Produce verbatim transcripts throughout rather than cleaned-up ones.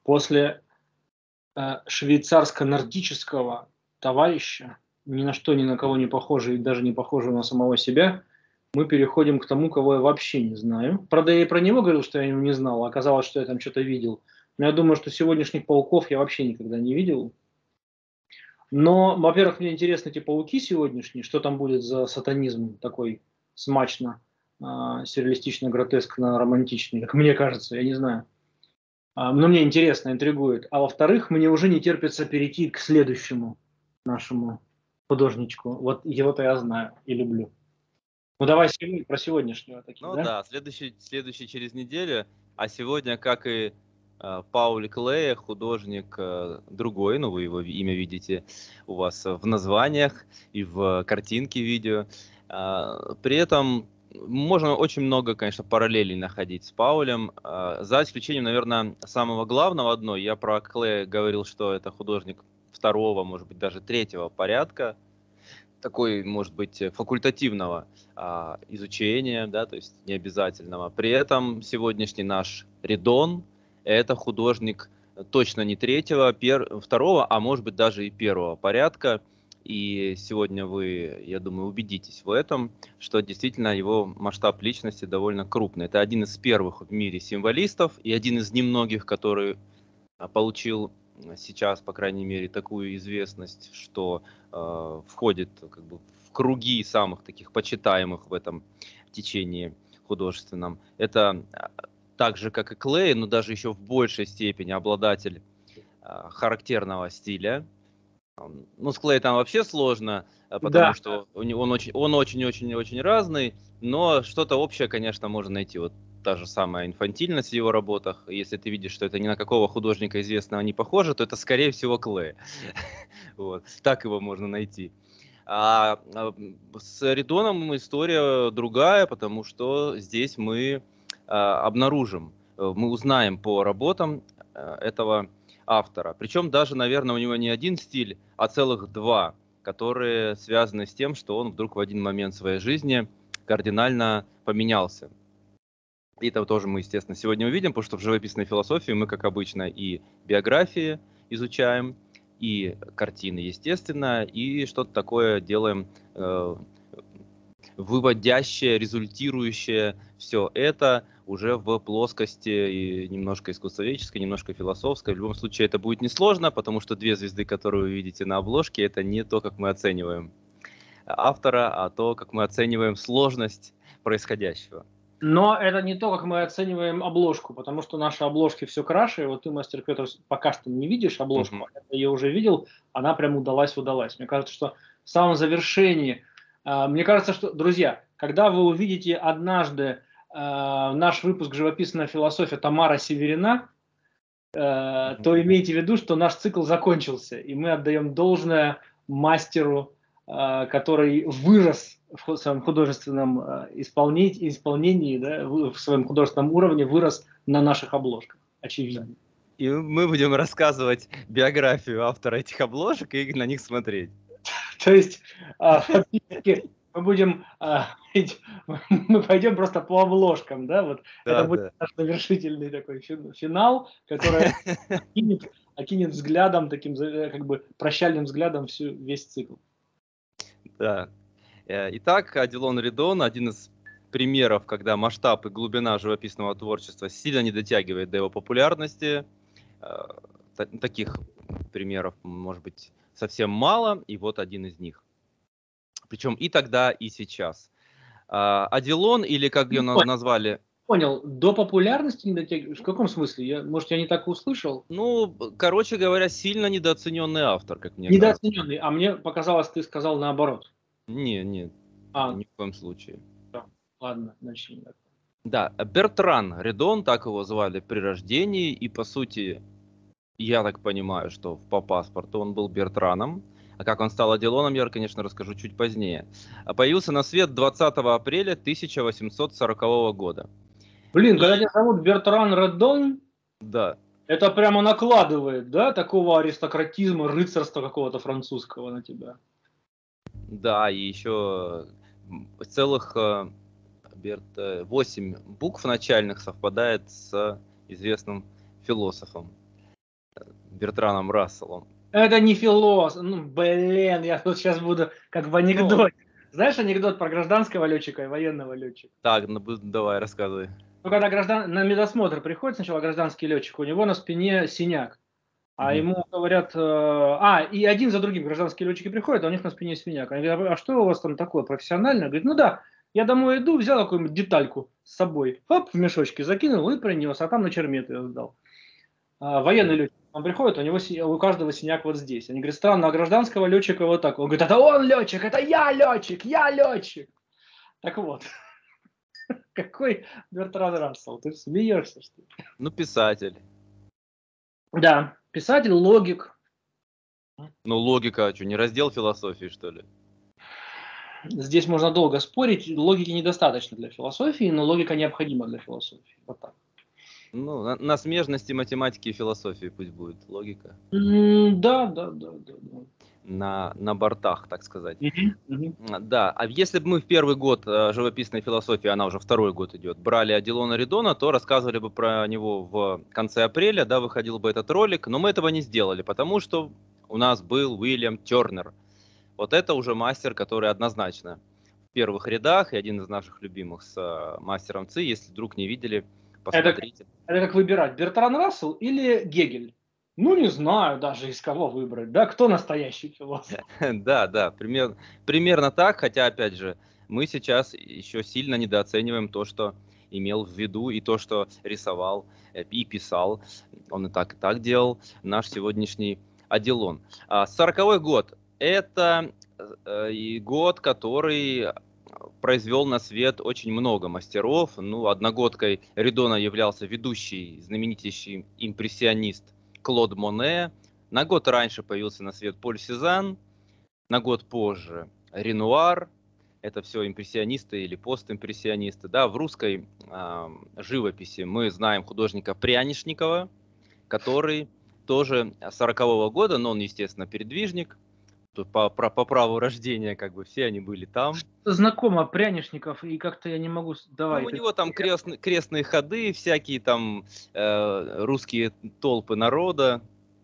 После э, швейцарско-нордического товарища, ни на что, ни на кого не похожий и даже не похожего на самого себя, мы переходим к тому, кого я вообще не знаю. Правда, я и про него говорил, что я его не знал, а оказалось, что я там что-то видел. Но я думаю, что сегодняшних пауков я вообще никогда не видел. Но, во-первых, мне интересны эти пауки сегодняшние, что там будет за сатанизм такой смачно, а, сюрреалистично, гротескно, романтичный, как мне кажется, я не знаю. А, но мне интересно, интригует. А во-вторых, мне уже не терпится перейти к следующему нашему художничку. Вот его-то я знаю и люблю. Ну давай сегодня про сегодняшнего таки, Ну да? да, следующий, следующий через неделю, а сегодня, как и э, Пауль Клее, художник э, другой, ну вы его имя видите у вас в названиях и в картинке видео. А, при этом можно очень много, конечно, параллелей находить с Паулем, а, за исключением, наверное, самого главного одной. Я про Клее говорил, что это художник второго, может быть, даже третьего порядка, такой, может быть, э, факультативного а, изучения, да, то есть необязательного. При этом сегодняшний наш Ридон — это художник э, точно не третьего, пер, второго, а может быть даже и первого порядка. И сегодня вы, я думаю, убедитесь в этом, что действительно его масштаб личности довольно крупный. Это один из первых в мире символистов и один из немногих, который а, получил сейчас, по крайней мере, такую известность, что э, входит как бы в круги самых таких почитаемых в этом течении художественном. Это а, так же, как и Клей, но даже еще в большей степени обладатель а, характерного стиля. Ам, Ну, с Клей там вообще сложно, а, потому Да. что у него- он очень, он очень-очень-очень разный, но что-то общее, конечно, можно найти. Вот та же самая инфантильность в его работах. Если ты видишь, что это ни на какого художника известного не похоже, то это, скорее всего, Клей. Вот. Так его можно найти. А, а, м, с Ридоном история другая, потому что здесь мы а, обнаружим, э, мы узнаем по работам э, этого автора. Причем даже, наверное, у него не один стиль, а целых два, которые связаны с тем, что он вдруг в один момент своей жизни кардинально поменялся. И это тоже мы, естественно, сегодня увидим, потому что в живописной философии мы, как обычно, и биографии изучаем, и картины, естественно, и что-то такое делаем э, выводящее, результирующее все это уже в плоскости и немножко искусствоведческой, немножко философской. В любом случае это будет несложно, потому что две звезды, которые вы видите на обложке, это не то, как мы оцениваем автора, а то, как мы оцениваем сложность происходящего. Но это не то, как мы оцениваем обложку, потому что наши обложки все краше. Вот ты, мастер Петр, пока что не видишь обложку, Мгм. а я ее уже видел, она прям удалась-удалась. Мне кажется, что в самом завершении, а, мне кажется, что, друзья, когда вы увидите однажды а, наш выпуск «Живописная философия» Тамара Северина, э, Мгм. то имейте в виду, что наш цикл закончился, и мы отдаем должное мастеру, э, который вырос в ху- своем художественном э, исполнении, исполнении, да, вы- в своем художественном уровне вырос на наших обложках, очевидно. И мы будем рассказывать биографию автора этих обложек и на них смотреть. То есть а, фактически мы будем, а, ведь мы пойдем просто по обложкам, да, вот это Да, будет да. наш завершительный такой фи- финал, который окинет, окинет взглядом, таким за- как бы прощальным взглядом всю, весь цикл. Да. Э, Итак, Адилон Ридон — один из примеров, когда масштаб и глубина живописного творчества сильно не дотягивает до его популярности. Э, та- Таких примеров, может быть, совсем мало, и вот один из них. Причем и тогда, и сейчас. А, Адилон, или как Не ее на- понял, назвали, понял. До популярности не дотягиваешь? В каком смысле? Я, может, я не так услышал? ну, б- короче говоря, сильно недооцененный автор, как мне кажется. Недооцененный, а мне показалось, ты сказал наоборот. Не, не, А, ни в коем случае. да. Ладно, значит, не так. Да, Бертран Редон, так его звали при рождении, и по сути, я так понимаю, что по паспорту он был Бертраном, а как он стал Аделоном, я, конечно, расскажу чуть позднее. А появился на свет двадцатого апреля тысяча восемьсот сорокового года. Блин, когда И тебя зовут Бертран Редон, да, это прямо накладывает, да, такого аристократизма, рыцарства какого-то французского на тебя. да, и еще м, целых э, Берт, э, восемь букв начальных совпадает с известным философом. Бертраном Расселом. Это не философ. Ну, блин, я тут сейчас буду как в Ну, анекдоте. Знаешь анекдот про гражданского летчика и военного летчика? так, ну, бу- давай, рассказывай. Ну, когда граждан... на медосмотр приходит сначала гражданский летчик, у него на спине синяк. А Мгм. ему говорят, э, а, и один за другим гражданские летчики приходят, а у них на спине синяк. Они говорят, а что у вас там такое профессиональное? Говорит, ну да, я домой иду, взял какую-нибудь детальку с собой, хоп, в мешочке закинул и принес, а там на чермет ее сдал. А, военный летчик, он приходит, у него си- у каждого синяк вот здесь. Они говорят, странно, а гражданского летчика вот так. Он говорит, это он летчик, это я летчик, я летчик. Так вот, какой Бертран Рассел, ты смеешься, что ли? Ну, писатель. Да, писатель, логик. Ну, логика, что, не раздел философии, что ли? Здесь можно долго спорить, логики недостаточно для философии, но логика необходима для философии. Вот так. Ну, на, на смежности математики и философии пусть будет логика. М, Да, да, да, да. да. На, на бортах, так сказать. Мгм, мгм. А, Да, а если бы мы в первый год э, живописной философии, она уже второй год идет, брали Адилона Ридона, то рассказывали бы про него в конце апреля, да, выходил бы этот ролик, но мы этого не сделали, потому что у нас был Уильям Тернер. Вот это уже мастер, который однозначно в первых рядах, и один из наших любимых с э, мастером Ци. Если вдруг не видели, Это, посмотрите. это как выбирать, Бертран Рассел или Гегель? Ну, не знаю даже из кого выбрать, да, кто настоящий философ. Да, да, пример, примерно так, хотя, опять же, мы сейчас еще сильно недооцениваем то, что имел в виду, и то, что рисовал э, и писал, он и так, и так делал, наш сегодняшний Адилон. А, сороковой год– это э, и год, который произвел на свет очень много мастеров. Ну, одногодкой Ридона являлся ведущий, знаменитейший импрессионист Клод Моне. На год раньше появился на свет Поль Сезанн, на год позже Ренуар. Это все импрессионисты или постимпрессионисты. Да, в русской э, живописи мы знаем художника Прянишникова, который тоже сорокового года, но он, естественно, передвижник. Тут по, по, по праву рождения как бы все они были там. Знакомо Прянишников, и как-то я не могу... с- Ну, Давай, у ты... него там крестные, крестные ходы, всякие там э, русские толпы народа.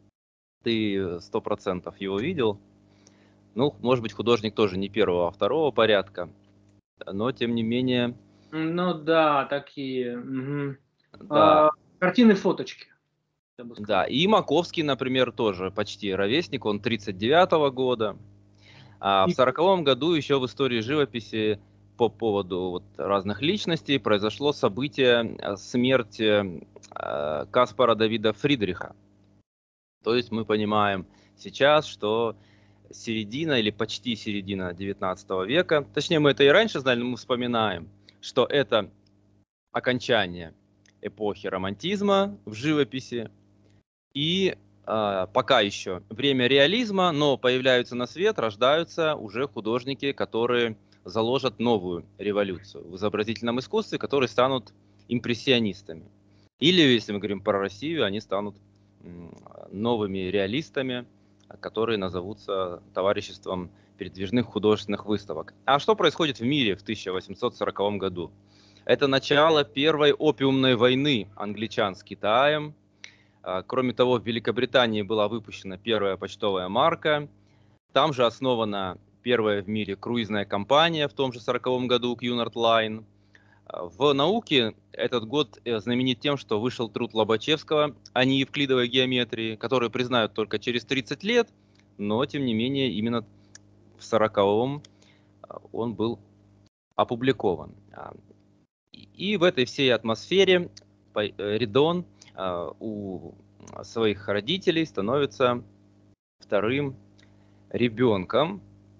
Ты сто процентов его видел. Ну, может быть, художник тоже не первого, а второго порядка. Но, тем не менее, Ну да, такие. Мгм. да, А, картины, фоточки, я бы да. сказал. И Маковский, например, тоже почти ровесник, он тридцать девятого года. А в И сороковом году еще в истории живописи по поводу вот разных личностей произошло событие э, смерти э, Каспара Давида Фридриха. То есть мы понимаем сейчас, что середина или почти середина девятнадцатого века, точнее мы это и раньше знали, но мы вспоминаем, что это окончание эпохи романтизма в живописи и э, пока еще время реализма, но появляются на свет, рождаются уже художники, которые заложат новую революцию в изобразительном искусстве, которые станут импрессионистами. Или, если мы говорим про Россию, они станут м, новыми реалистами, которые назовутся товариществом передвижных художественных выставок. А что происходит в мире в тысяча восемьсот сороковом году? Это начало первой опиумной войны англичан с Китаем. А, Кроме того, в Великобритании была выпущена первая почтовая марка. Там же основана первая в мире круизная компания в том же сороковом году Cunard Line. А, В науке этот год э, знаменит тем, что вышел труд Лобачевского о неевклидовой геометрии, который признают только через тридцать лет, но тем не менее именно в сороковом а, он был опубликован. А, И и в этой всей атмосфере по- э, Ридон а, у своих родителей становится вторым ребенком,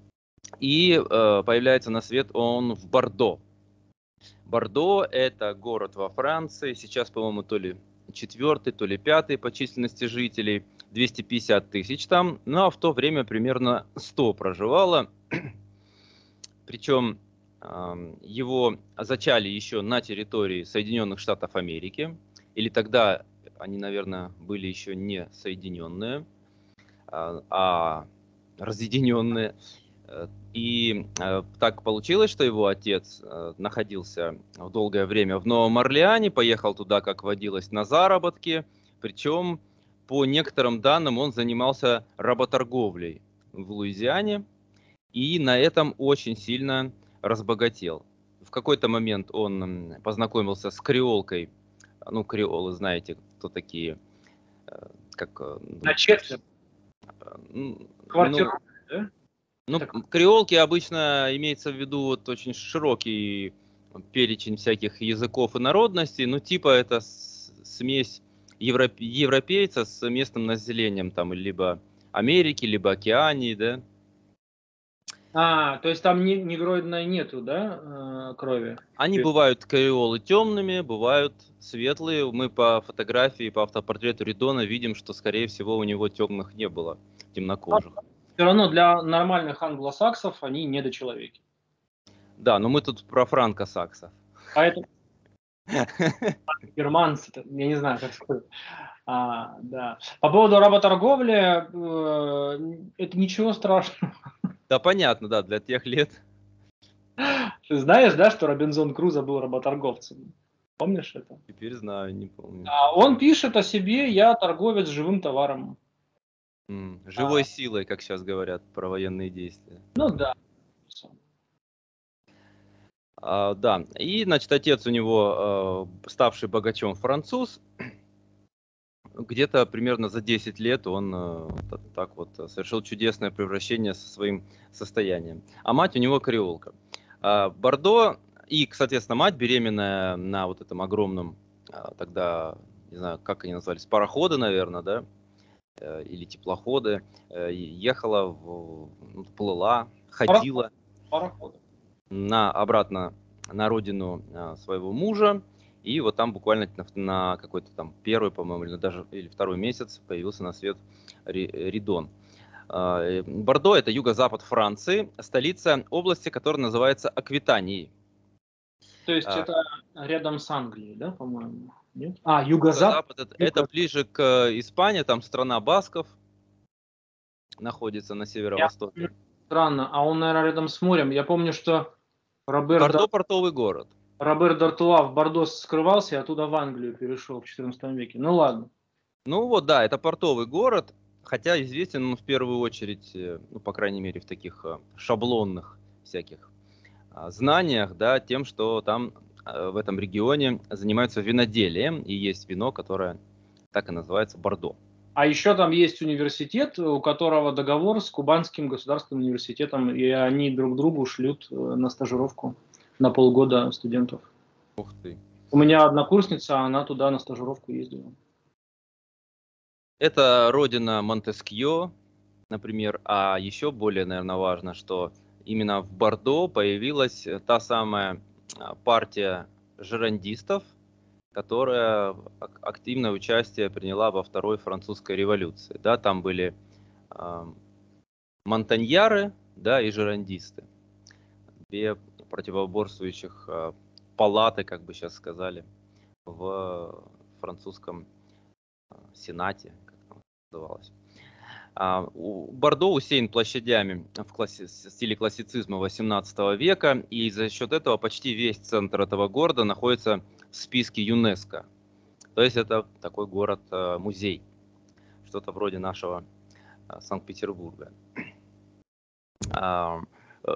и э, появляется на свет он в Бордо. Бордо– это город во Франции, сейчас, по-моему, то ли четвертый, то ли пятый по численности жителей, двести пятьдесят тысяч там, ну а в то время примерно сто проживало, причем э, его зачали еще на территории Соединенных Штатов Америки, или тогда они, наверное, были еще не соединенные, а, а разъединенные. Э, И э, так получилось, что его отец э, находился в долгое время в Новом Орлеане, поехал туда, как водилось, на заработки. Причем по некоторым данным он занимался работорговлей в Луизиане и на этом очень сильно разбогател. В какой-то момент он познакомился с креолкой. Ну, креолы, знаете, кто такие? Как, На четверть. Квартиру, ну, да? ну, Это... креолки обычно имеется в виду вот очень широкий перечень всяких языков и народностей. Ну, типа это смесь европе- европейца с местным населением, там, либо Америки, либо Океании, да? А, то есть там не, негроидной нету, да, э, крови? Они бывают креолы темными, бывают светлые. Мы по фотографии, по автопортрету Ридона видим, что, скорее всего, у него темных не было, темнокожих. Все равно для нормальных англосаксов они недочеловеки. Да, но мы тут про франкосаксов. Поэтому германцы, я не знаю, как сказать. А, да. По поводу работорговли, э, это ничего страшного. Да, понятно, да, для тех лет. Ты знаешь, да, что Робинзон Крузо был работорговцем? Помнишь это? Теперь знаю, не помню. А он пишет о себе: я торговец живым товаром. М, Живой силой, как сейчас говорят про военные действия. Ну да. А, да, и, значит, отец у него, э, ставший богачом француз, где-то примерно за десять лет он э, т- так вот э, совершил чудесное превращение со своим состоянием. А мать у него креолка. А, Бордо и, соответственно, мать беременная на вот этом огромном, а, тогда, не знаю, как они назывались, пароходы, наверное, да, э, или теплоходы, э, и ехала, в, ну, плыла, ходила Пароходы. на, обратно на родину а, своего мужа. И вот там буквально на, на какой-то там первый, по-моему, или даже или второй месяц появился на свет Ри- Ридон. А, э, Бордо — это юго-запад Франции, столица области, которая называется Аквитанией. То есть А, это рядом с Англией, да, по-моему? Нет? А, юго-запад. Юго-запад — это, это Юго... ближе к э, Испании, там страна басков находится на Я... северо-востоке. Странно, а он, наверное, рядом с морем. Я помню, что Робер, Дар... Бордо — портовый город. Робер Д'Артуа в Бордо скрывался и оттуда в Англию перешел в четырнадцатом веке. Ну ладно. Ну вот, да, это портовый город, хотя известен он в первую очередь, э, ну, по крайней мере, в таких э, шаблонных всяких а, знаниях, да, тем, что там э, в этом регионе занимаются виноделием, и есть вино, которое так и называется Бордо. А еще там есть университет, у которого договор с Кубанским государственным университетом, и они друг другу шлют э, на стажировку на полгода студентов. Ух ты. У меня однокурсница, она туда на стажировку ездила. Это родина Монтескьё, например, а еще более, наверное, важно, что именно в Бордо появилась э, та самая а, партия жерандистов, которая ак- активное участие приняла во Второй французской революции. Да, там были э, монтаньяры, да, и жерандисты. Две противоборствующих э, палаты, как бы сейчас сказали, в французском э, сенате, как там называлось. А, у- Бордо усеян площадями в класси- стиле классицизма восемнадцатого века, и за счет этого почти весь центр этого города находится в списке ЮНЕСКО. То есть это такой город-музей, что-то вроде нашего а, Санкт-Петербурга. А, э,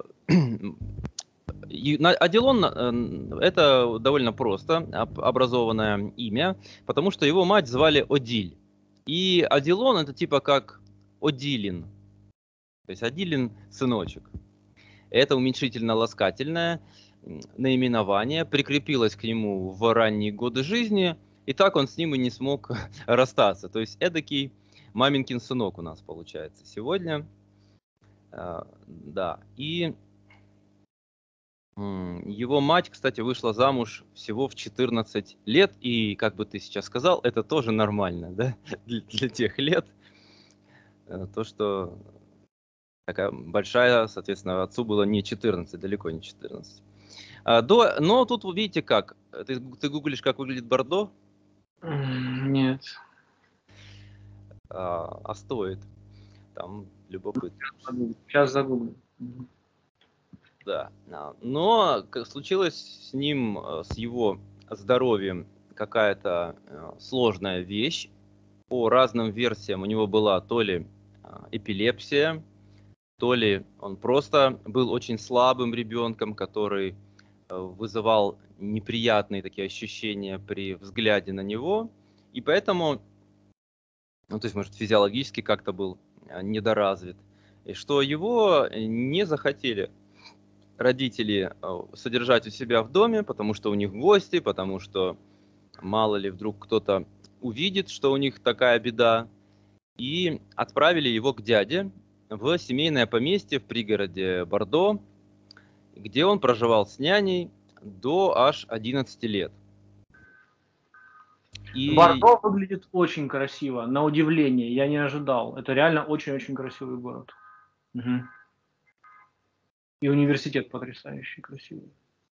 и на- Адилон э, это довольно просто об- образованное имя, потому что его мать звали Одиль. И Адилон это типа как Одилин, то есть Адилин сыночек. Это уменьшительно-ласкательное м, наименование прикрепилось к нему в ранние годы жизни, и так он с ним и не смог расстаться. То есть эдакий маменькин сынок у нас получается сегодня. А, да, и м, его мать, кстати, вышла замуж всего в четырнадцать лет, и, как бы ты сейчас сказал, это тоже нормально, да, для, для тех лет. Э, То, что такая большая, соответственно, отцу было не четырнадцать, далеко не четырнадцать. А, до, но тут вы видите как. Ты, ты гуглишь, как выглядит Бордо, М, Нет. а, а стоит. Там любопытно. Сейчас загуглю. Мгм. Да. А, Но как случилось с ним, э, с его здоровьем какая-то э, сложная вещь. по разным версиям у него была то ли а, эпилепсия, то ли он просто был очень слабым ребенком, который э, вызывал неприятные такие ощущения при взгляде на него, и поэтому, ну, то есть, может, физиологически как-то был э, недоразвит, и что его не захотели родители э, содержать у себя в доме, потому что у них гости, потому что мало ли вдруг кто-то увидит, что у них такая беда, и отправили его к дяде в семейное поместье в пригороде Бордо, где он проживал с няней до аж одиннадцати лет. И Бордо выглядит очень красиво, на удивление, я не ожидал. Это реально очень-очень красивый город. Угу. И университет потрясающий, красивый.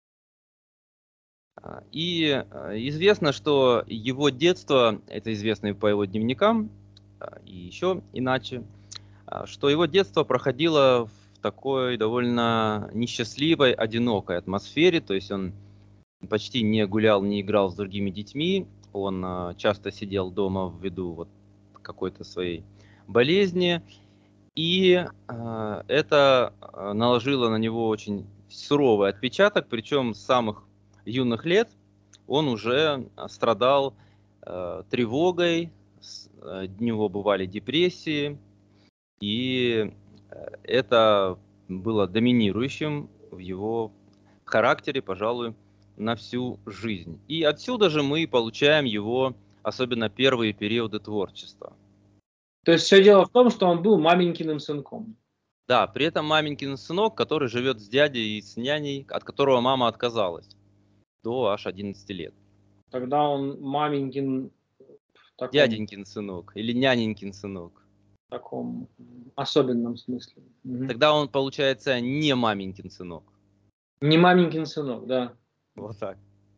И известно, что его детство, это известно и по его дневникам, и еще иначе, что его детство проходило в такой довольно несчастливой, одинокой атмосфере, то есть он почти не гулял, не играл с другими детьми, он часто сидел дома ввиду вот какой-то своей болезни, и э, это наложило на него очень суровый отпечаток, причем с самых юных лет он уже страдал э, тревогой, с, э, у него бывали депрессии, и это было доминирующим в его характере, пожалуй, на всю жизнь. И отсюда же мы получаем его, особенно первые периоды творчества. То есть все дело в том, что он был маменькиным сынком. Да, при этом маменькин сынок, который живет с дядей и с няней, от которого мама отказалась до аж одиннадцати лет. Тогда он маменькин в таком, Дяденькин сынок или няненькин сынок. в таком особенном смысле. Угу. Тогда он, получается, не маменькин сынок. Не маменькин сынок, да. Вот так.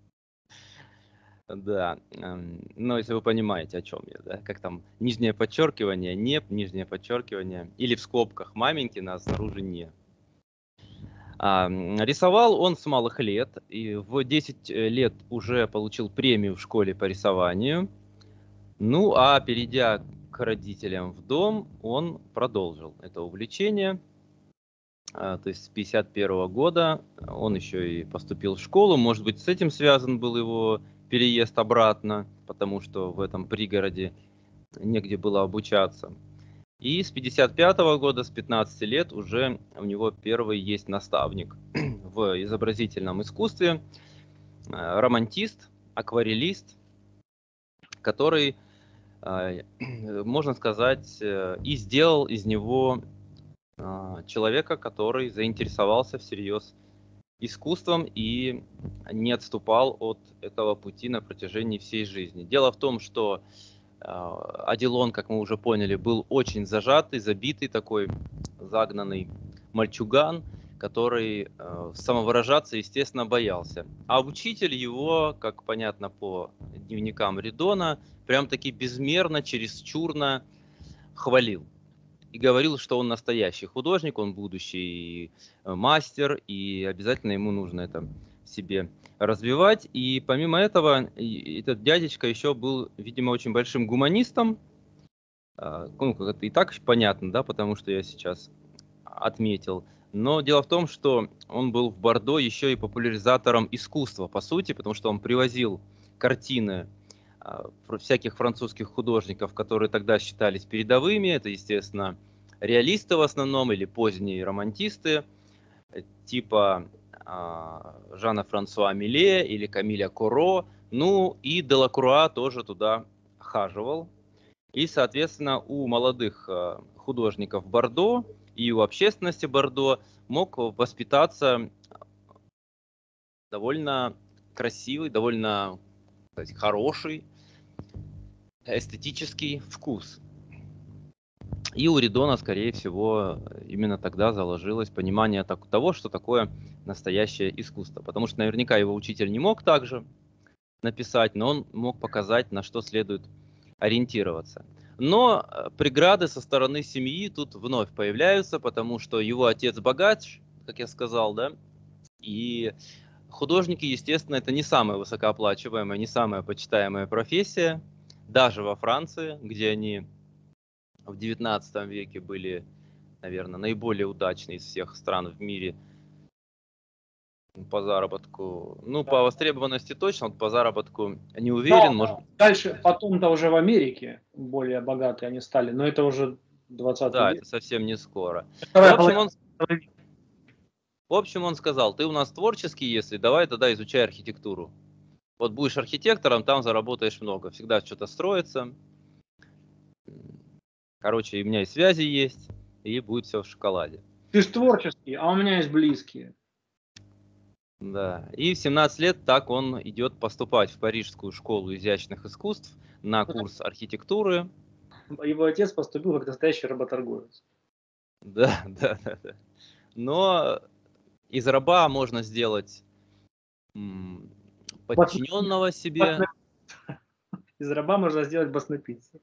Да, но если вы понимаете, о чем я, да, как там нижнее подчеркивание, не, нижнее подчеркивание, или в скобках маменькин, а снаружи не. А, рисовал он с малых лет, и в десять лет уже получил премию в школе по рисованию. Ну, а перейдя к родителям в дом, он продолжил это увлечение. А, то есть с пятьдесят первого года он еще и поступил в школу. Может быть, с этим связан был его переезд обратно, потому что в этом пригороде негде было обучаться. И с пятьдесят пятого года, с пятнадцати лет, уже у него первый есть наставник в изобразительном искусстве, романтист, акварелист, который, можно сказать, и сделал из него человека, который заинтересовался всерьез искусством и не отступал от этого пути на протяжении всей жизни. Дело в том, что Одилон, как мы уже поняли, был очень зажатый, забитый такой, загнанный мальчуган, который э, самовыражаться, естественно, боялся. А учитель его, как понятно по дневникам Ридона, прям-таки безмерно, чересчурно хвалил. И говорил, что он настоящий художник, он будущий мастер, и обязательно ему нужно это в себе развивать. И помимо этого, этот дядечка еще был, видимо, очень большим гуманистом. Ну, как это и так понятно, да, потому что я сейчас отметил. Но дело в том, что он был в Бордо еще и популяризатором искусства, по сути, потому что он привозил картины всяких французских художников, которые тогда считались передовыми. Это, естественно, реалисты в основном или поздние романтисты, типа э, Жана-Франсуа Миле или Камиля Коро. Ну и Делакруа тоже туда хаживал. И, соответственно, у молодых э, художников Бордо и у общественности Бордо мог воспитаться довольно красивый, довольно, так сказать, хороший эстетический вкус. И у Ридона, скорее всего, именно тогда заложилось понимание того, что такое настоящее искусство. Потому что наверняка его учитель не мог также написать, но он мог показать, на что следует ориентироваться. Но преграды со стороны семьи тут вновь появляются, потому что его отец богач, как я сказал, да, и художники, естественно, это не самая высокооплачиваемая, не самая почитаемая профессия. даже во Франции, где они в девятнадцатом веке были, наверное, наиболее удачные из всех стран в мире по заработку. Ну, по востребованности точно, вот по заработку не Да, уверен, может. дальше, потом-то уже в Америке более богатые они стали, но это уже двадцатый Да, век. это совсем не скоро. В Вторая общем, он, половина. в общем, он сказал, ты у нас творческий, если, давай тогда изучай архитектуру. Вот будешь архитектором, там заработаешь много. Всегда что-то строится. Короче, у меня и связи есть, и будет все в шоколаде. Ты ж творческий, а у меня есть близкие. Да. И в семнадцать лет так он идет поступать в Парижскую школу изящных искусств на курс архитектуры. Его отец поступил как настоящий работорговец. Да, да, да, да. Но из раба можно сделать м, подчиненного себе. Из раба можно сделать баснописца.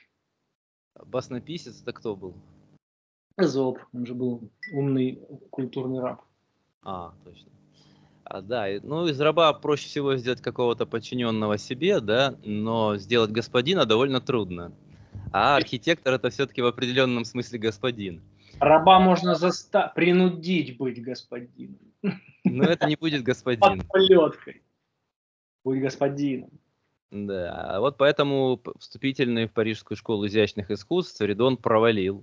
Баснописец это кто был? Эзоп, он же был умный культурный раб. А, точно. А, да, и- ну из раба проще всего сделать какого-то подчиненного себе, да, но сделать господина довольно трудно. А архитектор это все-таки в определенном смысле господин. Раба можно заста- принудить быть господином. Но это не будет Под господин. полеткой. Будь господином. Да, а вот поэтому п- вступительный в Парижскую школу изящных искусств Ридон провалил.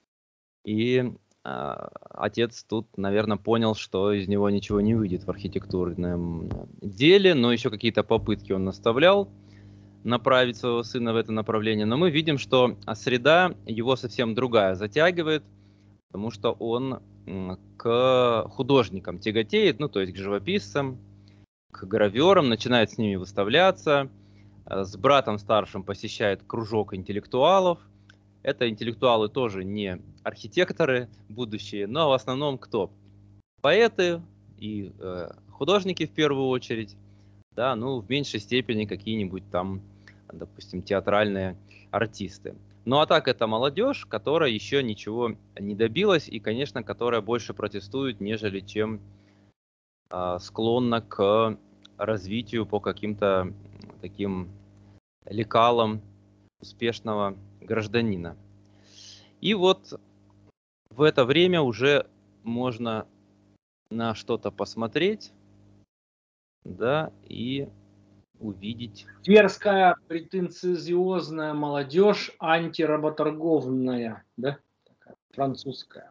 И а, отец тут, наверное, понял, что из него ничего не выйдет в архитектурном деле, но еще какие-то попытки он наставлял направить своего сына в это направление. Но мы видим, что а, среда его совсем другая затягивает, потому что он м, к художникам тяготеет, ну, то есть к живописцам, к граверам, начинает с ними выставляться. Э, С братом старшим посещает кружок интеллектуалов. Это интеллектуалы тоже не архитекторы будущие, но в основном кто? Поэты и э, художники в первую очередь, да, ну в меньшей степени какие-нибудь там, допустим, театральные артисты. Ну а так это молодежь, которая еще ничего не добилась и, конечно, которая больше протестует, нежели чем э, склонна к развитию по каким-то таким лекалам успешного гражданина. И вот в это время уже можно на что-то посмотреть, да, и увидеть. Дерзкая, претенциозная молодежь, антиработорговная, да? Такая, французская.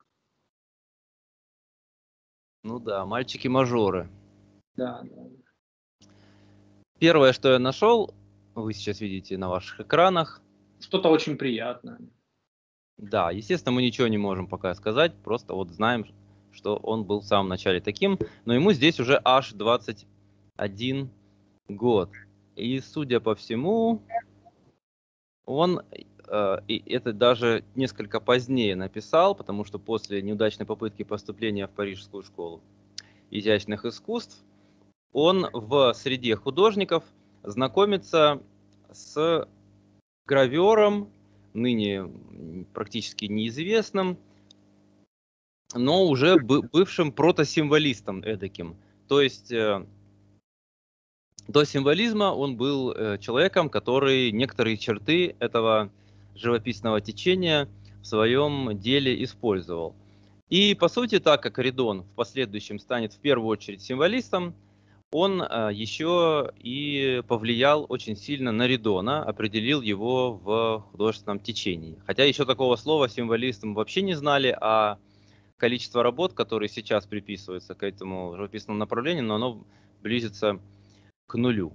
Ну да, мальчики-мажоры. Да, да. Первое, что я нашел, вы сейчас видите на ваших экранах. Что-то очень приятное. Да, естественно, мы ничего не можем пока сказать, просто вот знаем, что он был в самом начале таким, но ему здесь уже аж двадцать один год. И, судя по всему, он э, и это даже несколько позднее написал, потому что после неудачной попытки поступления в Парижскую школу изящных искусств он в среде художников знакомится с гравером, ныне практически неизвестным, но уже бывшим протосимволистом эдаким. То есть э, до символизма он был э, человеком, который некоторые черты этого живописного течения в своем деле использовал. И по сути, так как Ридон в последующем станет в первую очередь символистом, он э, еще и повлиял очень сильно на Ридона, определил его в художественном течении. Хотя еще такого слова символистом вообще не знали, а количество работ, которые сейчас приписываются к этому живописному направлению, но оно близится к нулю.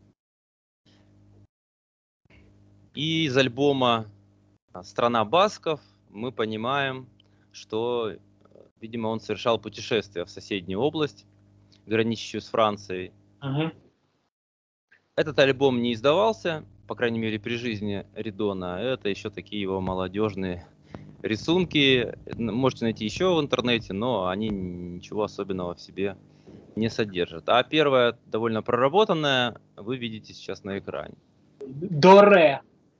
И из альбома «Страна басков» мы понимаем, что, видимо, он совершал путешествие в соседнюю область, граничащую с Францией. Угу. Этот альбом не издавался, по крайней мере, при жизни Ридона. Это еще такие его молодежные рисунки. Можете найти еще в интернете, но они ничего особенного в себе не содержат. А первая, довольно проработанная, вы видите сейчас на экране. Доре.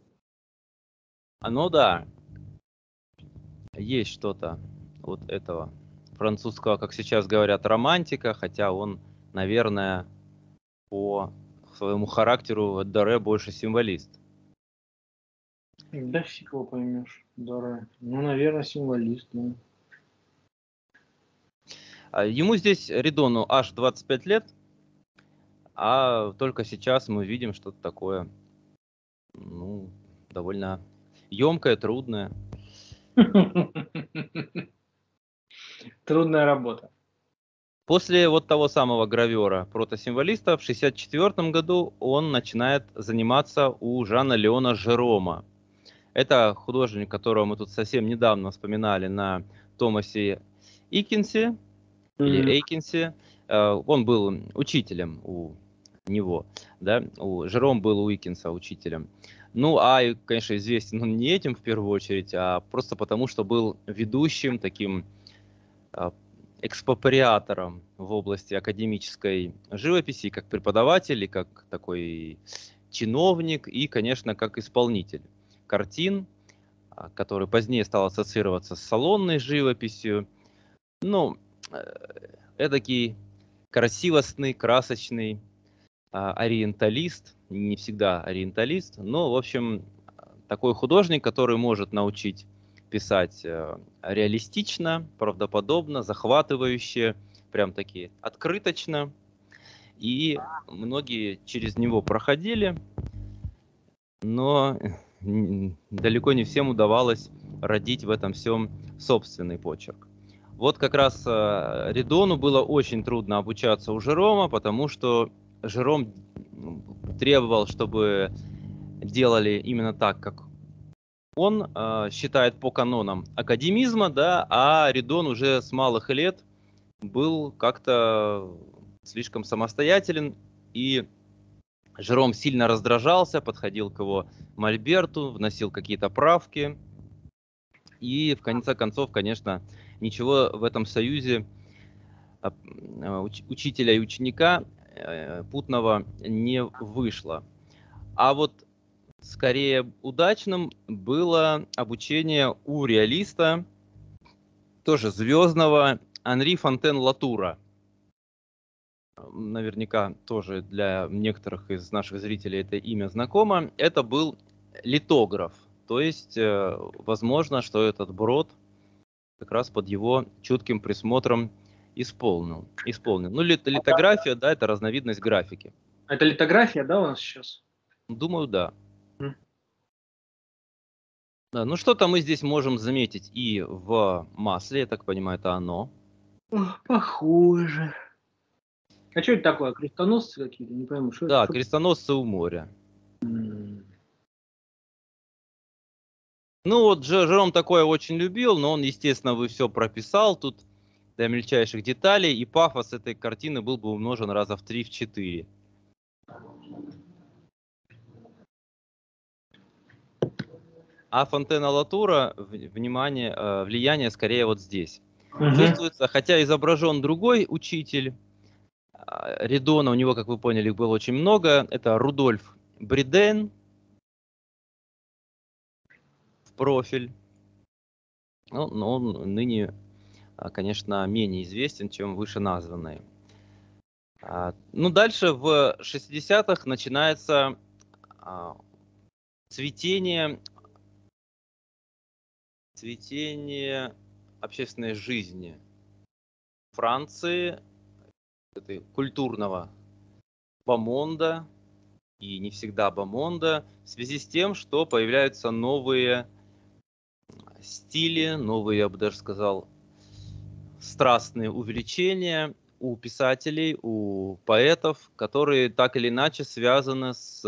Ну да, есть что-то вот этого французского, как сейчас говорят, романтика, хотя он, наверное, по своему характеру Доре больше символист. Да фиг его поймешь, дорого. Ну, наверное, символист, ну. А Ему здесь, Ридону, аж двадцать пять лет, а только сейчас мы видим что-то такое, ну, довольно емкое, трудное. Трудная работа. После вот того самого гравера протосимволиста в шестьдесят четвёртом году он начинает заниматься у Жана Леона Жерома. Это художник, которого мы тут совсем недавно вспоминали на Томасе Икинсе или М. Эйкинсе. Э, Он был учителем у него, да, у Жером был у Икинса учителем. Ну, а, и, конечно, известен он не этим в первую очередь, а просто потому, что был ведущим таким а, экспроприатором в области академической живописи, как преподаватель, и как такой чиновник, и, конечно, как исполнитель картин, а, который позднее стал ассоциироваться с салонной живописью. Ну, э, эдакий красивостный, красочный а, ориенталист, не всегда ориенталист, но, в общем, такой художник, который может научить писать э, реалистично, правдоподобно, захватывающе, прям таки открыточно. И многие через него проходили, но н- далеко не всем удавалось родить в этом всем собственный почерк. Вот как раз э, Ридону было очень трудно обучаться у Жерома, потому что Жером м, требовал, чтобы делали именно так, как он э, считает по канонам академизма, да, а Ридон уже с малых лет был как-то слишком самостоятелен, и Жером сильно раздражался, подходил к его мольберту, вносил какие-то правки, и в конце концов, конечно, ничего в этом союзе а, а, уч- учителя и ученика э, путного не вышло. А вот скорее удачным было обучение у реалиста, тоже звездного, Анри Фонтен-Латура. Наверняка тоже для некоторых из наших зрителей это имя знакомо. Это был литограф. То есть, э, возможно, что этот брод как раз под его чутким присмотром исполнил. исполнил. Ну, лит- литография, да, это разновидность графики. Это литография, да, у нас сейчас? Думаю, да. М. Да, ну что-то мы здесь можем заметить и в масле, я так понимаю, это оно. Ох, похоже. А что это такое? Крестоносцы какие-то? Не пойму, что это? Да, Что? крестоносцы у моря. М. Ну вот Дже- Жером такое очень любил, но он, естественно, вы все прописал тут до мельчайших деталей, и пафос этой картины был бы умножен раза в три, в четыре. А Фонтена Латура, в- внимание, э, влияние скорее вот здесь. Мгм. Чувствуется, хотя изображен другой учитель, а, Ридона, у него, как вы поняли, их было очень много, это Рудольф Бриден в профиль. Ну, но он ныне, а, конечно, менее известен, чем вышеназванные. А, Ну, дальше в шестидесятых начинается а, цветение, цветение общественной жизни Франции, этой культурного бомонда, и не всегда бомонда, в связи с тем, что появляются новые стили, новые, я бы даже сказал, страстные увлечения у писателей, у поэтов, которые так или иначе связаны с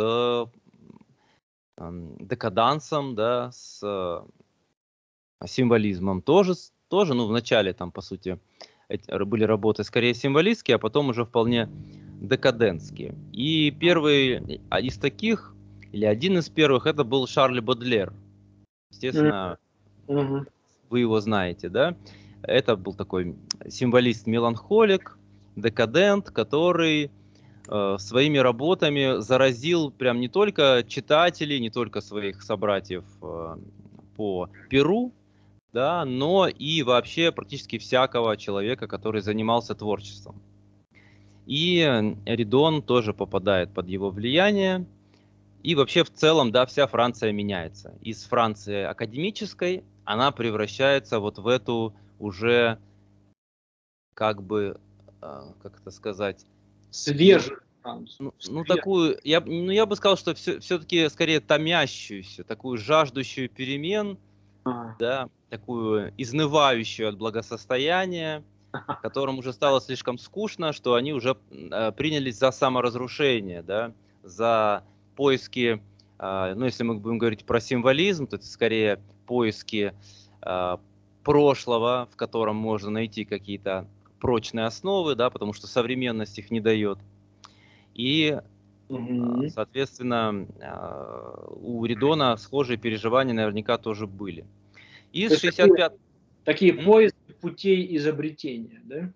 м, декадансом, да, с э, символизмом. Тоже, с- тоже, ну, в начале там, по сути, эти р- были работы скорее символистские, а потом уже вполне декадентские. И первый а, из таких, или один из первых, это был Шарль Бодлер. М. Естественно, Мгм. вы его знаете, да? Это был такой символист-меланхолик, декадент, который э, своими работами заразил прям не только читателей, не только своих собратьев э, по перу, да, но и вообще практически всякого человека, который занимался творчеством. И Ридон тоже попадает под его влияние. И вообще в целом, да, вся Франция меняется. Из Франции академической она превращается вот в эту уже как бы, а, как это сказать, и, Свежий Францию. ну, ну, Свежий. такую, я, б- ну, я бы сказал, что все, все-таки скорее томящуюся, такую жаждущую перемен, А, да, такую изнывающую от благосостояния, которым уже стало слишком скучно, что они уже э, принялись за саморазрушение, да, за поиски, э, ну, если мы будем говорить про символизм, то это скорее поиски э, прошлого, в котором можно найти какие-то прочные основы, да, потому что современность их не дает. И, э, мгм. соответственно, э, у Ридона схожие переживания наверняка тоже были. То Из есть такие, шестьдесят пятого... такие поиски путей изобретения, да?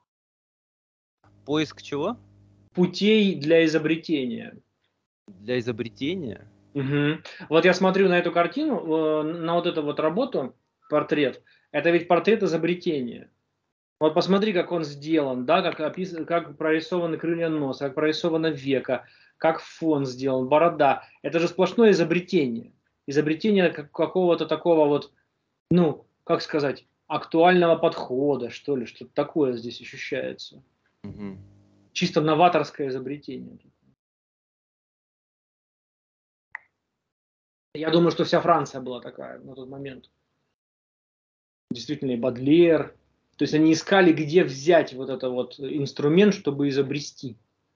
Поиск чего? Путей для изобретения. Для изобретения? Мгм. Вот я смотрю на эту картину, э, на вот эту вот работу, портрет. Это ведь портрет изобретения. Вот посмотри, как он сделан, да, как, опис... как прорисованы крылья носа, как прорисовано века, как фон сделан, борода. Это же сплошное изобретение. Изобретение как- какого-то такого вот, ну, как сказать, актуального подхода, что ли, что-то такое здесь ощущается. Мгм. Чисто новаторское изобретение. Я думаю, что вся Франция была такая на тот момент. Действительно, и Бодлер. То есть они искали, где взять вот этот вот инструмент, чтобы изобрести.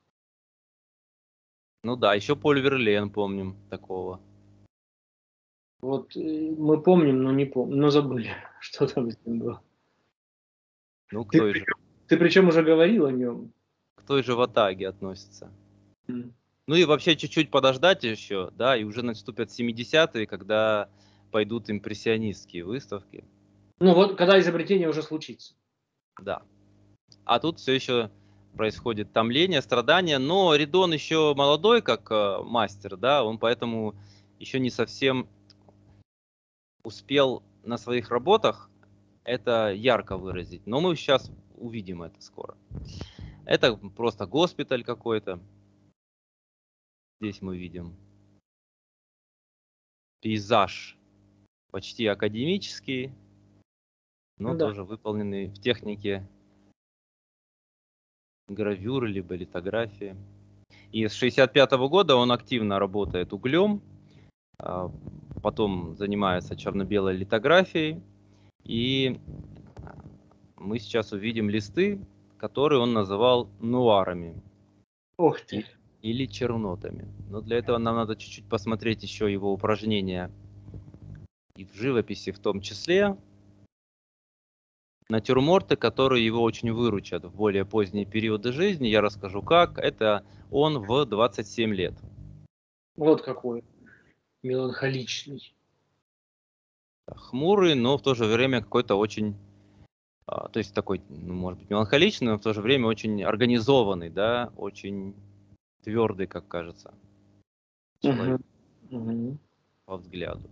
Ну да, еще Поль Верлен помним такого. Вот э, мы помним, но не помним, но забыли, что там с ним было. Ну, к Ты, той же, причем- ты причем уже говорил о нем. к той же Ватаге относится. М. Ну и вообще чуть-чуть подождать еще, да, и уже наступят семидесятые, когда пойдут импрессионистские выставки, Ну вот, когда изобретение уже случится. да. А тут все еще происходит томление, страдания, но Ридон еще молодой, как э, мастер, да, он поэтому еще не совсем успел на своих работах это ярко выразить. Но мы сейчас увидим это скоро. Это просто госпиталь какой-то. Здесь мы видим пейзаж почти академический, но Ну да. тоже выполненный в технике гравюры либо литографии. И с шестьдесят пятого года он активно работает углем, а, потом занимается черно-белой литографией. И мы сейчас увидим листы, которые он называл нуарами Ух ты. и- или чернотами. Но для этого нам надо чуть-чуть посмотреть еще его упражнения и в живописи в том числе. Натюрморты, которые его очень выручат в более поздние периоды жизни, я расскажу как. Это он в двадцать семь лет. Вот какой меланхоличный. Хмурый, но в то же время какой-то очень, а, то есть такой, ну, может быть, меланхоличный, но в то же время очень организованный, да, очень твердый, как кажется, Мгм. человек Мгм. по взгляду.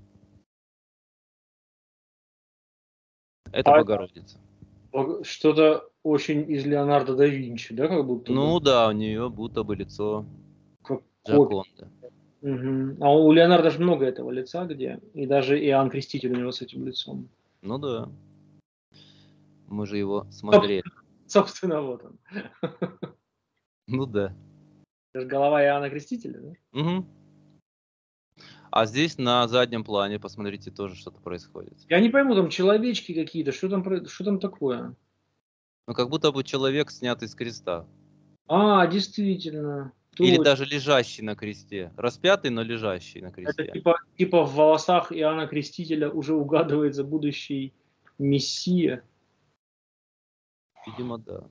Это А Богородица. Ог- что-то очень из Леонардо да Винчи, да, как будто бы? Ну да, у нее будто бы лицо Как копия. Джаконды. Мгм. А у Леонардо же много этого лица, где, и даже Иоанн Креститель у него с этим лицом. Ну да, мы же его Соп- смотрели. Собственно, вот он. Ну да. Это же голова Иоанна Крестителя, да? Мгм. А здесь на заднем плане, посмотрите, тоже что-то происходит. Я не пойму, там человечки какие-то, что там, про- что там такое? Ну, как будто бы человек, снятый с креста. А, действительно, Или точно. даже лежащий на кресте. Распятый, но лежащий на Это кресте. типа, типа в волосах Иоанна Крестителя уже угадывается будущий мессия. Видимо, да.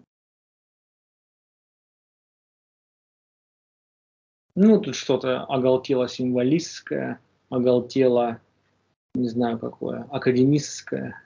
Ну, тут что-то оголтело символистское, оголтело, не знаю какое, академистское.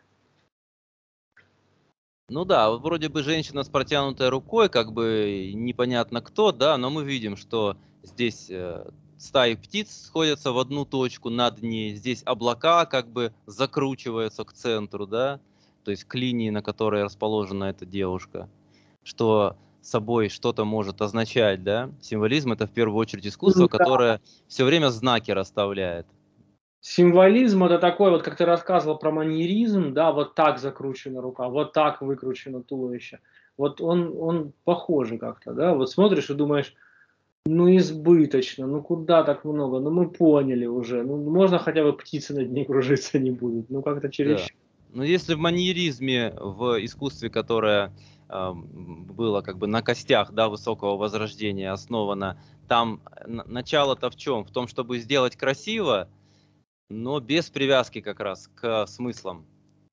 Ну да, вот вроде бы женщина с протянутой рукой, как бы непонятно кто, да, но мы видим, что здесь э, стаи птиц сходятся в одну точку над ней, здесь облака как бы закручиваются к центру, да, то есть к линии, на которой расположена эта девушка, что собой что-то может означать, да? Символизм — это в первую очередь искусство, Да. которое все время знаки расставляет. Символизм это такой, вот как ты рассказывал про маньеризм, да, вот так закручена рука, вот так выкручено туловище. Вот он, он похожий как-то, да, вот смотришь и думаешь, ну избыточно, ну куда так много, ну мы поняли уже, ну можно хотя бы птицы над ней кружиться не будут, ну как-то Да. чересчур. Но если в маньеризме, в искусстве, которое ам, было как бы на костях, да, высокого возрождения основано, там э, н- начало-то в чем? В том, чтобы сделать красиво, но без привязки как раз к смыслам.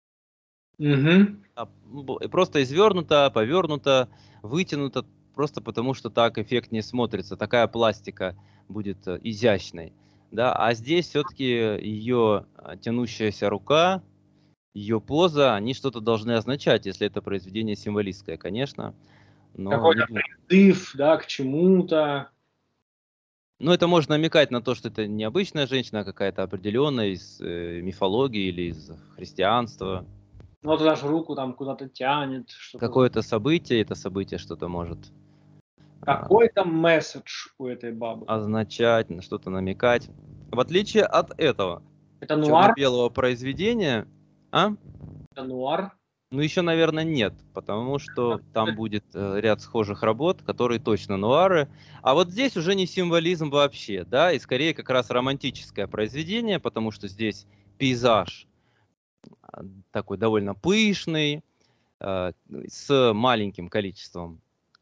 Мгм. А, б- просто извернуто, повернуто, вытянуто, просто потому что так эффектнее смотрится, такая пластика будет э, изящной. Да? А здесь все-таки ее а, тянущаяся рука, ее поза, они что-то должны означать, если это произведение символистское, конечно, но не Какой-то думаю. призыв, да, к чему-то. Но это может намекать на то, что это необычная женщина, а какая-то определенная из э, мифологии или из христианства. Ну, вот даже руку там куда-то тянет, что-то за... Какое-то событие, это событие что-то может а, Какой там месседж у этой бабы? означать, на что-то намекать. В отличие от этого Это нуар? черно-белого произведения, а? Это нуар? Ну, еще, наверное, нет, потому что там будет э, ряд схожих работ, которые точно нуары. А вот здесь уже не символизм вообще, да, и скорее как раз романтическое произведение, потому что здесь пейзаж а, такой довольно пышный, э, с маленьким количеством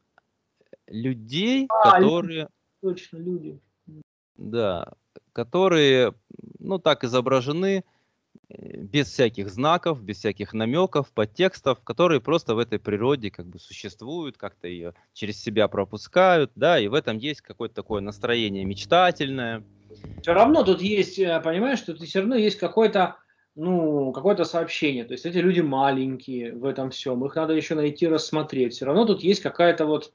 людей, А, люди, которые, точно, люди. да, которые, ну, так изображены, э, без всяких знаков, без всяких намеков, подтекстов, которые просто в этой природе как бы существуют, как-то ее через себя пропускают, да, и в этом есть какое-то такое настроение мечтательное. Все равно тут есть, э, понимаешь, тут все равно есть какое-то, ну, какое-то сообщение. То есть эти люди маленькие в этом всем, их надо еще найти, рассмотреть. Все равно тут есть какая-то вот,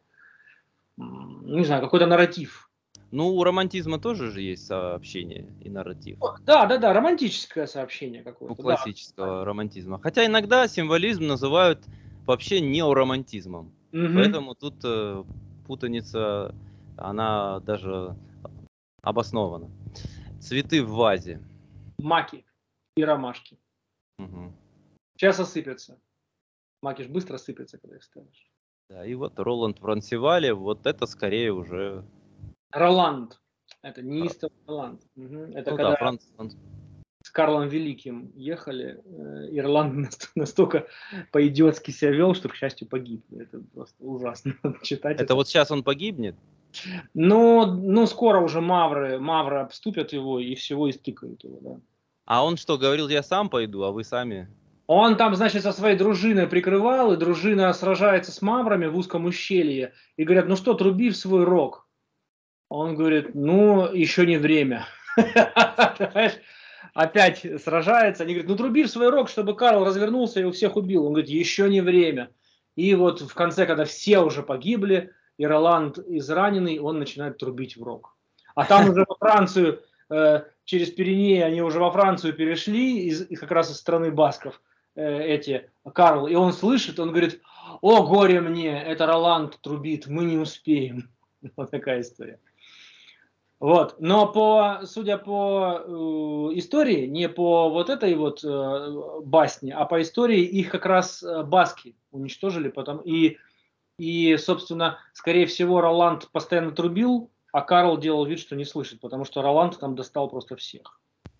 м, не знаю, какой-то нарратив. Ну, у романтизма тоже же есть сообщение и нарратив. О, да, да, да, романтическое сообщение У какое-то, да. классического романтизма. Хотя иногда символизм называют вообще неоромантизмом. Мгм. Поэтому тут э, путаница, она даже обоснована. Цветы в вазе. Маки и ромашки. Мгм. Сейчас осыпятся. Маки ж быстро сыпятся, когда их ставишь. Да, и вот Роланд в Ронсевале, вот это скорее уже... Роланд. Это про- неистовый Роланд. Мгм. Это Ну да, когда Франц... Франц- с Карлом Великим ехали, э, Ирланд наст- настолько по-идиотски себя вел, что, к счастью, погиб. Это просто ужасно читать Это это. вот сейчас он погибнет? Но, ну, скоро уже мавры, мавры обступят его и всего истыкают его, да. А он что, говорил, я сам пойду, а вы сами? Он там, значит, со своей дружиной прикрывал, и дружина сражается с маврами в узком ущелье. И говорят, ну что, труби в свой рог. Он говорит, ну, еще не время. Понимаешь? Опять сражается. Они говорят, ну труби в свой рог, чтобы Карл развернулся и у всех убил. Он говорит, еще не время. И вот в конце, когда все уже погибли, и Роланд израненный, он начинает трубить в рог. А там уже во Францию, э, через Пиренеи, они уже во Францию перешли, из, из- как раз из страны басков, э, эти, Карл. И он слышит, он говорит, о, горе мне, это Роланд трубит, мы не успеем. Вот такая история. Вот. Но по, судя по э, истории, не по вот этой вот э, басне, а по истории их как раз э, баски уничтожили потом. И, и, собственно, скорее всего, Роланд постоянно трубил, а Карл делал вид, что не слышит, потому что Роланд там достал просто всех.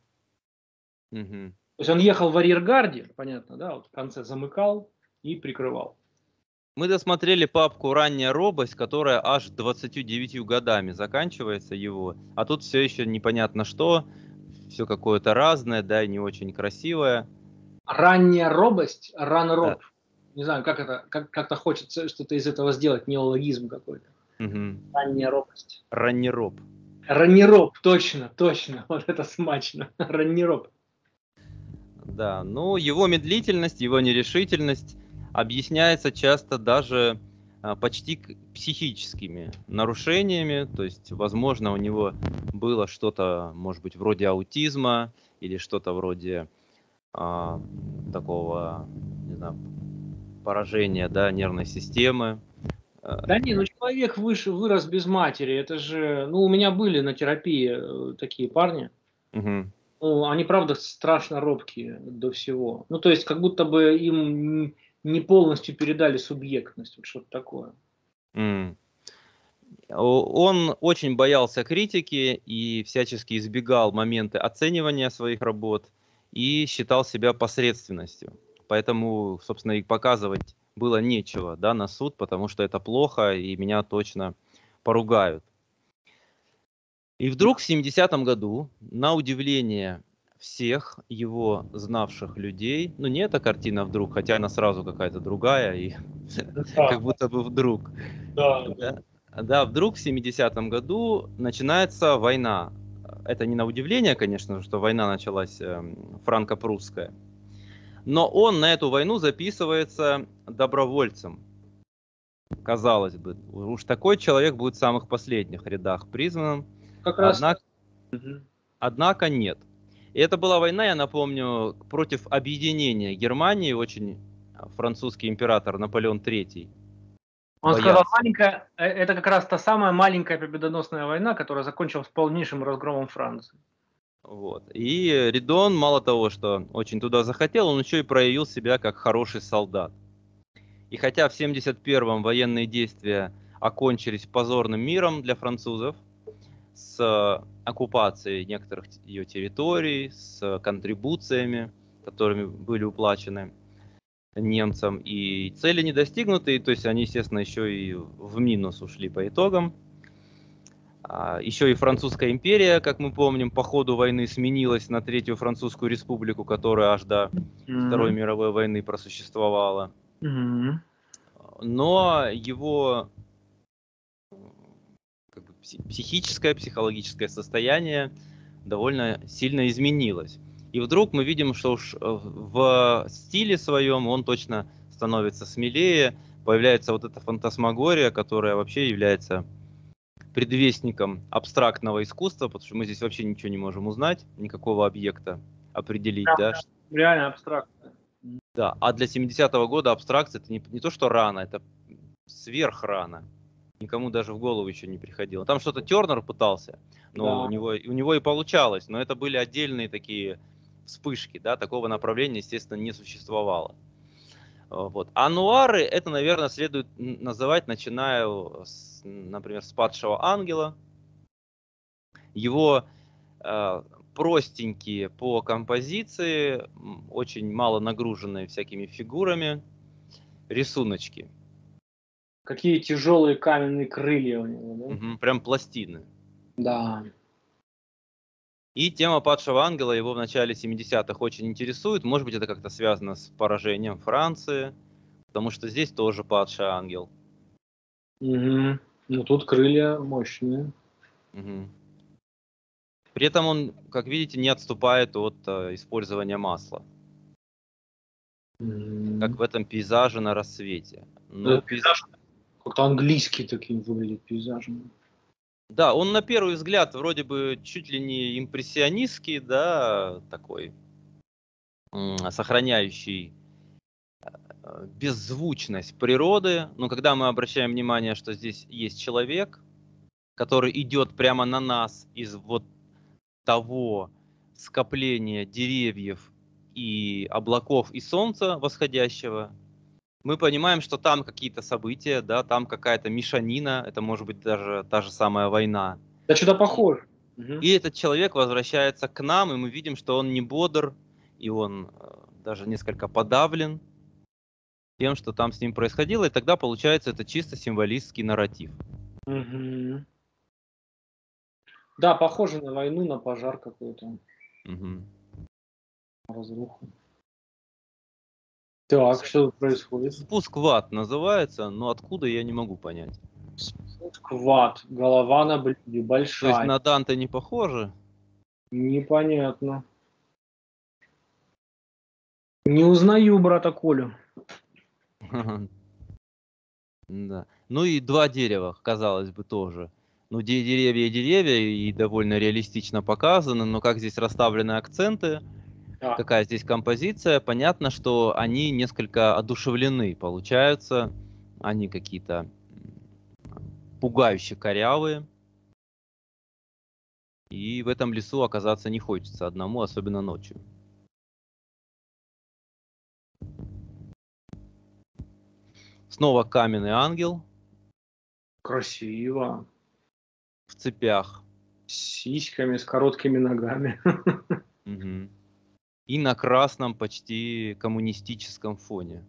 Мгм. То есть он ехал в арьергарде, понятно, да, вот в конце замыкал и прикрывал. Мы досмотрели папку «Ранняя робость», которая аж двадцатью девятью годами заканчивается его, а тут все еще непонятно что, все какое-то разное, да, и не очень красивое. Ранняя робость, рано Да. роб. Не знаю, как это, как, как-то хочется что-то из этого сделать, неологизм какой-то. Мгм. Ранняя робость. Ранний роб. Раннироб, точно, точно, вот это смачно. Раннироб. Да, ну его медлительность, его нерешительность объясняется часто даже а, почти к- психическими нарушениями, то есть, возможно, у него было что-то, может быть, вроде аутизма или что-то вроде а, такого, не знаю, поражения, да, нервной системы, Э, Да не, ну человек выше, вырос без матери. Это же, ну у меня были на терапии э, такие парни. мгм. Ну, они правда страшно робкие до всего. Ну то есть как будто бы им н- не полностью передали субъектность, вот что-то такое. М. О- Он очень боялся критики и всячески избегал моменты оценивания своих работ и считал себя посредственностью. Поэтому, собственно, и показывать было нечего, да, на суд, потому что это плохо, и меня точно поругают. И вдруг в семидесятом году, на удивление всех его знавших людей, ну не эта картина вдруг, хотя она сразу какая-то другая, и Да, как будто бы вдруг, да, да. да, да, вдруг в семидесятом году начинается война. Это не на удивление, конечно же, что война началась эм, франко-прусская, но он на эту войну записывается добровольцем. Казалось бы, уж такой человек будет в самых последних рядах призванным. Как раз. Однако Мгм. Однако нет. И это была война, я напомню, против объединения Германии. Очень а, французский император Наполеон третий Он сказал, боялся. маленькая, э, это как раз та самая маленькая победоносная война, которая закончилась полнейшим разгромом Франции. Вот. И Ридон, мало того, что очень туда захотел, он еще и проявил себя как хороший солдат. И хотя в семьдесят первом военные действия окончились позорным миром для французов, с э, оккупацией некоторых ее территорий, с контрибуциями, которыми были уплачены немцам, и цели не достигнуты, то есть они, естественно, еще и в минус ушли по итогам. А, еще и Французская империя, как мы помним, по ходу войны сменилась на Третью Французскую республику, которая аж до Второй Мгм. мировой войны просуществовала. Мгм. Но его как бы, пси- психическое, психологическое состояние довольно сильно изменилось. И вдруг мы видим, что уж э, в стиле своем он точно становится смелее, появляется вот эта фантасмагория, которая вообще является предвестником абстрактного искусства, потому что мы здесь вообще ничего не можем узнать, никакого объекта определить, Прям да. ш- реально абстрактно. Да, а для семидесятого года абстракция это не, не то, что рано, это сверхрано. Никому даже в голову еще не приходило. Там что-то Тернер пытался, но у Да. него, у него и получалось, но это были отдельные такие вспышки, да, такого направления, естественно, не существовало. А, Вот. А нуары это, наверное, следует н- называть, начиная, с, например, с «Падшего ангела». Его э, простенькие по композиции, м, очень мало нагруженные всякими фигурами, рисуночки. Какие тяжелые каменные крылья у него, Мгм, прям пластины. да? И тема «Падшего ангела» его в начале семидесятых очень интересует. Может быть, это как-то связано с поражением Франции, потому что здесь тоже падший ангел. Да. Мгм. Ну тут крылья мощные. Мгм. При этом он, как видите, не отступает от э, использования масла, как Мгм. в этом пейзаже на рассвете. Ну, Этот пейз- пейзаж как-то английский таким выглядит пейзажем. Да, он на первый взгляд вроде бы чуть ли не импрессионистский, да, такой, м, сохраняющий э, беззвучность природы. Но когда мы обращаем внимание, что здесь есть человек, который идет прямо на нас из вот того скопления деревьев и облаков и солнца восходящего, мы понимаем, что там какие-то события, да, там какая-то мешанина, это может быть даже та же самая война. Да что-то И, похоже. Мгм. и этот человек возвращается к нам, и мы видим, что он не бодр, и он э, даже несколько подавлен тем, что там с ним происходило, и тогда получается это чисто символистский нарратив. Мгм. Да, похоже на войну, на пожар какой-то, Мгм. на разруху. Так, что тут происходит? Спуск в ад называется, но откуда я не могу понять. Скват, голова на блюде, То есть большая. на Данте не похоже? Непонятно. Не узнаю брата Колю. Да. Ну и два дерева, казалось бы, тоже. Ну, де- деревья и деревья, и довольно реалистично показаны, но как здесь расставлены акценты, Да. какая здесь композиция, понятно, что они несколько одушевлены, получаются. Они какие-то пугающе корявые. И в этом лесу оказаться не хочется одному, особенно ночью. Снова каменный ангел. Красиво. В цепях. С сиськами, с короткими ногами. Угу. И на красном почти коммунистическом фоне.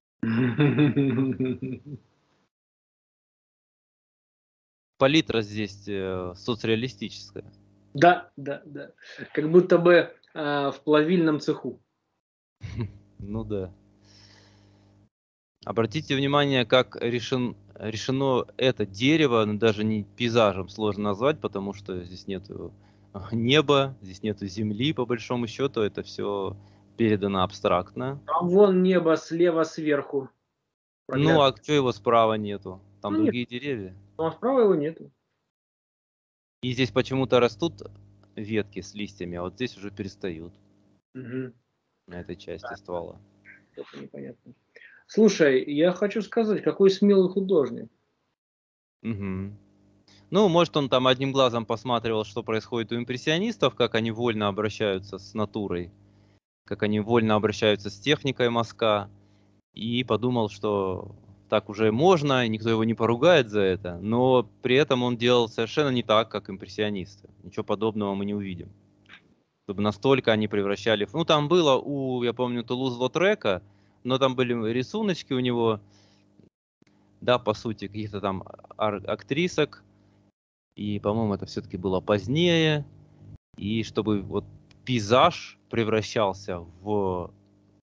Палитра здесь э, соцреалистическая. Да, да, да. Как будто бы э, в плавильном цеху. Ну да. Обратите внимание, как решен, решено это дерево, ну, даже не пейзажем сложно назвать, потому что здесь нет неба, здесь нет земли, по большому счету, это все передано абстрактно. Там вон небо слева сверху. Ну, а что его справа нету? Там ну, другие нет. деревья. Ну, а справа его нету. И здесь почему-то растут ветки с листьями, а вот здесь уже перестают. Угу. На этой части ствола. Это непонятно. Слушай, я хочу сказать, какой смелый художник. Угу. Ну, может, он там одним глазом посматривал, что происходит у импрессионистов, как они вольно обращаются с натурой, как они вольно обращаются с техникой мазка, и подумал, что так уже можно, и никто его не поругает за это, но при этом он делал совершенно не так, как импрессионисты. Ничего подобного мы не увидим. Чтобы настолько они превращали... Ну, там было у, я помню, Тулуз-Лотрека, но там были рисуночки у него, да, по сути, каких-то там актрисок, и, по-моему, это все-таки было позднее, и чтобы вот пейзаж превращался в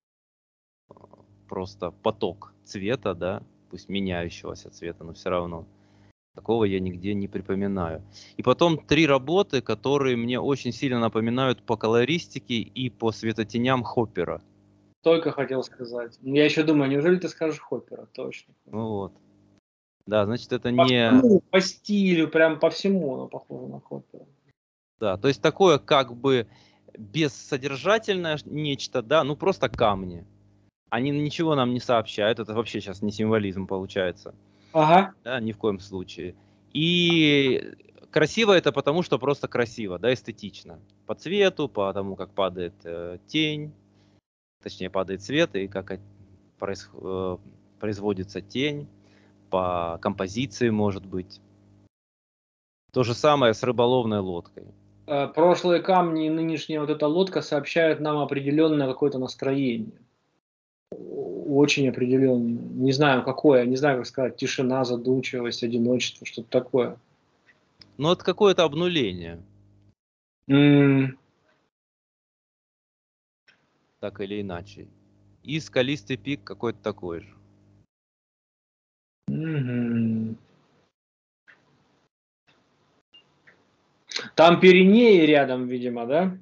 просто поток цвета, да, пусть меняющегося цвета, но все равно. Такого я нигде не припоминаю. И потом три работы, которые мне очень сильно напоминают по колористике и по светотеням Хоппера. Только хотел сказать. Я еще думаю, неужели ты скажешь Хоппера? Точно. Ну вот. Да, значит, это По, не... всему, по стилю, прям по всему оно похоже на Хоппера. Да, то есть такое как бы бессодержательное нечто, да, ну просто камни. Они ничего нам не сообщают, это вообще сейчас не символизм получается. Ага. Да, ни в коем случае. И красиво это потому, что просто красиво, да, эстетично. По цвету, по тому, как падает э, тень, точнее падает свет и как проис, э, производится тень, по композиции может быть. То же самое с рыболовной лодкой. Прошлые камни и нынешняя вот эта лодка сообщают нам определенное какое-то настроение. Очень определенное. Не знаю какое, не знаю как сказать, тишина, задумчивость, одиночество, что-то такое. Ну это какое-то обнуление. Mm. Так или иначе. И скалистый пик какой-то такой же. Mm-hmm. Там Пиренеи рядом, видимо, да?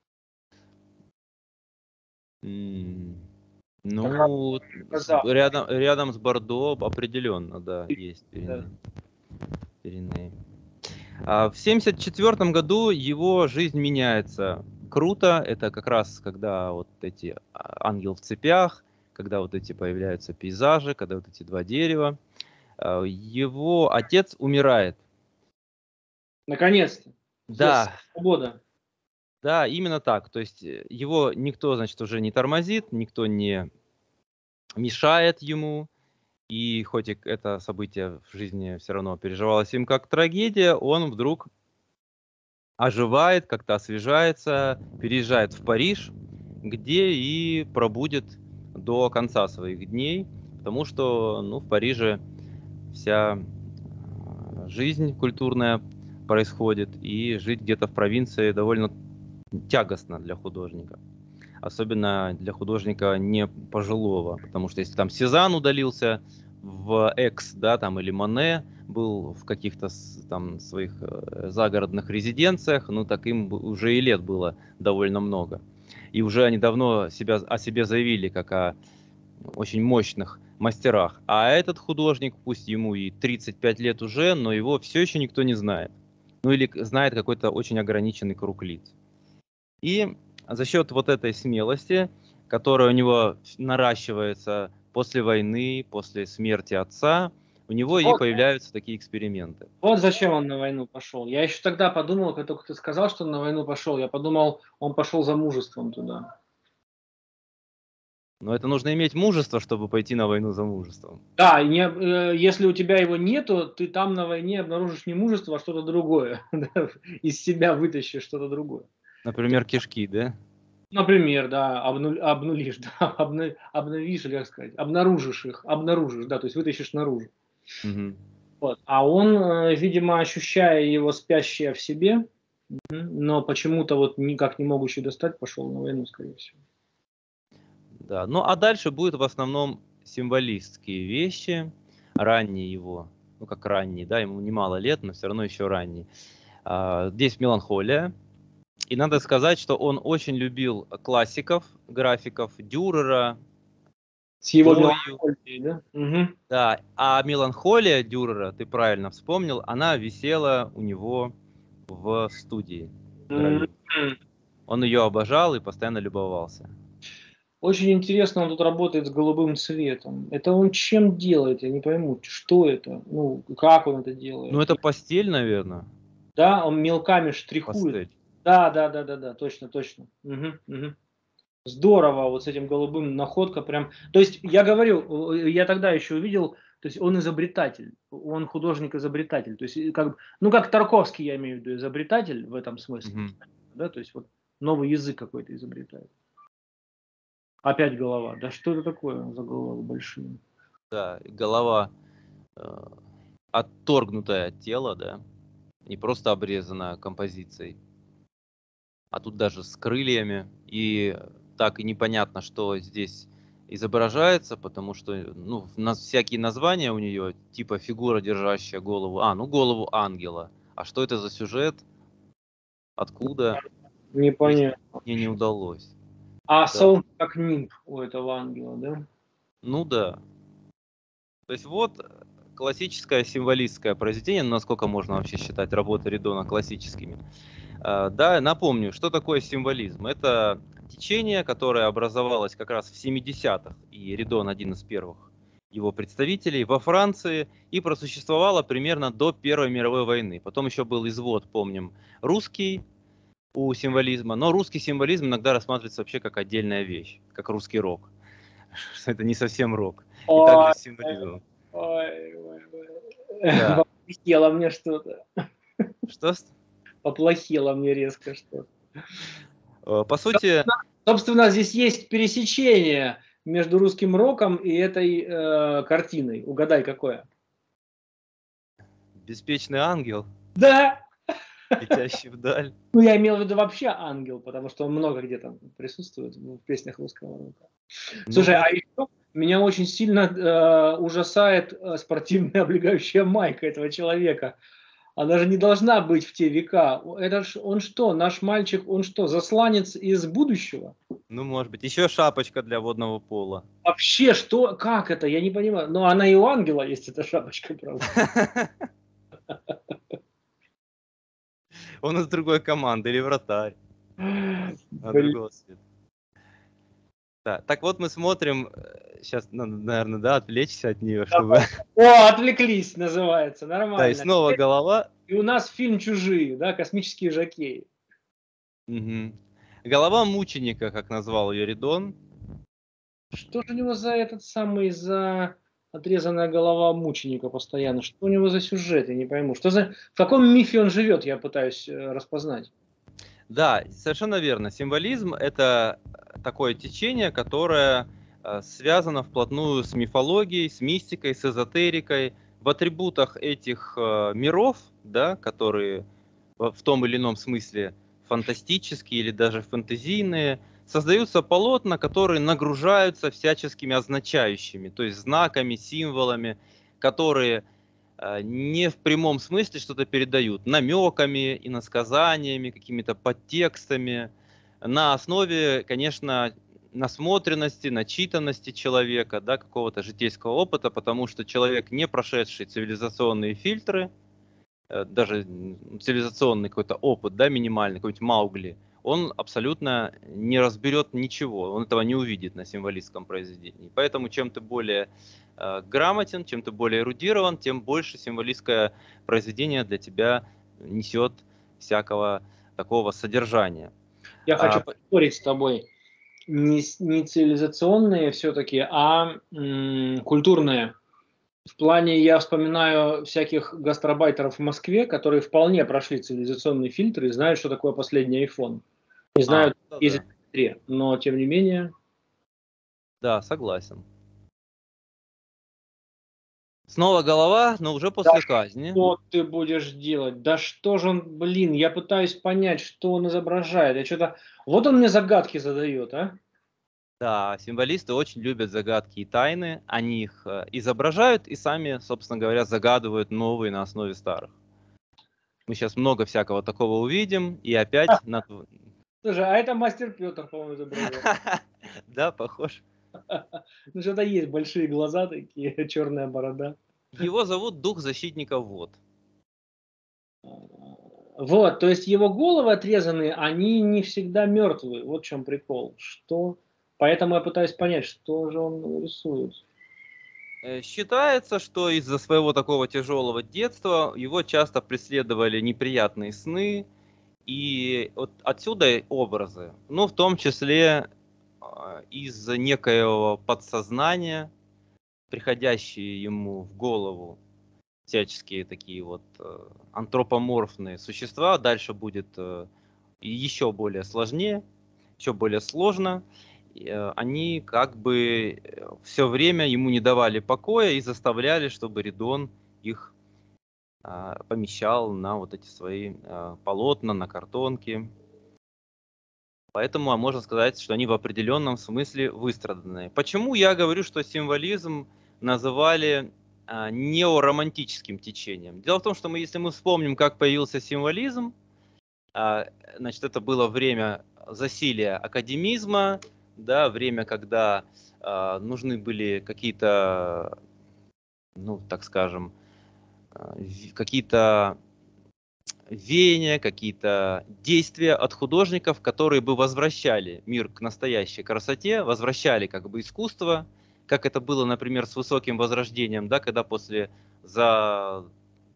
Mm. Ну, с, рядом, рядом с Бордо определенно, да, есть Пиренеи. Пиренеи. А в семьдесят четвёртом году его жизнь меняется. Круто, это как раз когда вот эти ангел в цепях, когда вот эти появляются пейзажи, когда вот эти два дерева. Его отец умирает. Наконец-то. Да. Свобода. Да, именно так. То есть его никто, значит, уже не тормозит, никто не мешает ему. И хоть это событие в жизни все равно переживалось им как трагедия, он вдруг оживает, как-то освежается, переезжает в Париж, где и пробудет до конца своих дней, потому что, ну, в Париже вся жизнь культурная происходит, и жить где-то в провинции довольно тягостно для художника. Особенно для художника не пожилого, потому что если там Сезанн удалился в Экс, да, там, или Моне был в каких-то там своих загородных резиденциях, ну так им уже и лет было довольно много. И уже они давно себя, о себе заявили как о очень мощных мастерах. А этот художник, пусть ему и тридцать пять лет уже, но его все еще никто не знает. Ну или знает какой-то очень ограниченный круг лиц. И за счет вот этой смелости, которая у него наращивается после войны, после смерти отца, у него и Вот, появляются такие эксперименты. вот зачем он на войну пошел. Я еще тогда подумал, как только ты сказал, что он на войну пошел, я подумал, он пошел за мужеством туда. Но это нужно иметь мужество, чтобы пойти на войну за мужеством. Да, и не, э, если у тебя его нету, ты там на войне обнаружишь не мужество, а что-то другое. Да, из себя вытащишь что-то другое. Например, кишки, да? Например, да, обну- обнулишь, да, обна- обновишь, или как сказать, обнаружишь их, обнаружишь, да, то есть вытащишь наружу. Мгм. Вот. А он, э, видимо, ощущая его спящее в себе, мгм, но почему-то вот никак не могущий достать, пошел на войну, скорее всего. Да. Ну а дальше будет в основном символистские вещи, ранние его, ну как ранние, да, ему немало лет, но все равно еще ранние. А, Здесь меланхолия. И надо сказать, что он очень любил классиков, графиков, Дюрера, С его Гою. меланхолией, да? Мгм. Да, а меланхолия Дюрера, ты правильно вспомнил, она висела у него в студии гравюр. Мгм. Он ее обожал и постоянно любовался. Очень интересно, он тут работает с голубым цветом. Это он чем делает? Я не пойму, что это? Ну, как он это Ну, делает? это постель, наверное. Да, он мелками штрихует. Пастель. Да, да, да, да, да, точно, точно. Мгм, мгм. Здорово, вот с этим голубым находка прям. То есть я говорю, э, я тогда еще увидел, то есть он изобретатель, он художник-изобретатель. То есть э, как, бы- ну как Тарковский, я имею в виду, изобретатель в этом смысле, Мгм. да, то есть вот новый язык какой-то изобретает. Опять голова. Да что это такое за головы большие? Да, голова э, отторгнутая от тела, да, не просто обрезанная композицией, а тут даже с крыльями. И так и непонятно, что здесь изображается, потому что ну, у нас всякие названия у нее, типа фигура, держащая голову. А, ну голову ангела. А что это за сюжет? Откуда? Выяснить Непонятно. мне не удалось. А Да. солнце как нимб у этого ангела, да? Ну да. То есть вот э, классическое символистское произведение, ну, насколько можно вообще считать работы Ридона классическими. А, Да, напомню, что такое символизм. Это течение, которое образовалось как раз в семидесятых, и Ридон один из первых его представителей во Франции, и просуществовало примерно до Первой мировой войны. Потом еще был извод, помним, русский у символизма, но русский символизм иногда рассматривается вообще как отдельная вещь, как русский рок. Что это не совсем рок. И также Ой, с символизмом. ой, ой, ой. Да. Поплохело мне что-то. Что? с- Поплохело мне резко что-то. э, По сути, Собственно, здесь есть пересечение между русским роком и этой э, картиной. Угадай, какое? беспечный ангел, Да! летящий вдаль. Ну, я имел в виду вообще ангел, потому что он много где там присутствует в песнях русского рока. Ну Слушай, а вот, еще меня очень сильно э, ужасает э, спортивная облегающая майка этого человека. Она же не должна быть в те века. Это ж, он что, наш мальчик, он что, засланец из будущего? ну может быть. Еще шапочка для водного пола. Вообще, что, как это, я не понимаю. Но она и у ангела есть, эта шапочка, правда. Он из другой команды или вратарь, а Блин. другого цвета. Да. Так вот мы смотрим, сейчас надо, наверное, да, отвлечься от нее, чтобы... О, отвлеклись, называется, Да, и нормально. снова голова. И у нас фильм «Чужие», да, «Космические жокеи». Мгм. Голова мученика, как назвал ее Ридон. Что же у него за этот самый, за отрезанная голова мученика постоянно? Что у него за сюжет, я не пойму. Что за, в каком мифе он живет, я пытаюсь э, распознать. Да, совершенно верно. Символизм — это такое течение, которое э, связано вплотную с мифологией, с мистикой, с эзотерикой. В атрибутах этих э, миров, да, которые в в том или ином смысле фантастические или даже фэнтезийные, создаются полотна, которые нагружаются всяческими означающими, то есть знаками, символами, которые э, не в прямом смысле что-то передают, намеками, иносказаниями, какими-то подтекстами, на основе, конечно, насмотренности, начитанности человека, да, какого-то житейского опыта, потому что человек, не прошедший цивилизационные фильтры, э, даже м, цивилизационный какой-то опыт, да, минимальный, какой-нибудь Маугли, он абсолютно не разберет ничего, он этого не увидит на символистском произведении. Поэтому чем ты более э, грамотен, чем ты более эрудирован, тем больше символистское произведение для тебя несет всякого такого содержания. Я хочу А, поспорить с тобой. Не, с- не цивилизационные все-таки, а м, культурные. В плане, я вспоминаю всяких гастарбайтеров в Москве, которые вполне прошли цивилизационные фильтры и знают, что такое последний iPhone. Не а, знают, да, ездить да, на метре, но тем не менее. да, согласен. Снова голова, но уже Да после казни. что ты будешь делать? Да что же он, блин, я пытаюсь понять, что он изображает. Я что-то... Вот он мне загадки задает, а? Да, символисты очень любят загадки и тайны, они их э, изображают и сами, собственно говоря, загадывают новые на основе старых. Мы сейчас много всякого такого увидим, и опять на... тв- Слушай, а это мастер Петр, по-моему, изображает. Да, похож. Ну, что-то есть большие глаза такие, черная борода. Его зовут Дух Защитников Вод. Вот, то есть его головы отрезанные, они не всегда мертвые. Вот в чем прикол. Что? Поэтому я пытаюсь понять, что же он рисует. Э, Считается, что из-за своего такого тяжелого детства его часто преследовали неприятные сны, и вот отсюда и образы. Ну, в том числе а, из некоего подсознания, приходящие ему в голову всяческие такие вот э, антропоморфные существа. Дальше будет э, еще более сложнее, еще более сложно. И, э, Они как бы все время ему не давали покоя и заставляли, чтобы Ридон их а, помещал на вот эти свои а, полотна, на картонки. Поэтому а можно сказать, что они в определенном смысле выстраданные. Почему я говорю, что символизм называли а, неоромантическим течением? Дело в том, что мы, если мы вспомним, как появился символизм, а, значит, это было время засилия академизма, да, время, когда а, нужны были какие-то, ну, так скажем, а, в- какие-то веяния, какие-то действия от художников, которые бы возвращали мир к настоящей красоте, возвращали как бы искусство, как это было, например, с высоким возрождением, да, когда после затишья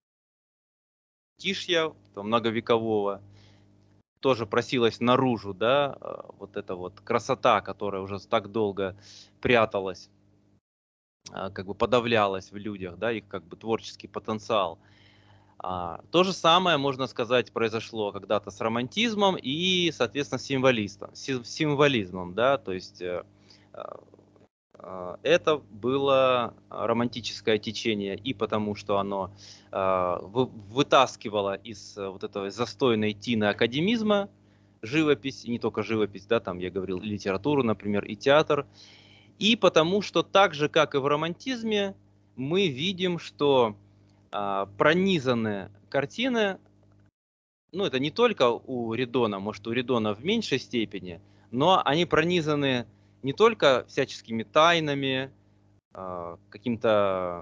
многовекового тоже просилась наружу, да, э, вот эта вот красота, которая уже так долго пряталась, а, как бы подавлялась в людях, да, их как бы творческий потенциал. А, то же самое, можно сказать, произошло когда-то с романтизмом и, соответственно, символистом, си- символизмом, да, то есть э, а, а, это было романтическое течение и потому, что оно а, вы- вытаскивало из э, вот этого застойной тины академизма живопись, и не только живопись, да, там я говорил литературу, например, и театр, и потому, что так же, как и в романтизме, мы видим, что а, пронизаны картины, ну это не только у Ридона, может у Ридона в меньшей степени, но они пронизаны не только всяческими тайнами, а, каким-то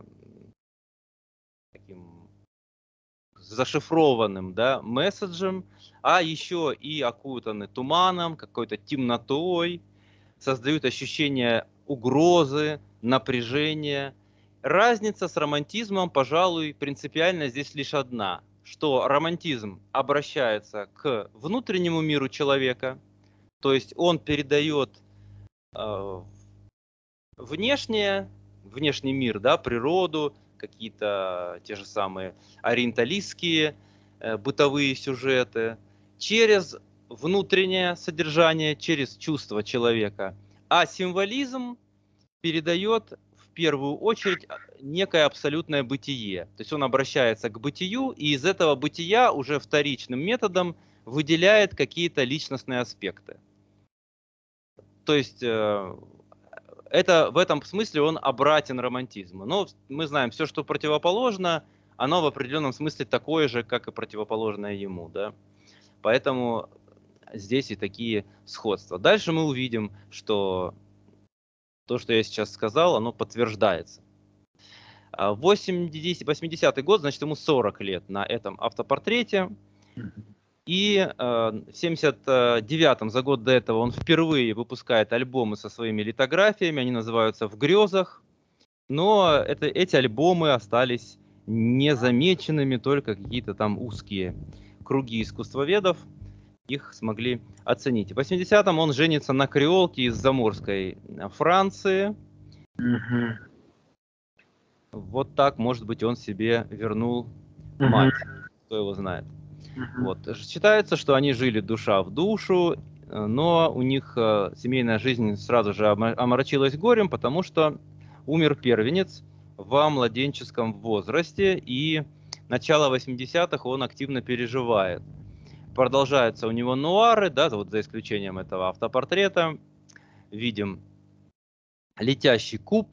таким зашифрованным, да, месседжем, а еще и окутаны туманом, какой-то темнотой, создают ощущение угрозы, напряжения. Разница с романтизмом, пожалуй, принципиально здесь лишь одна, что романтизм обращается к внутреннему миру человека, то есть он передает э, внешнее, внешний мир, да, природу, какие-то те же самые ориенталистские э, бытовые сюжеты, через внутреннее содержание, через чувство человека. А символизм передает в первую очередь а, некое абсолютное бытие. То есть он обращается к бытию, и из этого бытия уже вторичным методом выделяет какие-то личностные аспекты. То есть э, это в этом смысле он обратен романтизму. Но мы знаем, все, что противоположно, оно в определенном смысле такое же, как и противоположное ему. Да? Поэтому здесь и такие сходства. Дальше мы увидим, что то, что я сейчас сказал, оно подтверждается. А восьмидесятый год, значит, ему сорок лет на этом автопортрете. И э, в семьдесят девятом, за год до этого, он впервые выпускает альбомы со своими литографиями, они называются «В грезах». Но это, эти альбомы остались незамеченными, только какие-то там узкие круги искусствоведов их смогли оценить. В восьмидесятом он женится на креолке из заморской Франции. Мгм. Вот так, может быть, он себе вернул Мгм. мать, кто его знает. Мгм. Вот. Считается, что они жили душа в душу, э, но у них э, семейная жизнь сразу же омо- омрачилась горем, потому что умер первенец во младенческом возрасте, и начало восьмидесятых он активно переживает. Продолжаются у него нуары, да, вот за исключением этого автопортрета. Видим летящий куб.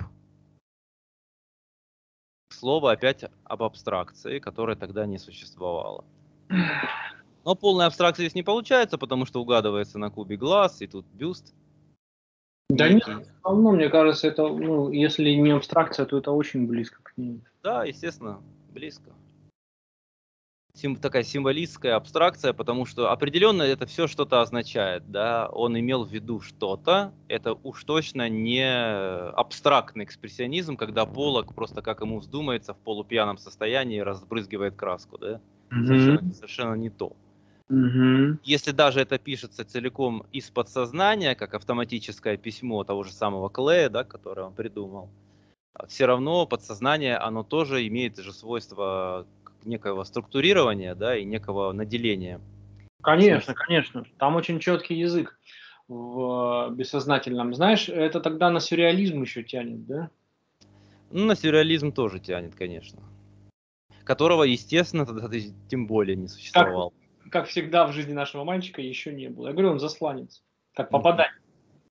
Слово опять об абстракции, которой тогда не существовало. Но полная абстракция здесь не получается, потому что угадывается на кубе глаз, и тут бюст Да нет, некий. все равно, мне кажется, это, ну, если не абстракция, то это очень близко к ней. Да, естественно, близко. Сим- такая символистская абстракция, потому что определенно это все что-то означает, да, он имел в виду что-то, это уж точно не абстрактный экспрессионизм, когда Поллок просто как ему вздумается в полупьяном состоянии разбрызгивает краску, да, совершенно, Мгм. совершенно не то. Мгм. Если даже это пишется целиком из подсознания, как автоматическое письмо того же самого Клея, да, которое он придумал, все равно подсознание, оно тоже имеет же свойство некого структурирования, да, и некого наделения Конечно, смыслом. конечно. Там очень четкий язык в бессознательном. Знаешь, это тогда на сюрреализм еще тянет, да? Ну, на сюрреализм тоже тянет, конечно. Которого, естественно, тогда тем более не Как, существовало. как всегда в жизни нашего мальчика еще не было. Я говорю, он засланец. Как Мгм. попадание.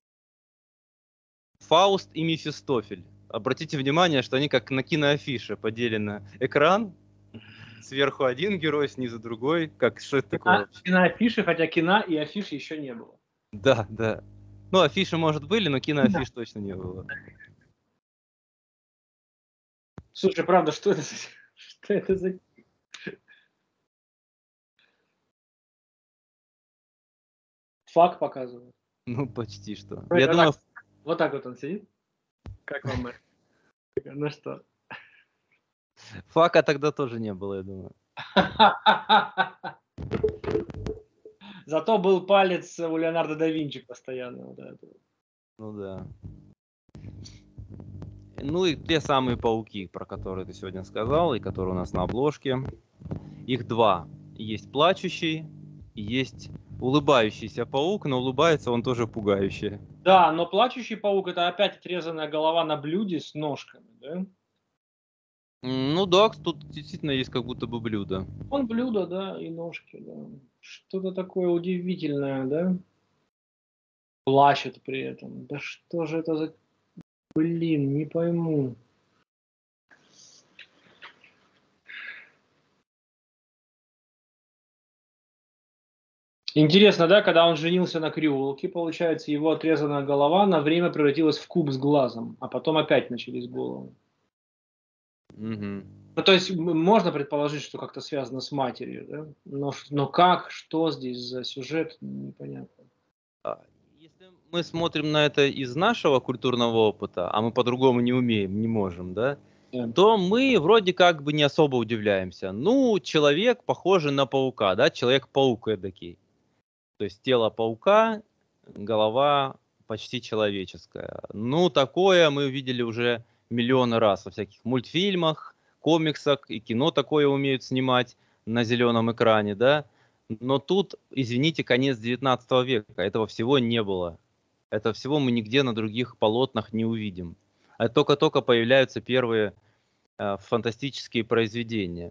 Фауст и Мефистофель. Обратите внимание, что они как на киноафише поделены. Экран, сверху один герой, снизу другой. Как, что это такое Кино, вообще? киноафиши, хотя кино и афиши еще не было. Да, да. Ну, афиши, может, были, но киноафиш точно не было. Слушай, правда, что это за... Что это за... Фак показывает? Ну, почти что. Ну, Я это так, думаю, вот так вот он сидит. Как вам это? Ну что? фака тогда тоже не было, я думаю. Зато был палец у Леонардо да Винчи постоянно. Вот это. Ну да. Ну и те самые пауки, про которые ты сегодня сказал, и которые у нас на обложке. Их два. Есть плачущий, и есть улыбающийся паук, но улыбается он тоже пугающе. Да, но плачущий паук это опять отрезанная голова на блюде с ножками, да? М, Ну да, тут действительно есть как будто бы блюдо. Он блюдо, да, и ножки, да. Что-то такое удивительное, да? Плачет при этом. Да что же это за... Блин, не пойму. Интересно, да, когда он женился на креолке, получается, его отрезанная голова на время превратилась в куб с глазом, а потом опять начались головы. Мгм. Ну, то есть м- можно предположить, что как-то связано с матерью, да? Но, ш- но как, что здесь за сюжет, непонятно. А, Если мы смотрим на это из нашего культурного опыта, а мы по-другому не умеем, не можем, да, Да. то мы вроде как бы не особо удивляемся. Ну, человек похожий на паука, да, человек-паук эдакий. То есть тело паука, голова почти человеческая. Ну, такое мы видели уже миллионы раз во всяких мультфильмах, комиксах, и кино такое умеют снимать на зеленом экране, да. Но тут, извините, конец девятнадцатого века, этого всего не было. Это всего мы нигде на других полотнах не увидим. А только-только появляются первые э, фантастические произведения.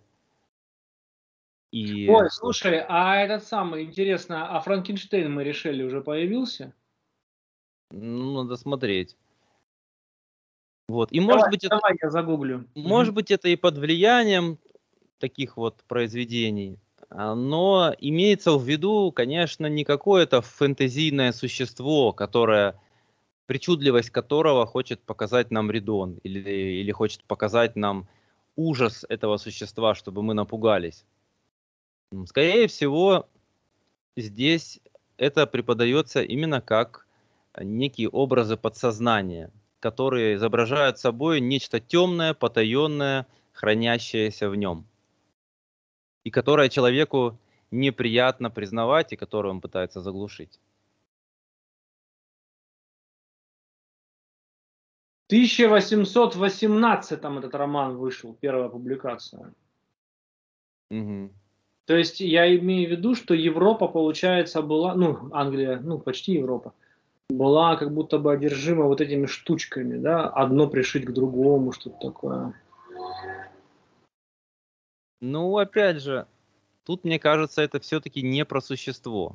И Ой, слушай, а этот самый, интересно, а Франкенштейн, мы решили, уже появился? ну, надо смотреть. Вот. И может Давай, быть это, давай я загуглю. Мгм. может быть это и под влиянием таких вот произведений, а, но имеется в виду, конечно, не какое-то фэнтезийное существо, которое, причудливость которого хочет показать нам Ридон, или, или хочет показать нам ужас этого существа, чтобы мы напугались. М, Скорее всего, здесь это преподается именно как некие образы подсознания, которые изображают собой нечто темное, потаенное, хранящееся в нем, и которое человеку неприятно признавать, и которое он пытается заглушить. В тысяча восемьсот восемнадцатом этот роман вышел, первая публикация. Мгм. То есть я имею в виду, что Европа, получается, была, ну, Англия, ну, почти Европа, была как будто бы одержима вот этими штучками, да, одно пришить к другому, что-то такое. Ну, опять же, тут, мне кажется, это все-таки не про существо,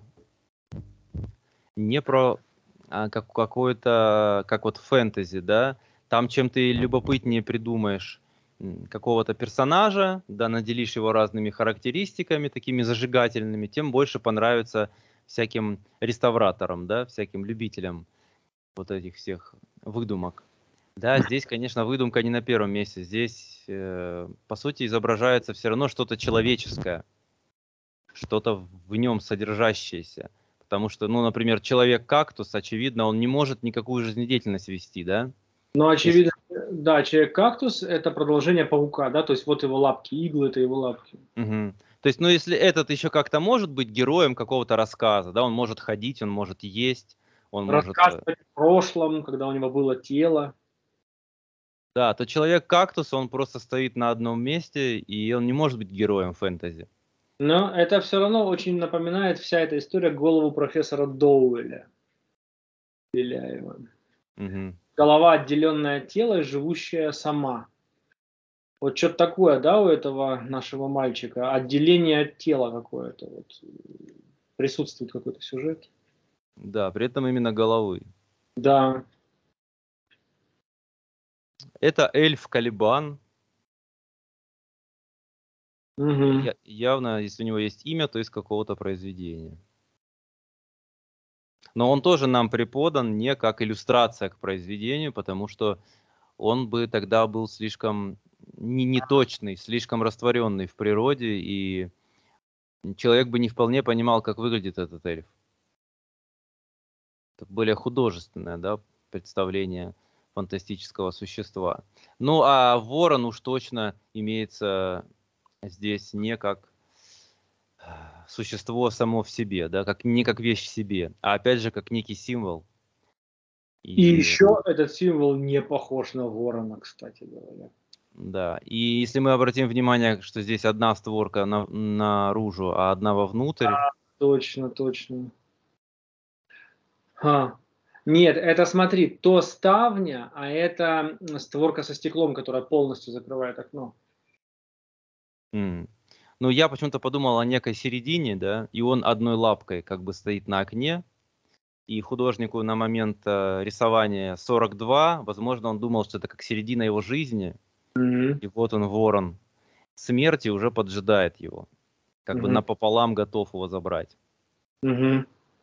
не про а, как, какое-то, как вот фэнтези, да, там чем ты любопытнее придумаешь м, какого-то персонажа, да, наделишь его разными характеристиками, такими зажигательными, тем больше понравится всяким реставраторам, да, всяким любителям вот этих всех выдумок. Да, здесь, конечно, выдумка не на первом месте. Здесь, э, по сути, изображается все равно что-то человеческое, что-то в нем содержащееся. Потому что, ну, например, человек-кактус, очевидно, он не может никакую жизнедеятельность вести, да? Но Если... очевидно, да, человек-кактус – это продолжение паука, да, то есть вот его лапки, иглы – это его лапки. Мгм. То есть, ну, если этот еще как-то может быть героем какого-то рассказа, да, он может ходить, он может есть, он может... э, Рассказывать о прошлом, когда у него было тело. Да, то человек-кактус, он просто стоит на одном месте, и он не может быть героем фэнтези. Но это все равно очень напоминает вся эта история голову профессора Доуэля, Беляева. Мгм. Голова, отделенная от тела, и живущая сама. Вот что-то такое, да, у этого нашего мальчика, отделение от тела какое-то, вот, присутствует какой-то сюжет. Да, при этом именно головы. Да. Это эльф Калибан. Мгм. Я- явно, если у него есть имя, то из какого-то произведения. Но он тоже нам преподан не как иллюстрация к произведению, потому что он бы тогда был слишком не- неточный, слишком растворенный в природе, и человек бы не вполне понимал, как выглядит этот эльф. Это более художественное, да, представление фантастического существа. Ну, а ворон уж точно имеется здесь не как существо само в себе, да, как не как вещь в себе, а опять же как некий символ. И И еще этот символ не похож на ворона, кстати говоря. да, и если мы обратим внимание, что здесь одна створка на, наружу, а одна вовнутрь, Точно, точно. Ха. Нет, это смотри, то ставня, а это м, створка со стеклом, которая полностью закрывает окно. м, ну я почему-то подумал о некой середине, да, и он одной лапкой как бы стоит на окне, и художнику на момент э, рисования сорок два, возможно, он думал, что это как середина его жизни, Мгм. и вот он ворон смерти уже поджидает его, как бы Мгм. напополам готов его забрать. Мгм.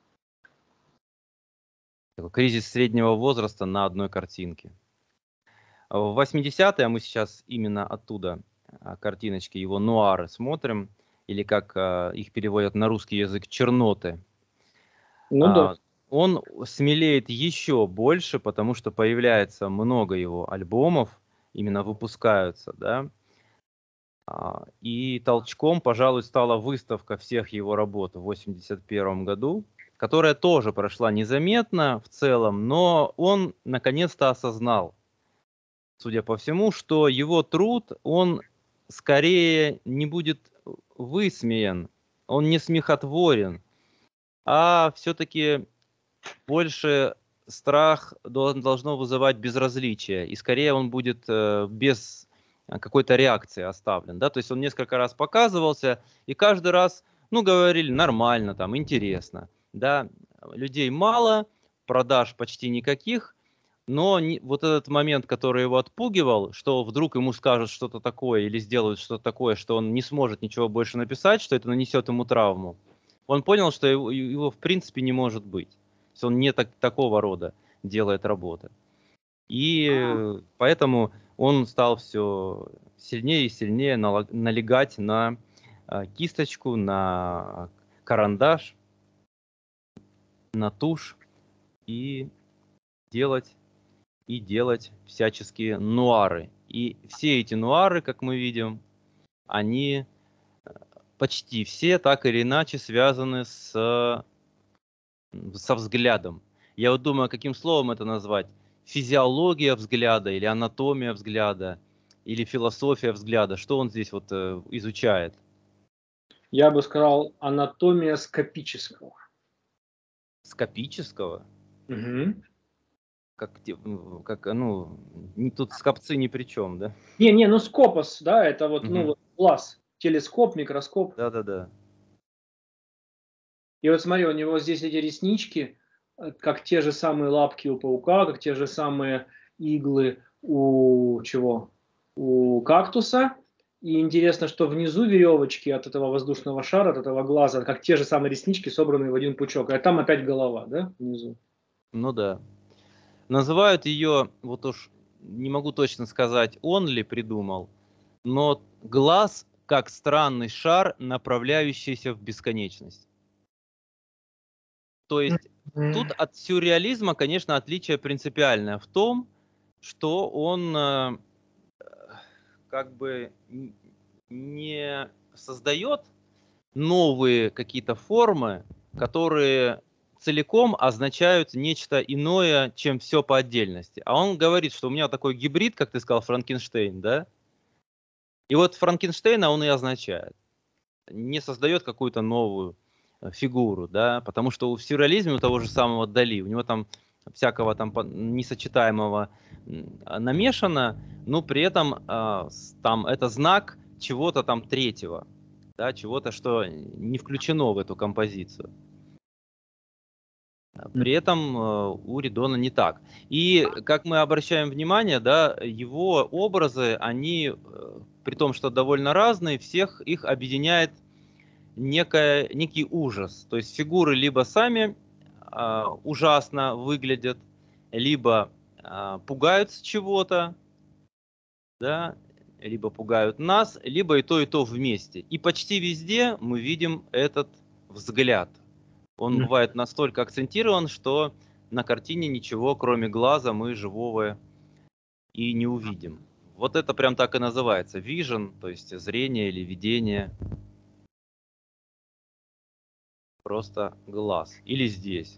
Такой кризис среднего возраста на одной картинке. В восьмидесятые, а мы сейчас именно оттуда а, картиночки, его нуары смотрим, или как а, их переводят на русский язык, черноты. Ну да. А, он смелеет еще больше, потому что появляется много его альбомов, именно выпускаются, да. А, И толчком, пожалуй, стала выставка всех его работ в восемьдесят первом году, которая тоже прошла незаметно в целом, но он наконец-то осознал, судя по всему, что его труд, он скорее не будет высмеян, он не смехотворен, а все-таки больше страх дол- должно вызывать безразличие, и скорее он будет э, без э, какой-то реакции оставлен, да, то есть он несколько раз показывался, и каждый раз, ну, говорили нормально, там, интересно, да, людей мало, продаж почти никаких, но не- вот этот момент, который его отпугивал, что вдруг ему скажут что-то такое или сделают что-то такое, что он не сможет ничего больше написать, что это нанесет ему травму, он понял, что его, его в принципе не может быть. То есть он не так, такого рода делает работы. И э, поэтому он стал все сильнее и сильнее нала- налегать на э, кисточку, на карандаш. на тушь и делать, и делать всяческие нуары. И все эти нуары, как мы видим, они почти все так или иначе связаны с, со взглядом. Я вот думаю, каким словом это назвать? Физиология взгляда или анатомия взгляда или философия взгляда. Что он здесь вот э, изучает? Я бы сказал, анатомия скопического. Скопического? Угу. Как, как, ну, не, тут скопцы ни при чем, да? Не, не, ну скопос, да, это вот, Угу. ну, вот глаз, телескоп, микроскоп. Да-да-да. И вот смотри, у него здесь эти реснички, как те же самые лапки у паука, как те же самые иглы у чего? У кактуса. И интересно, что внизу веревочки от этого воздушного шара, от этого глаза, как те же самые реснички, собранные в один пучок. А там опять голова, да, внизу? Ну да. Называют ее, вот уж не могу точно сказать, он ли придумал, но глаз как странный шар, направляющийся в бесконечность. То есть тут от сюрреализма, конечно, отличие принципиальное в том, что он э, как бы не создает новые какие-то формы, которые целиком означают нечто иное, чем все по отдельности. А он говорит, что у меня такой гибрид, как ты сказал, Франкенштейн, да? И вот Франкенштейна он и означает. Не создает какую-то новую э, фигуру, да, потому что в сюрреализме у того же самого Дали, у него там всякого там несочетаемого намешано, но при этом э, там это знак чего-то там третьего, да, чего-то, что не включено в эту композицию. При этом э, у Ридона не так. И как мы обращаем внимание, да, его образы, они, э, при том, что довольно разные, всех их объединяет некая, некий ужас. То есть фигуры либо сами э, ужасно выглядят, либо э, пугают с чего-то, да, либо пугают нас, либо и то, и то вместе. И почти везде мы видим этот взгляд. Он бывает настолько акцентирован, что на картине ничего, кроме глаза, мы живого и не увидим. Вот это прям так и называется. Vision, то есть зрение или видение. Просто глаз. Или здесь.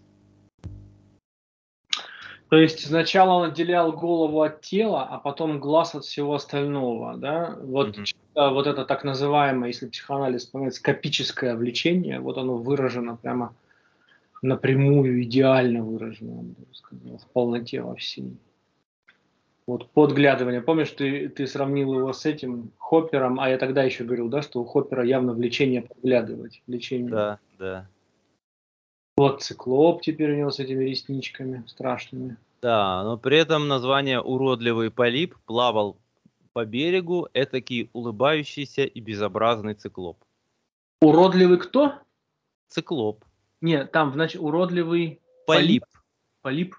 То есть сначала он отделял голову от тела, а потом глаз от всего остального, да? Вот, Мгм. вот это так называемое, если психоанализ вспоминает, скопическое влечение, вот оно выражено прямо напрямую, идеально выражено, я бы сказал, в полноте во всей. Вот подглядывание. Помнишь, ты, ты сравнил его с этим Хоппером, а я тогда еще говорил, да, что у Хоппера явно влечение подглядывать. Влечение. Да, да. Вот циклоп теперь у него с этими ресничками страшными. Да, но при этом название «уродливый полип» плавал по берегу этакий улыбающийся и безобразный циклоп. Уродливый кто? Циклоп. Нет, там, значит, уродливый Полип. Полип.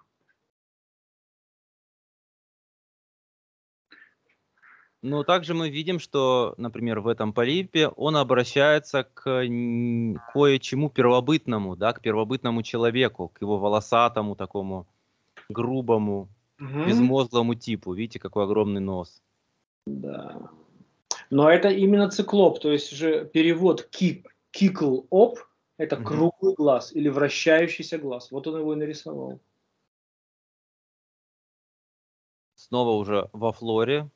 Но также мы видим, что, например, в этом полипе он обращается к кое-чему первобытному, да, к первобытному человеку, к его волосатому, такому грубому, Угу. безмозглому типу. Видите, какой огромный нос. Да. Но это именно циклоп, то есть же перевод кик, кикл оп, это Угу. круглый глаз или вращающийся глаз. Вот он его и нарисовал. Снова уже во флоре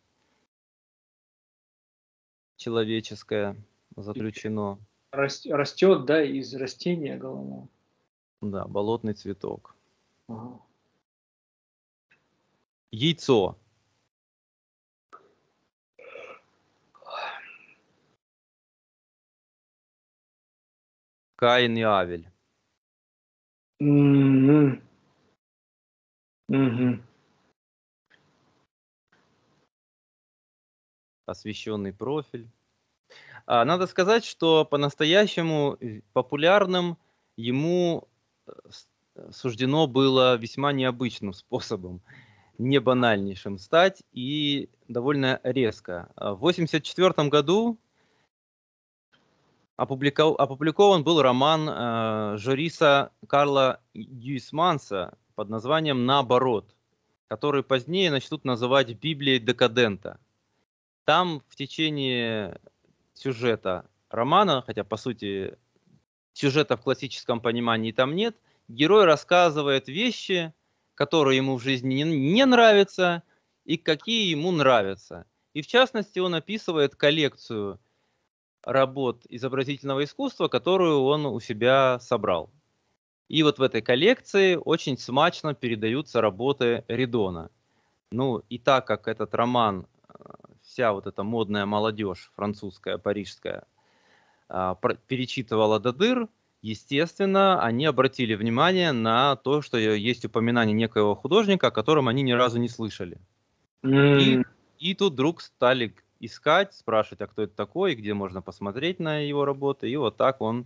человеческое заключено. Растет, да, из растения голова. Да, болотный цветок. Ага. Яйцо. Каин и Авель. Mm-hmm. Mm-hmm. Освещенный профиль. А, надо сказать, что по-настоящему популярным ему суждено было весьма необычным способом, не банальнейшим стать и довольно резко. В восемьдесят четвёртом году опублико- опубликован был роман э, Жориса Карла Гюйсманса под названием «Наоборот», который позднее начнут называть Библией декадента. Там в течение сюжета романа, хотя по сути сюжета в классическом понимании там нет, герой рассказывает вещи, которые ему в жизни не, не нравятся и какие ему нравятся. И в частности он описывает коллекцию работ изобразительного искусства, которую он у себя собрал. И вот в этой коллекции очень смачно передаются работы Ридона. Ну и так как этот роман, вся вот эта модная молодежь французская, парижская, перечитывала до дыр, естественно, они обратили внимание на то, что есть упоминание некоего художника, о котором они ни разу не слышали. И, и тут вдруг стали искать, спрашивать, а кто это такой, где можно посмотреть на его работы. И вот так он,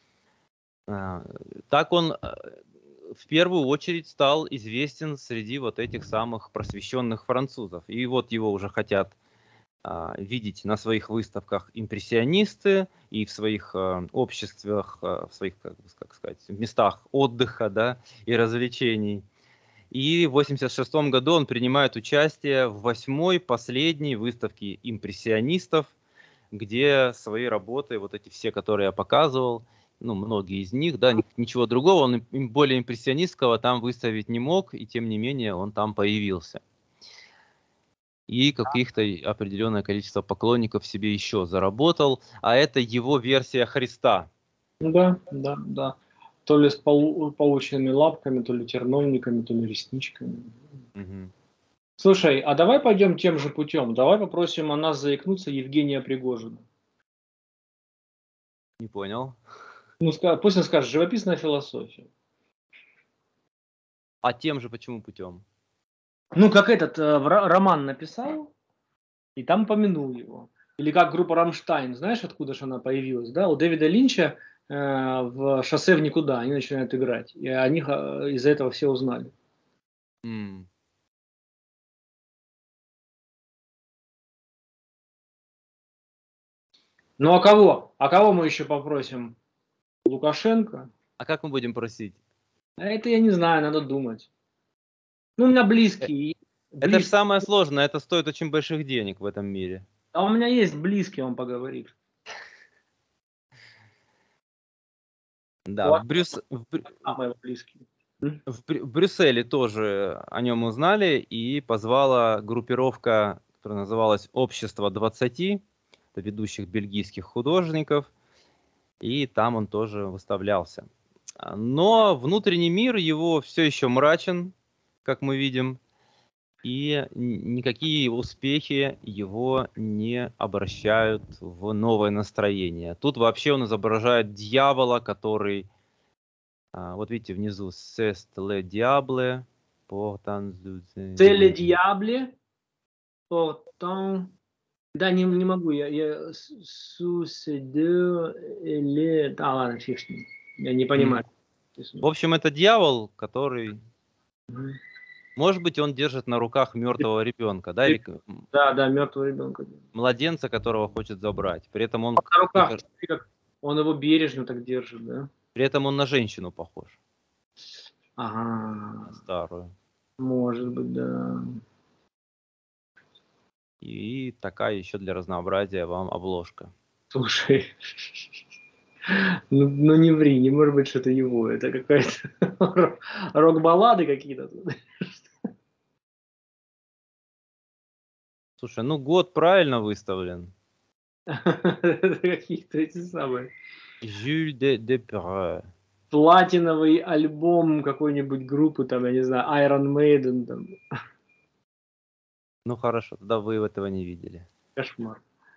так он в первую очередь стал известен среди вот этих самых просвещенных французов. И вот его уже хотят видеть на своих выставках импрессионисты и в своих э, обществах, э, в своих, как, как сказать, местах отдыха, да, и развлечений. И в восемьдесят шестом году он принимает участие в восьмой последней выставке импрессионистов, где свои работы, вот эти все, которые я показывал, ну, многие из них, да, ничего другого, он более импрессионистского там выставить не мог, и тем не менее он там появился. И каких-то определенное количество поклонников себе еще заработал, а это его версия Христа. Да, да, да. То ли с полу- полученными лапками, то ли терновниками, то ли ресничками. Угу. Слушай, а давай пойдем тем же путем. Давай попросим о нас заикнуться Евгения Пригожина. Не понял. Ну, пусть он скажет, живописная философия. А тем же почему путем? Ну, как этот э, роман написал, и там помянул его. Или как группа «Рамштайн», знаешь, откуда же она появилась, да? У Дэвида Линча э, в «Шоссе в никуда» они начинают играть, и о них э, из-за этого все узнали. Mm. Ну, а кого? А кого мы еще попросим? Лукашенко? А как мы будем просить? А это я не знаю, надо думать. Ну, у меня близкий. Это близкий. же самое сложное, это стоит очень больших денег в этом мире. А у меня есть близкий, он поговорит. Да, в, Брюс... в, Брю... Самый близкий. в, Брю... в Брюсселе тоже о нем узнали, и позвала группировка, которая называлась «Общество двадцати», это ведущих бельгийских художников, и там он тоже выставлялся. Но внутренний мир его все еще мрачен, как мы видим, и никакие успехи его не обращают в новое настроение. Тут вообще он изображает дьявола, который, вот видите внизу, «C'est le diable, pourtant...» «C'est le diable, pourtant...» Да, не, не могу, я, я sous ces deux, les... А, ладно, фиг с ним. Я не понимаю. В общем, это дьявол, который... Mm. Может быть, он держит на руках мертвого ребенка, да, или да, да, мертвого ребенка. младенца, которого хочет забрать. При этом он... На руках, как он его бережно так держит, да? При этом он на женщину похож. Ага. На старую. Может быть, да. И такая еще для разнообразия вам обложка. Слушай, ну, ну не ври, не может быть, что это его, это какая-то рок-баллады какие-то. Слушай, ну год правильно выставлен. Это какие-то эти самые. Жюль де Депре. Платиновый альбом какой-нибудь группы, там, я не знаю, Iron Maiden. Там. Ну хорошо, тогда вы этого не видели. Кошмар.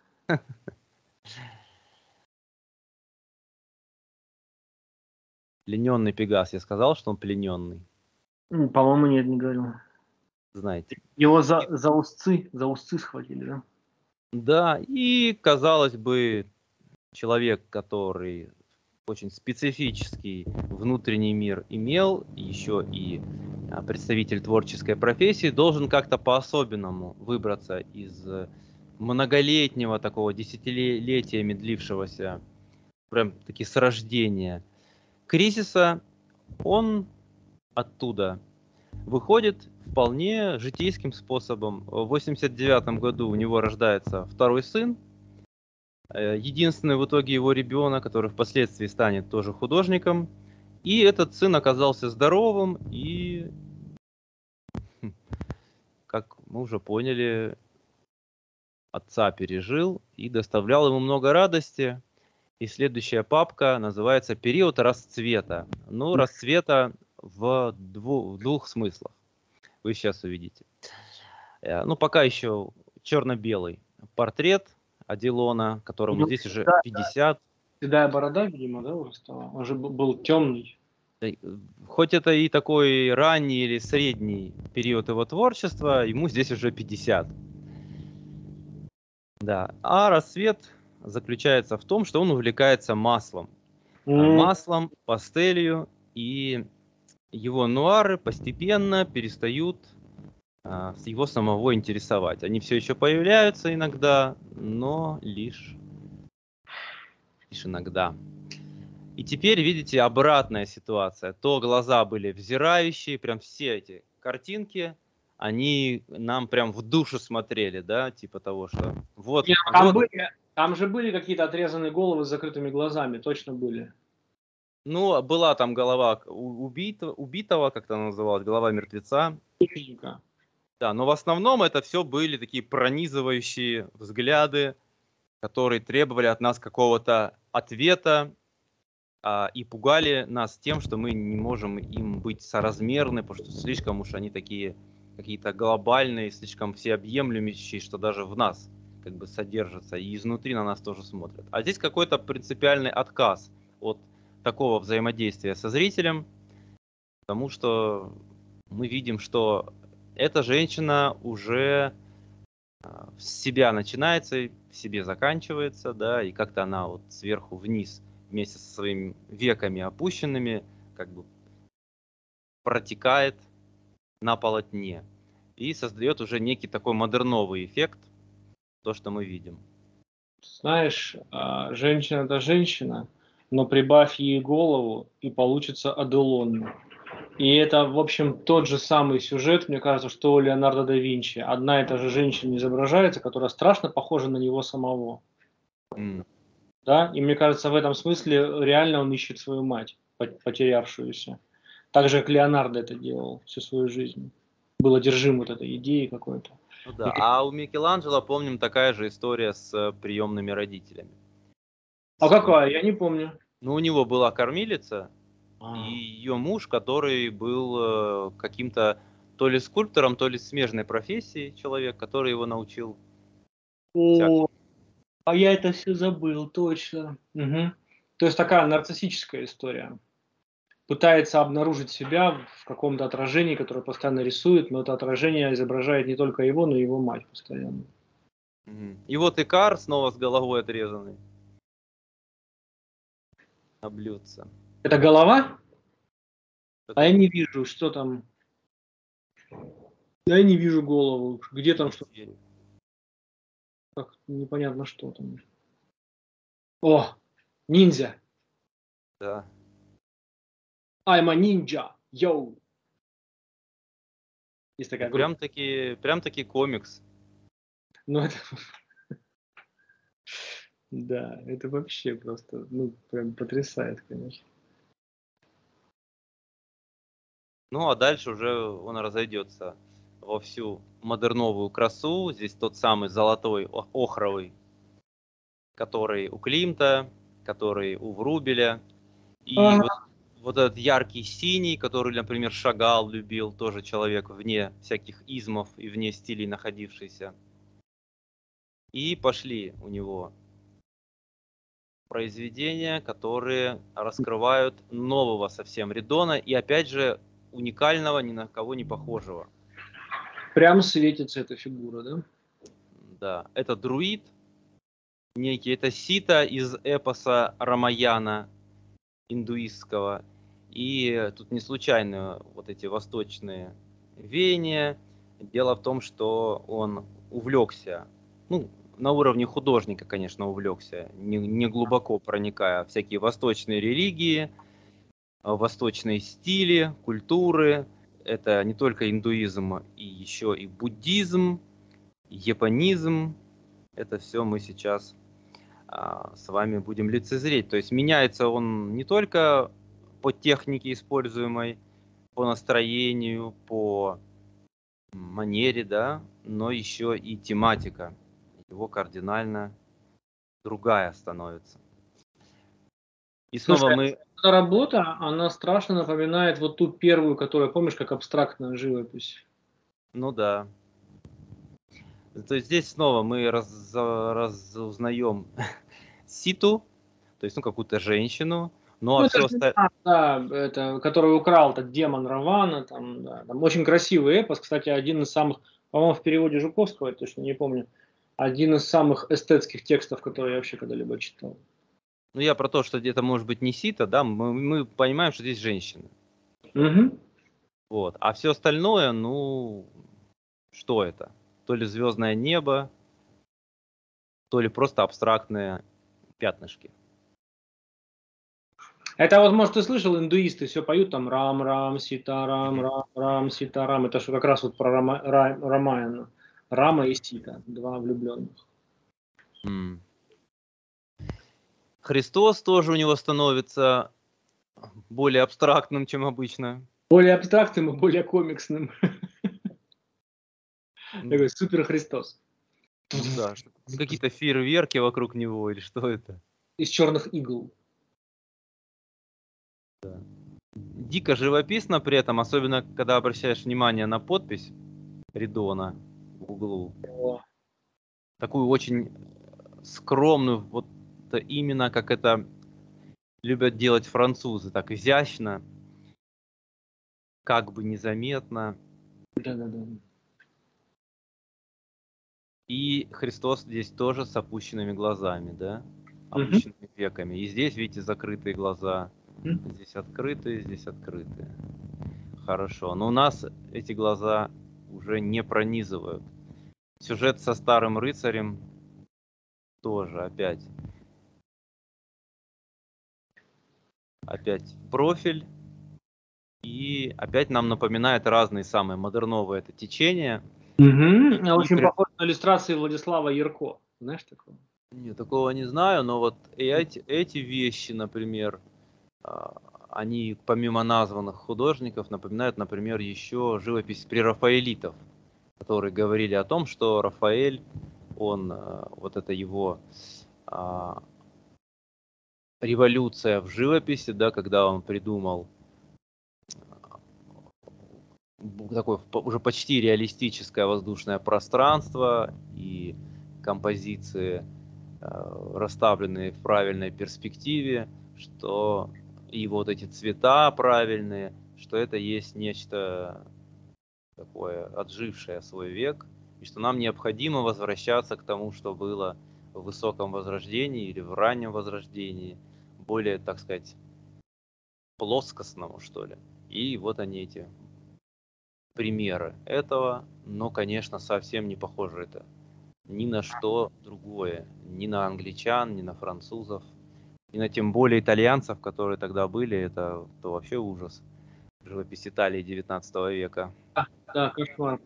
Плененный Пегас. Я сказал, что он плененный? По-моему, нет, не говорил. Знаете. Его за, за узцы, за узцы схватили, да? Да, и, казалось бы, человек, который очень специфический внутренний мир имел, еще и представитель творческой профессии, должен как-то по-особенному выбраться из многолетнего такого десятилетиями длившегося прям таки с рождения кризиса, он оттуда выходит вполне житейским способом. В восемьдесят девятом году у него рождается второй сын, единственный в итоге его ребенок, который впоследствии станет тоже художником. И этот сын оказался здоровым и, как мы уже поняли, отца пережил и доставлял ему много радости. И следующая папка называется «Период расцвета». Ну, расцвета в, дву- в двух смыслах. Вы сейчас увидите. Э, Ну, пока еще черно-белый портрет Адилона, которому Ну, здесь уже да, пятьдесят. седая борода, видимо, да, уже стала. Он же б- был темный. Э, Хоть это и такой ранний или средний период его творчества, ему здесь уже пятьдесят. Да. А рассвет заключается в том, что он увлекается маслом. А, М, Маслом, пастелью, и его нуары постепенно перестают а, с его самого интересовать. Они все еще появляются иногда, но лишь, лишь иногда. И теперь, видите, обратная ситуация. То глаза были взирающие, прям все эти картинки, они нам прям в душу смотрели, да, типа того, что вот, Не, ну там вот, были, там же были какие-то отрезанные головы с закрытыми глазами, точно были. ну, была там голова у- убитого, убитого, как это называлось, голова мертвеца. Хищника. Да, но в основном это все были такие пронизывающие взгляды, которые требовали от нас какого-то ответа, а, и пугали нас тем, что мы не можем им быть соразмерны, потому что слишком уж они такие какие-то глобальные, слишком всеобъемлющие, что даже в нас как бы содержатся и изнутри на нас тоже смотрят. А здесь какой-то принципиальный отказ от такого взаимодействия со зрителем, потому что мы видим, что эта женщина уже а, с себя начинается, в себе заканчивается, да, и как-то она вот сверху вниз вместе со своими веками опущенными как бы протекает на полотне и создает уже некий такой модерновый эффект, то, что мы видим. Знаешь, а, женщина это женщина, но прибавь ей голову, и получится Аделон. И это, в общем, тот же самый сюжет, мне кажется, что у Леонардо да Винчи. Одна и та же женщина изображается, которая страшно похожа на него самого. М. Да? И мне кажется, в этом смысле реально он ищет свою мать, по- потерявшуюся. Так же, как Леонардо это делал всю свою жизнь. Был одержим вот этой идеей какой-то. Ну И да, а у Микеланджело, помним, такая же история с э, приемными родителями. А С- у- какая? Я не помню. Ну, у него была кормилица, и А. ее муж, который был э, каким-то то ли скульптором, то ли смежной профессией человек, который его научил О, всяким. а я это все забыл, точно. Мгм. То есть такая нарциссическая история. Пытается обнаружить себя в каком-то отражении, которое постоянно рисует, но это отражение изображает не только его, но и его мать постоянно. Мгм. И вот Икар снова с головой отрезанный на блюдце. Это голова? А Это я не вижу, что там. Я не вижу голову. Где там что? череп. Как непонятно что там. О, ниндзя. Да. I'm a ninja. Йоу. Есть Ну, такая группа. прям таки, прям таки комикс. Ну это, да, это вообще просто, ну, прям потрясает, конечно. Ну, а дальше уже он разойдется во всю модерновую красу. Здесь тот самый золотой о- охровый, который у Климта, который у Врубеля. И вот, Ага. вот этот яркий синий, который, например, Шагал любил, тоже человек вне всяких измов и вне стилей находившийся. И пошли у него произведения, которые раскрывают нового совсем Ридона и опять же уникального, ни на кого не похожего. Прям светится эта фигура, да? Да, это друид некий, это сита из эпоса Рамаяна индуистского. И тут не случайно вот эти восточные веяния. Дело в том, что он увлекся, ну, на уровне художника, конечно, увлекся, не, не глубоко проникая в всякие восточные религии, восточные стили, культуры. Это не только индуизм, и еще и буддизм, и японизм. Это все мы сейчас а, с вами будем лицезреть. То есть меняется он не только по технике используемой, по настроению, по манере, да, но еще и тематика его кардинально другая становится. И снова Слушай, мы... эта работа, она страшно напоминает вот ту первую, которую, помнишь, как абстрактная живопись. Ну да. То есть здесь снова мы раз, разузнаем Ситу, то есть ну какую-то женщину, ну Ну, а это все же, остальное... а, да, это, который украл этот демон Равана, там, да, там очень красивый эпос, кстати, один из самых, по-моему, в переводе Жуковского, я точно не помню, один из самых эстетских текстов, которые я вообще когда-либо читал. Ну я про то, что это может быть не Сита, да, мы, мы понимаем, что здесь женщина. Угу. Вот. А все остальное, ну, что это? То ли звездное небо, то ли просто абстрактные пятнышки. Это вот, может, ты слышал, индуисты все поют там рам-рам, сита-рам, рам-рам, сита-рам. Это что как раз вот про Рама, Ра- Рамаяна. Рама и Сита, два влюбленных. М. Христос тоже у него становится более абстрактным, чем обычно. Более абстрактным и более комиксным. М, Такой супер Христос. Ну да, что- какие-то фейерверки вокруг него или что это? Из черных игл. Дико живописно при этом, особенно когда обращаешь внимание на подпись Ридона в углу. О, Такую очень скромную, вот это именно как это любят делать французы, так изящно, как бы незаметно. да-да-да. И Христос здесь тоже с опущенными глазами, да? Мгм. Опущенными веками. И здесь, видите, закрытые глаза. Мгм. Здесь открытые, здесь открытые. Хорошо. Но у нас эти глаза уже не пронизывают. Сюжет со старым рыцарем тоже опять. Опять профиль. И опять нам напоминает разные самые модерновые это течения. Мгм. И Очень при- похож на иллюстрации Владислава Ярко. Знаешь такого? Нет, такого не знаю, но вот и эти, эти вещи, например, а, они помимо названных художников напоминают, например, еще живопись прерафаэлитов, которые говорили о том, что Рафаэль, он, а, вот это его а, революция в живописи, да, когда он придумал б- такое по- уже почти реалистическое воздушное пространство и композиции, э, расставленные в правильной перспективе, что и вот эти цвета правильные, что это есть нечто такое отжившее свой век, и что нам необходимо возвращаться к тому, что было в высоком возрождении или в раннем возрождении, более, так сказать, плоскостному, что ли. И вот они эти примеры этого, но, конечно, совсем не похоже это ни на что другое, ни на англичан, ни на французов, ни на тем более итальянцев, которые тогда были, это, это вообще ужас. Живопись Италии девятнадцатого века. Да, да, кошмар.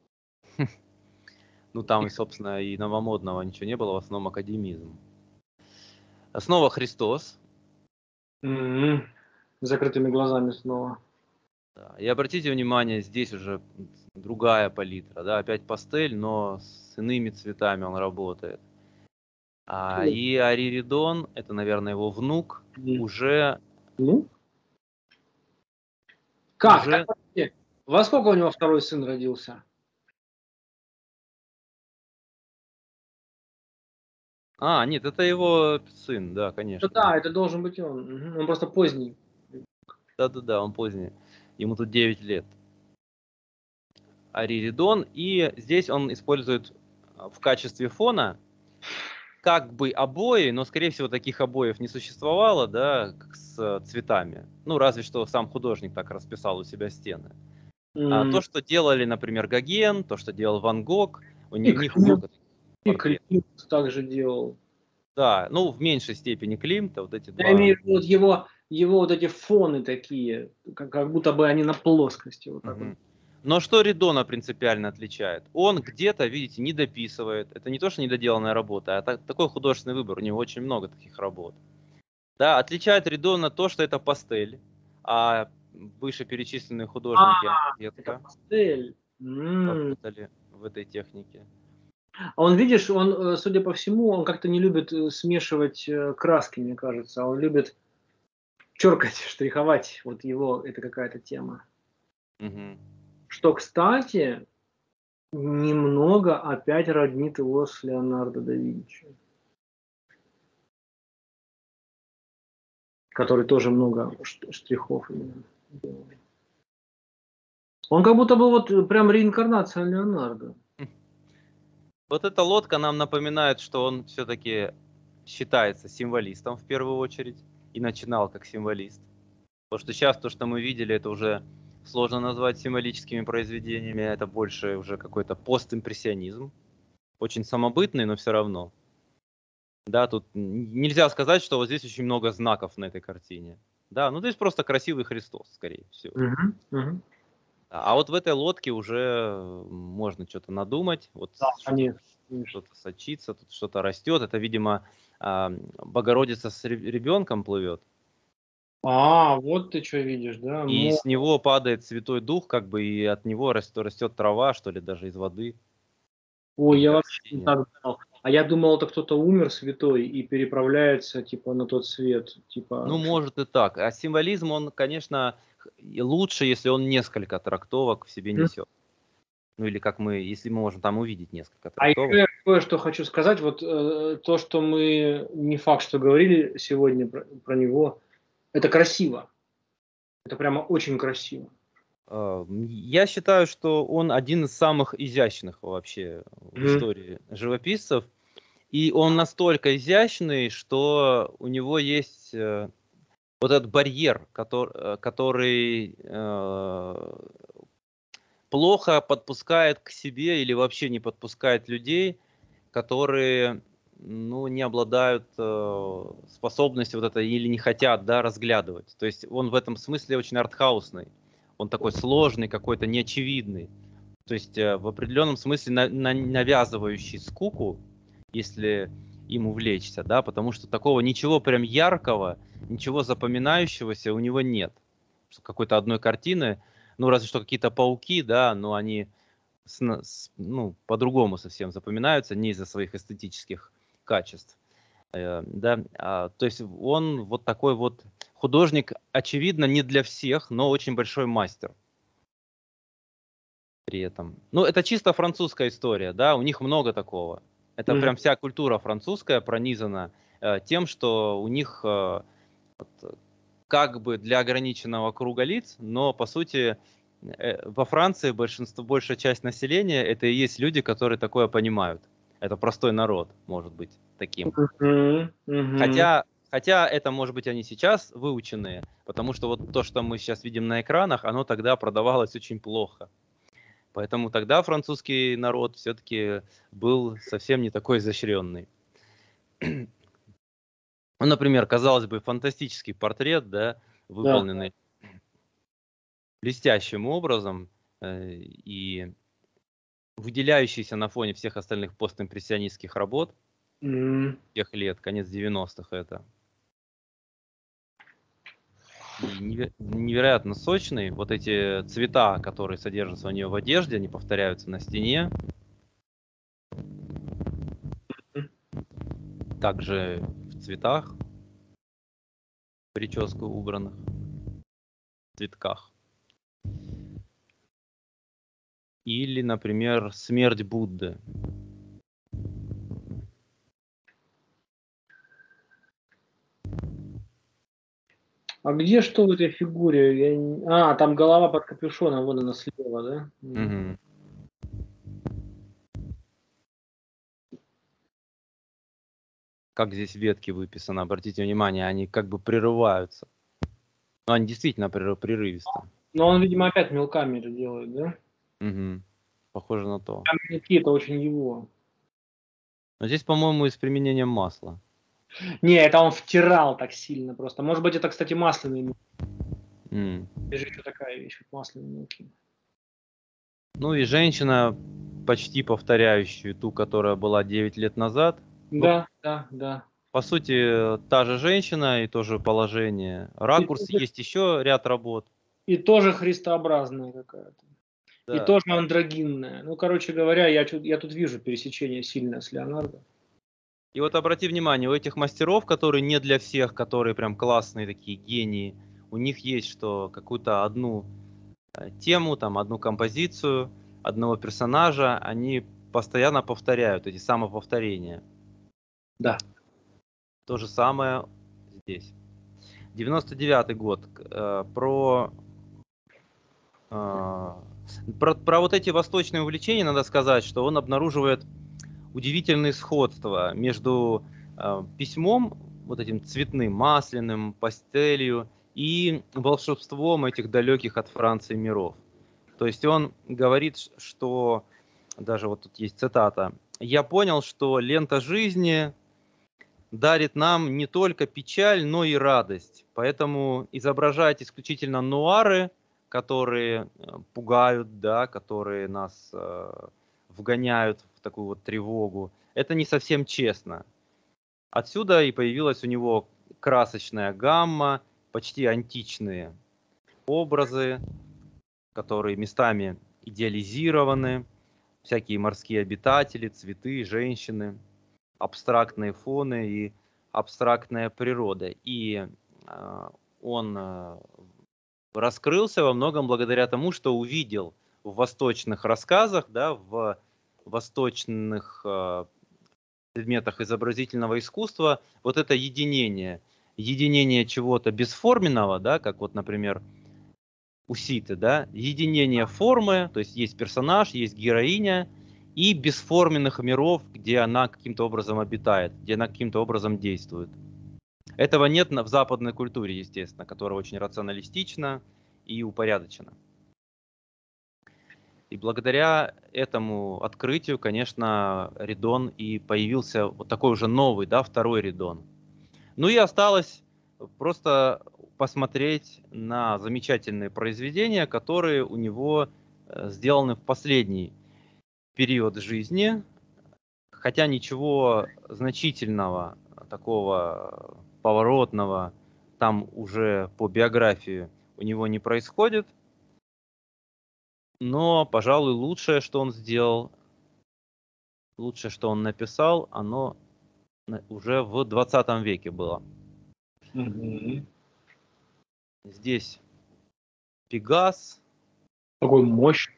Ну там и, собственно, и новомодного ничего не было, в основном академизм. Снова Христос. Мгм. С закрытыми глазами снова. Да. И обратите внимание, здесь уже другая палитра, да, опять пастель, но с иными цветами он работает. А, и Ариридон, это, наверное, его внук, Мгм. уже, Ну, как? Так, уже... подожди. Во сколько у него второй сын родился? А, нет, это его сын, да, Ну конечно. да, это должен быть он. Мгм. Он просто поздний. Да-да-да, он поздний. Ему тут девять лет. Ариридон. И здесь он использует а, в качестве фона как бы обои, но, скорее всего, таких обоев не существовало, да, как с цветами. Ну, разве что сам художник так расписал у себя стены. А М. то, что делали, например, Гоген, то, что делал Ван Гог, у ни- И них Клим. много. И портрет. Климт также делал. Да, ну в меньшей степени Климта, вот эти Я два. имею в виду вот его, его вот эти фоны такие, как, как будто бы они на плоскости. Вот так вот. Мгм. Но что Редона принципиально отличает? Он где-то, видите, не дописывает. Это не то, что недоделанная работа, а так- такой художественный выбор. У него очень много таких работ. Да, отличает Редона то, что это пастель, а вышеперечисленные А, художники это редко пастель. М. работали в этой технике. А он, видишь, он, э, судя по всему, он как-то не любит э, смешивать э, краски, мне кажется. Он любит черкать, штриховать. Вот его, это какая-то тема. Мгм. Что, кстати, немного опять роднит его с Леонардо да Винчи, который тоже много ш- штрихов именно делал. Он как будто бы вот э, прям реинкарнация Леонардо. Вот эта лодка нам напоминает, что он все-таки считается символистом в первую очередь и начинал как символист. Потому что сейчас то, что мы видели, это уже сложно назвать символическими произведениями, это больше уже какой-то постимпрессионизм. Очень самобытный, но все равно. Да, тут н- нельзя сказать, что вот здесь очень много знаков на этой картине. Да, ну здесь просто красивый Христос, скорее всего. Мгм, мгм. А вот в этой лодке уже можно что-то надумать, вот Да, что-то конечно, конечно. что-то сочится, тут что-то растет. Это, видимо, а, Богородица с ребенком плывет, А, вот ты что видишь, да? и Мо- с него падает Святой Дух, как бы, и от него растет, растет трава, что ли, даже из воды, Ой, я какие-то вообще не растения. так знал. А я думал, это кто-то умер святой и переправляется, типа, на тот свет. Ну, Типа, что- может и так. А символизм, он, конечно, х- и лучше, если он несколько трактовок в себе Мгм. несет. Ну, или как мы, если мы можем там увидеть несколько А еще трактовок. я кое-что хочу сказать. Вот э, то, что мы не факт, что говорили сегодня про, про него, это красиво. Это прямо очень красиво. А, м, Я считаю, что он один из самых изящных вообще в Мгм. истории живописцев. И он настолько изящный, что у него есть э, вот этот барьер, который, э, который э, плохо подпускает к себе или вообще не подпускает людей, которые, ну, не обладают э, способностью вот это или не хотят, да, разглядывать. То есть он в этом смысле очень артхаусный. Он такой сложный, какой-то неочевидный. То есть э, в определенном смысле на- на- навязывающий скуку, если им увлечься, да, потому что такого ничего прям яркого, ничего запоминающегося у него нет. Что какой-то одной картины, ну разве что какие-то пауки, да, но они с на- с- ну, по-другому совсем запоминаются, не из-за своих эстетических качеств. Э, да, а, то есть он вот такой вот художник, очевидно, не для всех, но очень большой мастер при этом. Ну, это чисто французская история, да, у них много такого. Это Мгм. прям вся культура французская пронизана э, тем, что у них э, вот, как бы для ограниченного круга лиц, но по сути э, во Франции большинство, большая часть населения это и есть люди, которые такое понимают. Это простой народ может быть таким. Мгм. Мгм. Хотя, хотя это может быть они сейчас выученные, потому что вот то, что мы сейчас видим на экранах, оно тогда продавалось очень плохо. Поэтому тогда французский народ все-таки был совсем не такой изощренный. Ну, например, казалось бы, фантастический портрет, да, Да. выполненный блестящим образом э, и выделяющийся на фоне всех остальных постимпрессионистских работ М. тех лет, конец девяностых это. И неве- невероятно сочный. Вот эти цвета, которые содержатся у нее в одежде, они повторяются на стене. Также в цветах, прическу убранных, в цветках. Или, например, смерть Будды. А где что в этой фигуре? Я не- А, там голова под капюшоном, вон она слева, да? М. Мгм. Как здесь ветки выписаны, обратите внимание, они как бы прерываются. Но они действительно преры- прерывисты. Но он, видимо, опять мелками это делает, да? Мгм. Похоже на то. Там мелки это очень его. Но здесь, по-моему, и с применением масла. Не, это он втирал так сильно просто. Может быть, это, кстати, масляные муки. М. Есть же еще такая вещь, как масляные муки. Ну и женщина, почти повторяющая ту, которая была девять лет назад. Ну, Да, да, да. по сути, та же женщина и то же положение. И Ракурс, тоже, есть еще ряд работ. и тоже христообразная какая-то. И Да. тоже андрогинная. Ну, короче говоря, я, тут- я тут вижу пересечение сильное с Леонардо. И вот обрати внимание, у этих мастеров, которые не для всех, которые прям классные такие гении, у них есть что какую-то одну э, тему, там одну композицию, одного персонажа, они постоянно повторяют эти самоповторения. Да. То же самое здесь. девяносто девятый год. э, про, э, про, про вот эти восточные увлечения надо сказать, что он обнаруживает удивительные сходства между э, письмом, вот этим цветным, масляным, пастелью, и волшебством этих далеких от Франции миров. То есть он говорит, ш- что, даже вот тут есть цитата, «Я понял, что лента жизни дарит нам не только печаль, но и радость. Поэтому изображать исключительно нуары, которые э, пугают, да, которые нас э, вгоняют в такую вот тревогу, это не совсем честно. Отсюда и появилась у него красочная гамма, почти античные образы, которые местами идеализированы, всякие морские обитатели, цветы, женщины, абстрактные фоны и абстрактная природа. И э, он э, раскрылся во многом благодаря тому, что увидел в восточных рассказах, да, в восточных э, предметах изобразительного искусства вот это единение, единение чего-то бесформенного, да, как вот, например, у Ситы, да, единение формы, то есть есть персонаж, есть героиня, и бесформенных миров, где она каким-то образом обитает, где она каким-то образом действует. Этого нет на- в западной культуре, естественно, которая очень рационалистична и упорядочена. И благодаря этому открытию, конечно, Ридон и появился вот такой уже новый, да, второй Ридон. Ну и осталось просто посмотреть на замечательные произведения, которые у него э, сделаны в последний период жизни, хотя ничего значительного, такого поворотного там уже по биографии у него не происходит. Но, пожалуй, лучшее, что он сделал, лучшее, что он написал, оно на- уже в двадцатом веке было. Мгм. Здесь Пегас, Такой мощный.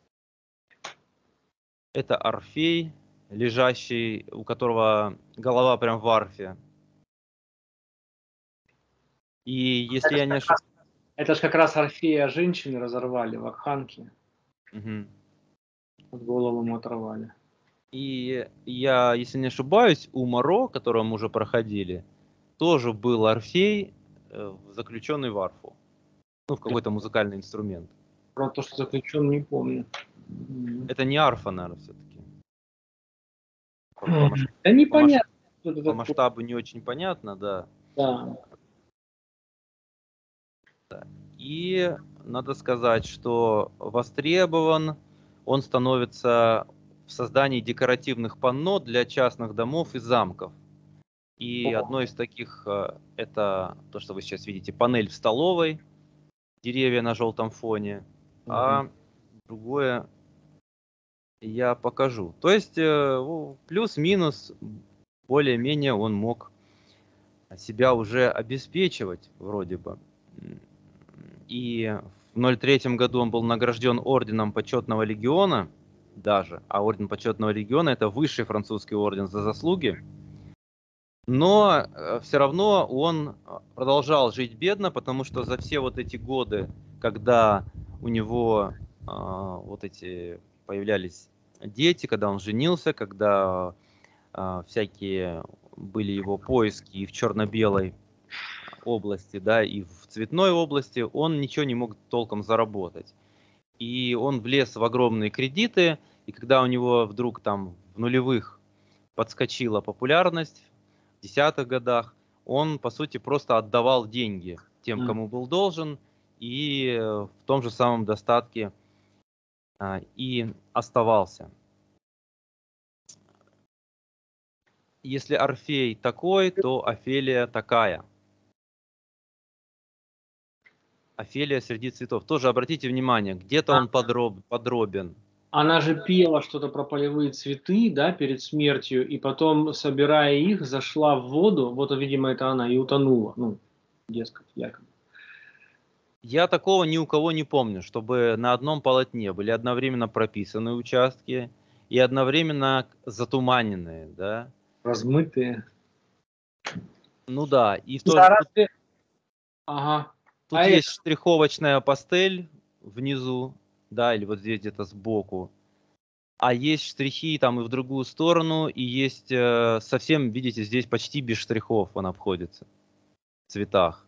это Орфей, лежащий, у которого голова прям в арфе. И если Это ж я не как раз, ошибаюсь... это ж как раз Орфея женщины разорвали в Акханке. Вот голову ему оторвали. И я, если не ошибаюсь, у Моро, которого мы уже проходили, тоже был Орфей, э, заключенный в арфу. Ну, в какой-то музыкальный инструмент. Про то, что заключен, не помню. Мгм. Это не арфа, наверное, все-таки. По, по маш- Да по маш- непонятно, что это по такое. масштабу не очень понятно, да. Да. И надо сказать, что востребован он становится в создании декоративных панно для частных домов и замков. И одно из таких э, это то, что вы сейчас видите, панель в столовой, деревья на желтом фоне, Мгм. а другое я покажу. То есть э, у- плюс-минус более-менее он мог себя уже обеспечивать вроде бы. М, И в ноль третьем году он был награжден орденом почетного легиона даже, а орден почетного легиона это высший французский орден за заслуги. Но э, все равно он а, продолжал жить бедно, потому что за все вот эти годы, когда у него а, вот эти появлялись дети, когда он женился, когда а, всякие были его поиски и в черно-белой области, да, и в цветной области, он ничего не мог толком заработать. И он влез в огромные кредиты, и когда у него вдруг там в нулевых подскочила популярность в десятых годах, он, по сути, просто отдавал деньги тем, М. кому был должен, и э, в том же самом достатке а, и оставался. Если Орфей такой, то Офелия такая. Офелия среди цветов. Тоже обратите внимание, где-то он подроб, подробен. Она же пела что-то про полевые цветы, да, перед смертью, и потом, собирая их, зашла в воду, вот, видимо, это она, и утонула, ну, дескать, якобы. Я такого ни у кого не помню, чтобы на одном полотне были одновременно прописаны участки и одновременно затуманенные, да. Размытые. Ну да, и в Да, то же, тут, разве... Ага. тут А есть это, штриховочная пастель внизу, да, или вот здесь где-то сбоку. А есть штрихи там и в другую сторону, и есть э, совсем, видите, здесь почти без штрихов он обходится в цветах.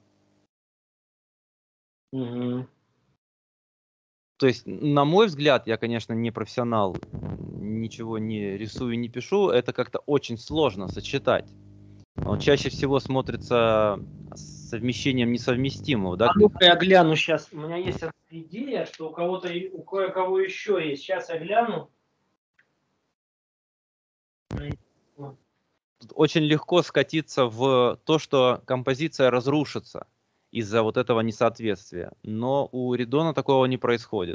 угу. То есть, на мой взгляд, я, конечно, не профессионал, ничего не рисую, не пишу, это как-то очень сложно сочетать. Он чаще всего смотрится совмещением несовместимого, да? А ну-ка я гляну сейчас. У меня есть одна идея, что у кого-то, у кое-кого еще есть. Сейчас я гляну. Тут очень легко скатиться в то, что композиция разрушится из-за вот этого несоответствия. Но у Ридона такого не происходит.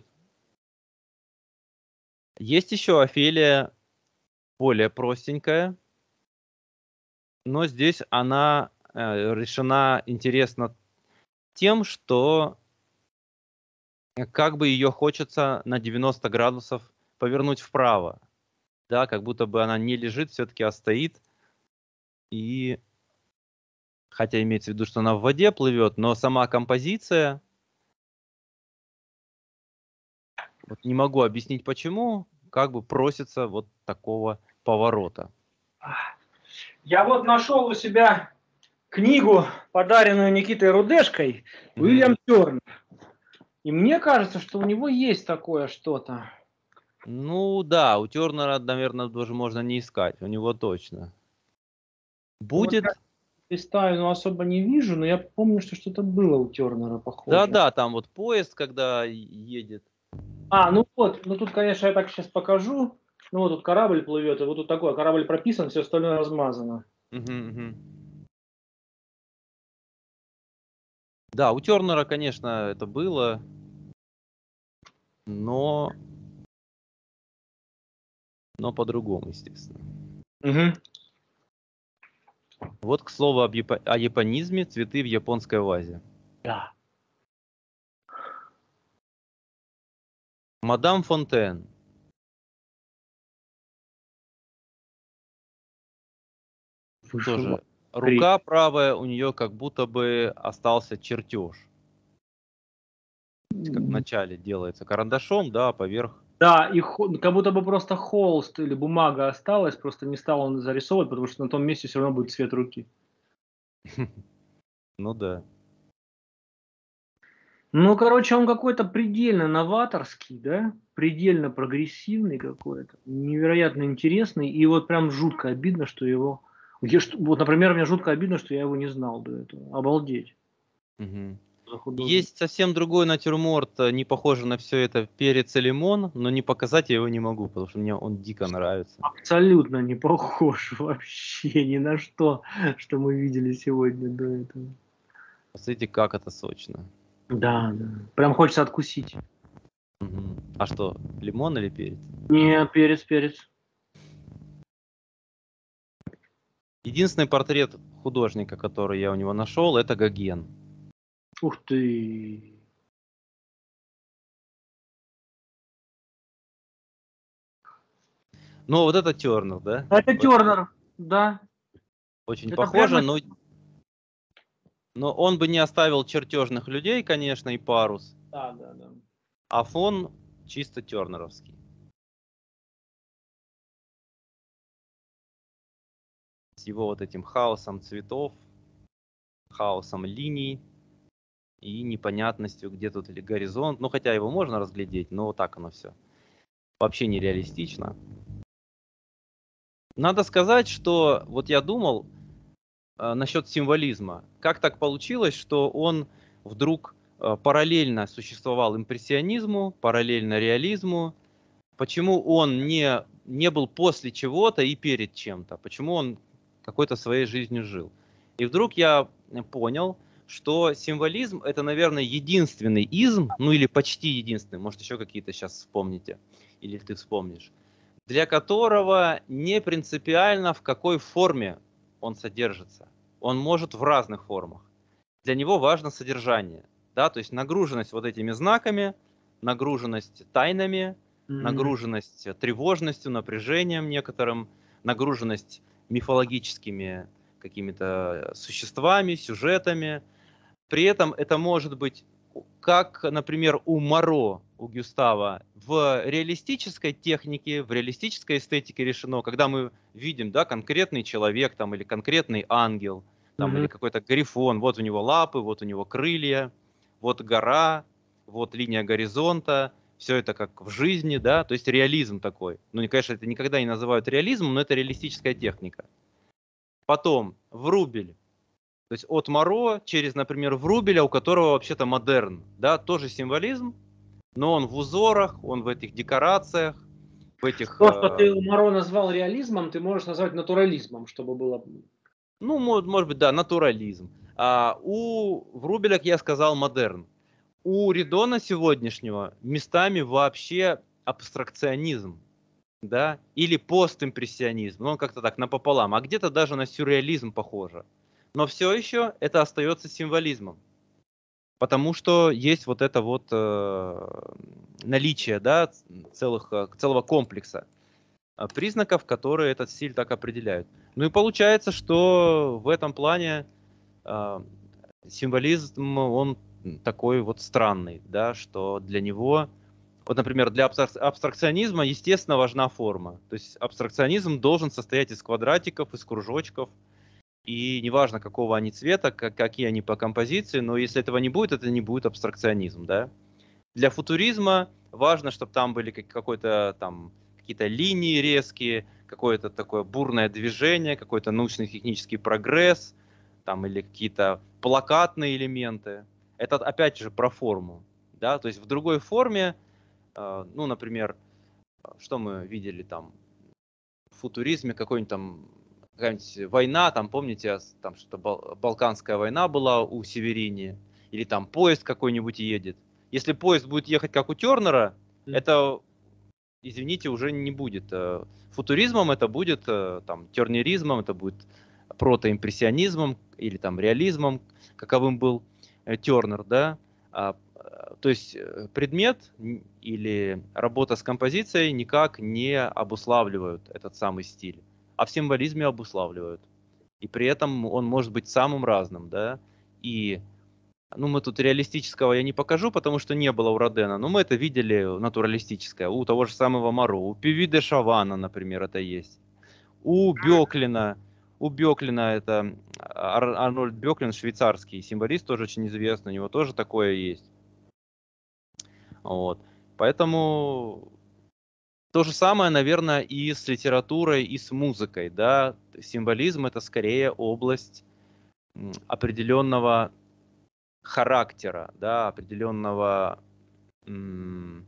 Есть еще Офелия, более простенькая, но здесь она э, решена интересно тем, что как бы ее хочется на девяносто градусов повернуть вправо. Да, как будто бы она не лежит, все-таки а стоит. И хотя имеется в виду, что она в воде плывет, но сама композиция, вот не могу объяснить почему, как бы просится вот такого поворота. Я вот нашел у себя книгу, подаренную Никитой Рудешкой, Уильям Мгм. Тернер. И мне кажется, что у него есть такое что-то. Ну да, у Тернера, наверное, даже можно не искать, у него точно. Ну, вот я Будет, листаю, но особо не вижу, но я помню, что что-то было у Тернера похожее. да-да, там вот поезд, когда едет. А, ну вот, ну тут, конечно, я так сейчас покажу. Ну вот тут корабль плывет, и вот тут такой корабль прописан, все остальное размазано. Мгм, мгм. Да, у Тернера, конечно, это было, но, но по-другому, естественно. Угу. Вот, к слову, об япо- о японизме, цветы в японской вазе. Да. Мадам Фонтен. Вышел. Тоже рука правая, у нее как будто бы остался чертеж. Как в начале делается карандашом, да, поверх. Да, и хо- как будто бы просто холст или бумага осталась, просто не стал он зарисовывать, потому что на том месте все равно будет цвет руки. Ну да. Ну, короче, он какой-то предельно новаторский, да, предельно прогрессивный какой-то, невероятно интересный, и вот прям жутко обидно, что его... Я что- Вот, например, мне жутко обидно, что я его не знал до этого. Обалдеть. Мгм. За художник. Есть совсем другой натюрморт, э, не похожий на все это, перец и лимон, но не показать я его не могу, потому что мне он дико нравится. Абсолютно не похож вообще ни на что, что мы видели сегодня до этого. Посмотрите, как это сочно. Да, да. Прям хочется откусить. Мгм. А что, лимон или перец? Не, перец, перец. Единственный портрет художника, который я у него нашел, это Гоген. Ух ты. Ну, вот это Тернер, да? Это Очень, Тернер, да. очень Это похоже, прямо... но, но он бы не оставил чертежных людей, конечно, и парус. Да, да, да. А фон чисто тернеровский. С его вот этим хаосом цветов, хаосом линий и непонятностью, где тут или горизонт. Ну, хотя его можно разглядеть, но вот так оно все. Вообще нереалистично. Надо сказать, что вот я думал э, насчет символизма. Как так получилось, что он вдруг э, параллельно существовал импрессионизму, параллельно реализму? Почему он не, не был после чего-то и перед чем-то? Почему он какой-то своей жизнью жил? И вдруг я понял, что символизм — это, наверное, единственный изм, ну или почти единственный, может, еще какие-то сейчас вспомните, или ты вспомнишь, для которого не принципиально, в какой форме он содержится. Он может в разных формах. Для него важно содержание. Да? То есть нагруженность вот этими знаками, нагруженность тайнами, Мгм. нагруженность тревожностью, напряжением некоторым, нагруженность мифологическими какими-то существами, сюжетами. При этом это может быть, как, например, у Моро, у Гюстава, в реалистической технике, в реалистической эстетике решено, когда мы видим, да, конкретный человек там, или конкретный ангел, там, или Мгм. какой-то грифон, вот у него лапы, вот у него крылья, вот гора, вот линия горизонта, все это как в жизни, да, то есть реализм такой. Ну, конечно, это никогда не называют реализмом, но это реалистическая техника. Потом, Врубель. То есть от Моро через, например, Врубеля, у которого вообще-то модерн, да, тоже символизм, но он в узорах, он в этих декорациях, в этих, То, что э, ты Моро назвал реализмом, ты можешь назвать натурализмом, чтобы было... ну, может, может быть, да, натурализм. А у Врубеля, как я сказал, модерн. У Ридона сегодняшнего местами вообще абстракционизм, да, или постимпрессионизм, ну, он как-то так напополам, а где-то даже на сюрреализм похоже. Но все еще это остается символизмом. Потому что есть вот это вот э, наличие, да, целых, э, целого комплекса э, признаков, которые этот стиль так определяют. Ну и получается, что в этом плане э, символизм, он такой вот странный, да, что для него, вот, например, для абстрак- абстракционизма, естественно, важна форма. То есть абстракционизм должен состоять из квадратиков, из кружочков, и неважно, какого они цвета, как, какие они по композиции, но если этого не будет, это не будет абстракционизм, да. Для футуризма важно, чтобы там были как, какой-то там какие-то линии резкие, какое-то такое бурное движение, какой-то научно-технический прогресс, там или какие-то плакатные элементы. Это опять же про форму, да, то есть в другой форме, э, ну, например, что мы видели там в футуризме, какой-нибудь там какая-нибудь война, там, помните, там что-то Бал- Балканская война была у Северини, или там поезд какой-нибудь едет. Если поезд будет ехать как у Тернера, это, извините, уже не будет э, футуризмом, это будет э, там тернеризмом, это будет протоимпрессионизмом или там реализмом, каковым был э, Тернер, да. А, э, то есть э, предмет н- или работа с композицией никак не обуславливают этот самый стиль, а в символизме обуславливают. И при этом он может быть самым разным, да. И ну, мы тут реалистического я не покажу, потому что не было у Родена, но мы это видели натуралистическое. У того же самого Моро, у Пиви де Шавана, например, это есть. У Бёклина, у Бёклина это Ар- Арнольд Бёклин, швейцарский символист, тоже очень известный, у него тоже такое есть. Вот. Поэтому то же самое, наверное, и с литературой, и с музыкой, да. Символизм — это скорее область м, определенного характера, да, определенного м,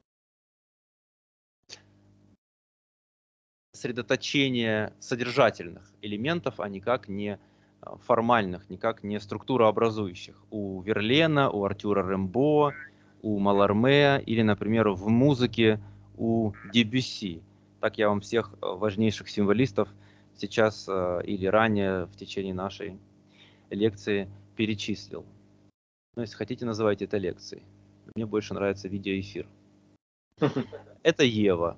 сосредоточения содержательных элементов, а никак не а, формальных, никак не структурообразующих. У Верлена, у Артюра Рембо, у Маларме или, например, в музыке у Дебюсси. Так я вам всех э, важнейших символистов сейчас э, или ранее в течение нашей лекции перечислил. Ну, если хотите, называйте это лекцией. Мне больше нравится видеоэфир. Это Ева.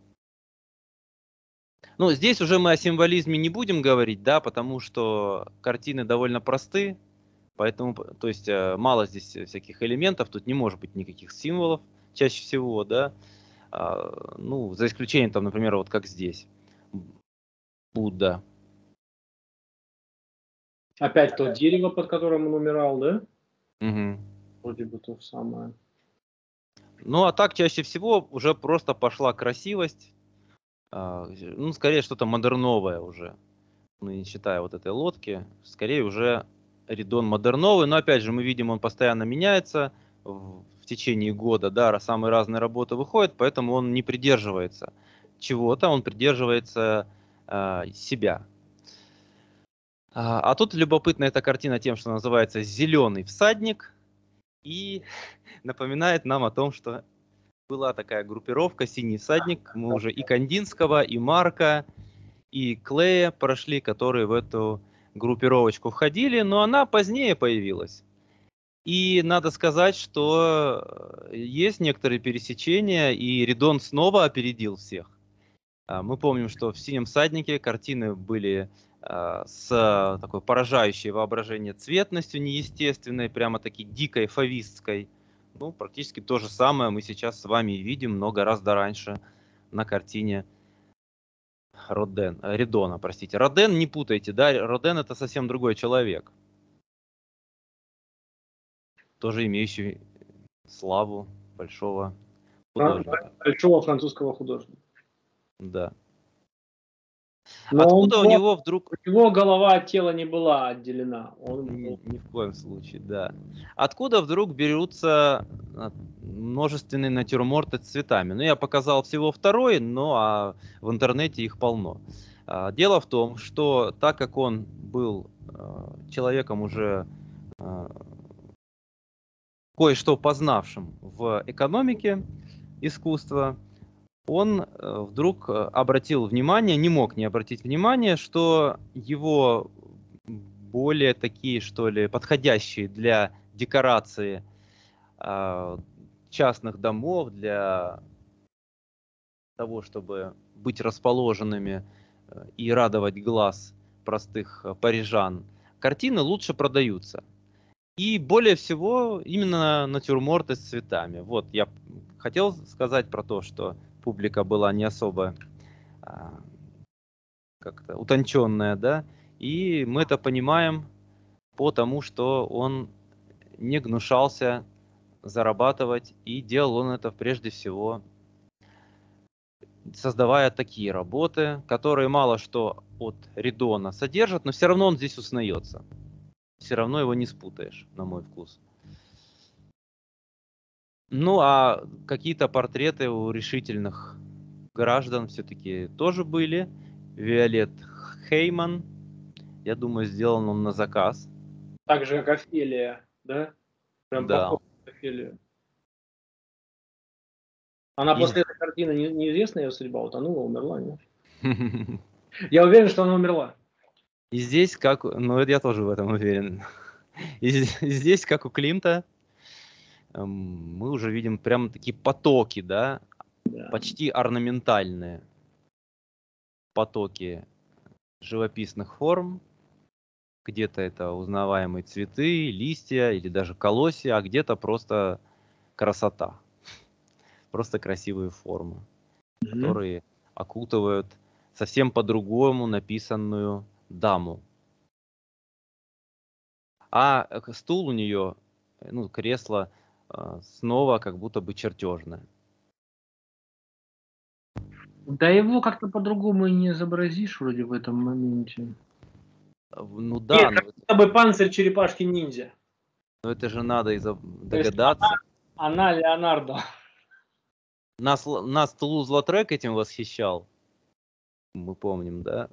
Ну, здесь уже мы о символизме не будем говорить, да, потому что картины довольно просты, поэтому, то есть, э, мало здесь всяких элементов, тут не может быть никаких символов чаще всего, да, а, ну, за исключением, там, например, вот как здесь, Будда. Опять то дерево, под которым он умирал, да? Мгм. Вроде бы то самое. Ну, а так чаще всего уже просто пошла красивость, а, ну, скорее что-то модерновое уже, ну, не считая вот этой лодки, скорее уже Ридон модерновый, но опять же мы видим, он постоянно меняется в, в течение года, да, самые разные работы выходят, поэтому он не придерживается чего-то, он придерживается а, себя. А, а тут любопытна эта картина тем, что называется «Зеленый всадник», и напоминает нам о том, что была такая группировка «Синий всадник», мы уже и Кандинского, и Марка, и Клея прошли, которые в эту группировочку входили, но она позднее появилась. И надо сказать, что есть некоторые пересечения, и Ридон снова опередил всех. Мы помним, что в «Синем всаднике» картины были с такой поражающей воображение цветностью неестественной, прямо-таки дикой, фавистской. Ну, практически то же самое мы сейчас с вами и видим много раз до раньше на картине Роден, Ридона, простите. Роден, не путайте, да, Роден это совсем другой человек. Тоже имеющий славу большого художника. Большого французского художника. Да. Но Откуда он, у него вдруг... У него голова от тела не была отделена. Он Ни, был... ни в коем случае, да. Откуда вдруг берутся множественные натюрморты с цветами? Ну, я показал всего второй, но а в интернете их полно. Дело в том, что так как он был человеком уже кое-что познавшим в экономике искусства, он вдруг обратил внимание, не мог не обратить внимание, что его более такие, что ли, подходящие для декорации э, частных домов, для того, чтобы быть расположенными и радовать глаз простых парижан, картины лучше продаются. И более всего именно натюрморты с цветами. Вот я хотел сказать про то, что публика была не особо а, как-то утонченная, да, и мы это понимаем по тому, что он не гнушался зарабатывать, и делал он это прежде всего, создавая такие работы, которые мало что от Ридона содержат, но все равно он здесь узнается. Все равно его не спутаешь, на мой вкус. Ну, а какие-то портреты у решительных граждан все-таки тоже были. Виолет Хейман, я думаю, сделан он на заказ. Так же, как Офелия, да? Прям Да. похож на Офелию. Она И... после этой картины, не, неизвестна ее судьба, утонула, умерла, нет? Я уверен, что она умерла. И здесь, как... Ну, я тоже в этом уверен. И здесь, как у Климта, мы уже видим прям такие потоки, да? Да. Почти орнаментальные потоки живописных форм. Где-то это узнаваемые цветы, листья или даже колосья, а где-то просто красота. Просто красивые формы, mm-hmm. которые окутывают совсем по-другому написанную даму. А стул у нее, ну, кресло снова как будто бы чертежное. Да его как-то по-другому и не изобразишь вроде в этом моменте. Ну да. Нет, но... бы панцирь черепашки-ниндзя. Но это же надо и догадаться. Она, она Леонардо. Нас, нас Тулуз-Лотрек этим восхищал. Мы помним, да?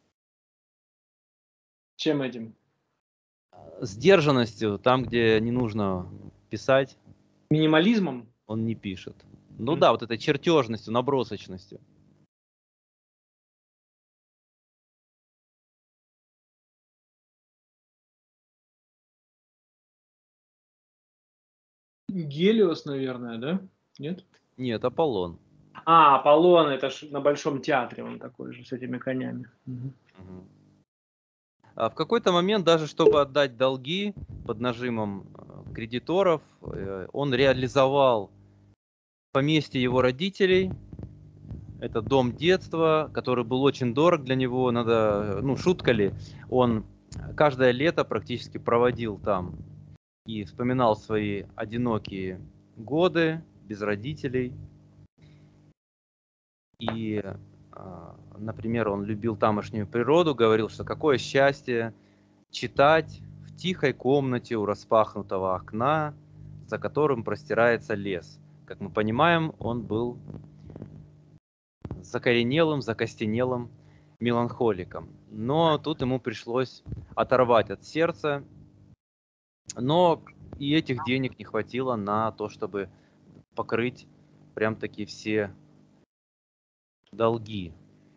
Чем этим? Сдержанностью, там, где не нужно писать. Минимализмом? Он не пишет. Ну mm. да, вот этой чертежностью, набросочностью. Гелиос, наверное, да? Нет? Нет, Аполлон. А, Аполлон, это ж на Большом театре он такой же, с этими конями. Угу. Угу. А в какой-то момент, даже чтобы отдать долги под нажимом кредиторов, он реализовал поместье его родителей. Это дом детства, который был очень дорог для него. Надо, ну, шутка ли, он каждое лето практически проводил там и вспоминал свои одинокие годы без родителей. И а, например, он любил тамошнюю природу, говорил, что какое счастье читать в тихой комнате у распахнутого окна, за которым простирается лес. Как мы понимаем, он был закоренелым, закостенелым меланхоликом. Но тут ему пришлось оторвать от сердца, но и этих денег не хватило на то, чтобы покрыть прям-таки все долги.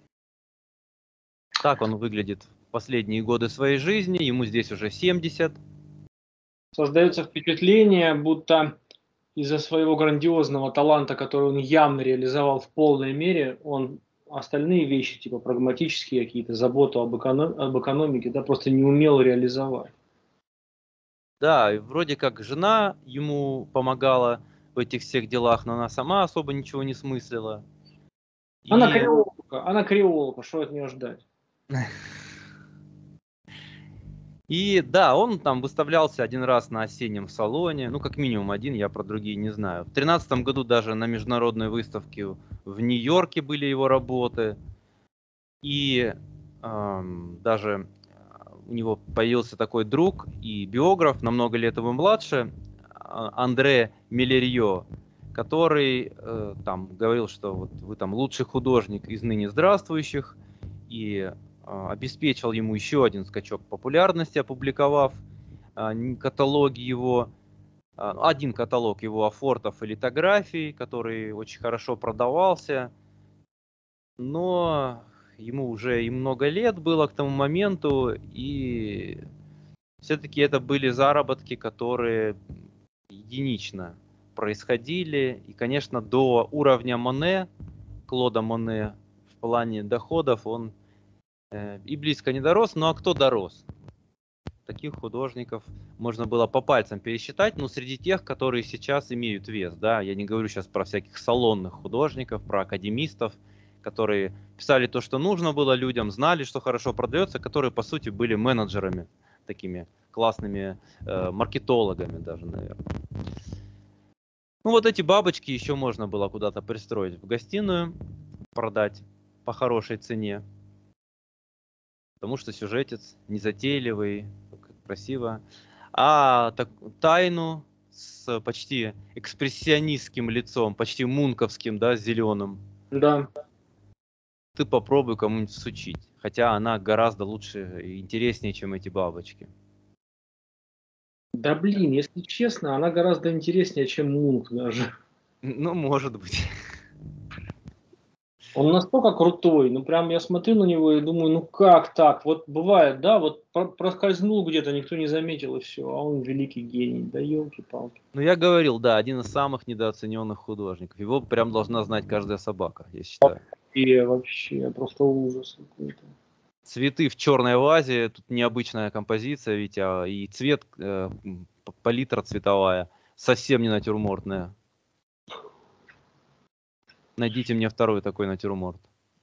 Так он выглядит в последние годы своей жизни, ему здесь уже семьдесят. Создается впечатление, будто из-за своего грандиозного таланта, который он явно реализовал в полной мере, он остальные вещи, типа прагматические какие-то, заботу об, эконом, об экономике, да, просто не умел реализовать. Да, и вроде как жена ему помогала в этих всех делах, но она сама особо ничего не смыслила. Она И креолка, она креолка, что от нее ждать? И да, он там выставлялся один раз на осеннем салоне, ну как минимум один, я про другие не знаю. В тринадцатом году даже на международной выставке в Нью-Йорке были его работы. И эм, даже у него появился такой друг и биограф, на много лет его младше, а- Андре Мелерьо, который э, там говорил, что вот вы там лучший художник из ныне здравствующих, и э, обеспечил ему еще один скачок популярности, опубликовав э, н- каталоги его, э, один каталог его афортов и литографий, который очень хорошо продавался, но ему уже и много лет было к тому моменту, и все-таки это были заработки, которые единично происходили. И, конечно, до уровня Моне, Клода Моне, в плане доходов он э, и близко не дорос. Ну а кто дорос? Таких художников можно было по пальцам пересчитать, но среди тех, которые сейчас имеют вес, да, я не говорю сейчас про всяких салонных художников, про академистов, которые писали то, что нужно было людям, знали, что хорошо продается, которые, по сути, были менеджерами, такими классными э, маркетологами даже, наверное. Ну вот эти бабочки еще можно было куда-то пристроить в гостиную, продать по хорошей цене, потому что сюжетец незатейливый, красиво. А так, тайну с почти экспрессионистским лицом, почти мунковским, да, зеленым, Да. ты попробуй кому-нибудь сучить. Хотя она гораздо лучше и интереснее, чем эти бабочки. Да блин, если честно, она гораздо интереснее, чем Мунк даже. Ну, может быть. Он настолько крутой, ну прям я смотрю на него и думаю, ну как так? Вот бывает, да, вот про- проскользнул где-то, никто не заметил и все, а он великий гений, да елки-палки. Ну, я говорил, да, один из самых недооцененных художников. Его прям должна знать каждая собака, я считаю. И вообще, просто ужас какой-то. Цветы в черной вазе, тут необычная композиция, ведь а, и цвет, э, п- палитра цветовая совсем не натюрмортная. Найдите мне второй такой натюрморт.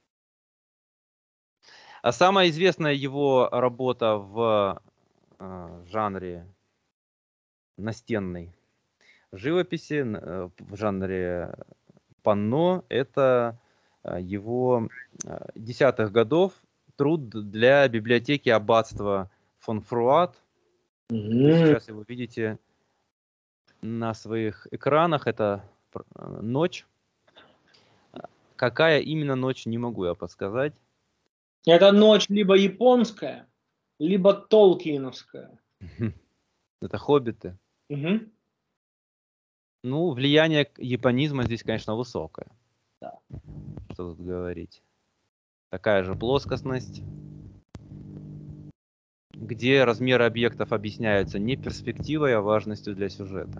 А самая известная его работа в э, жанре настенной живописи, н- э, в жанре панно, это э, его э, десятых годов труд для библиотеки аббатства фон Фруат. Вы Мгм. сейчас его видите на своих экранах. Это пр- э, ночь. Какая именно ночь, не могу я подсказать. Это ночь либо японская, либо толкиновская. Это хоббиты. Мгм. Ну, влияние к- японизма здесь, конечно, высокое. Да. Что тут говорить. Такая же плоскостность, где размеры объектов объясняются не перспективой, а важностью для сюжета.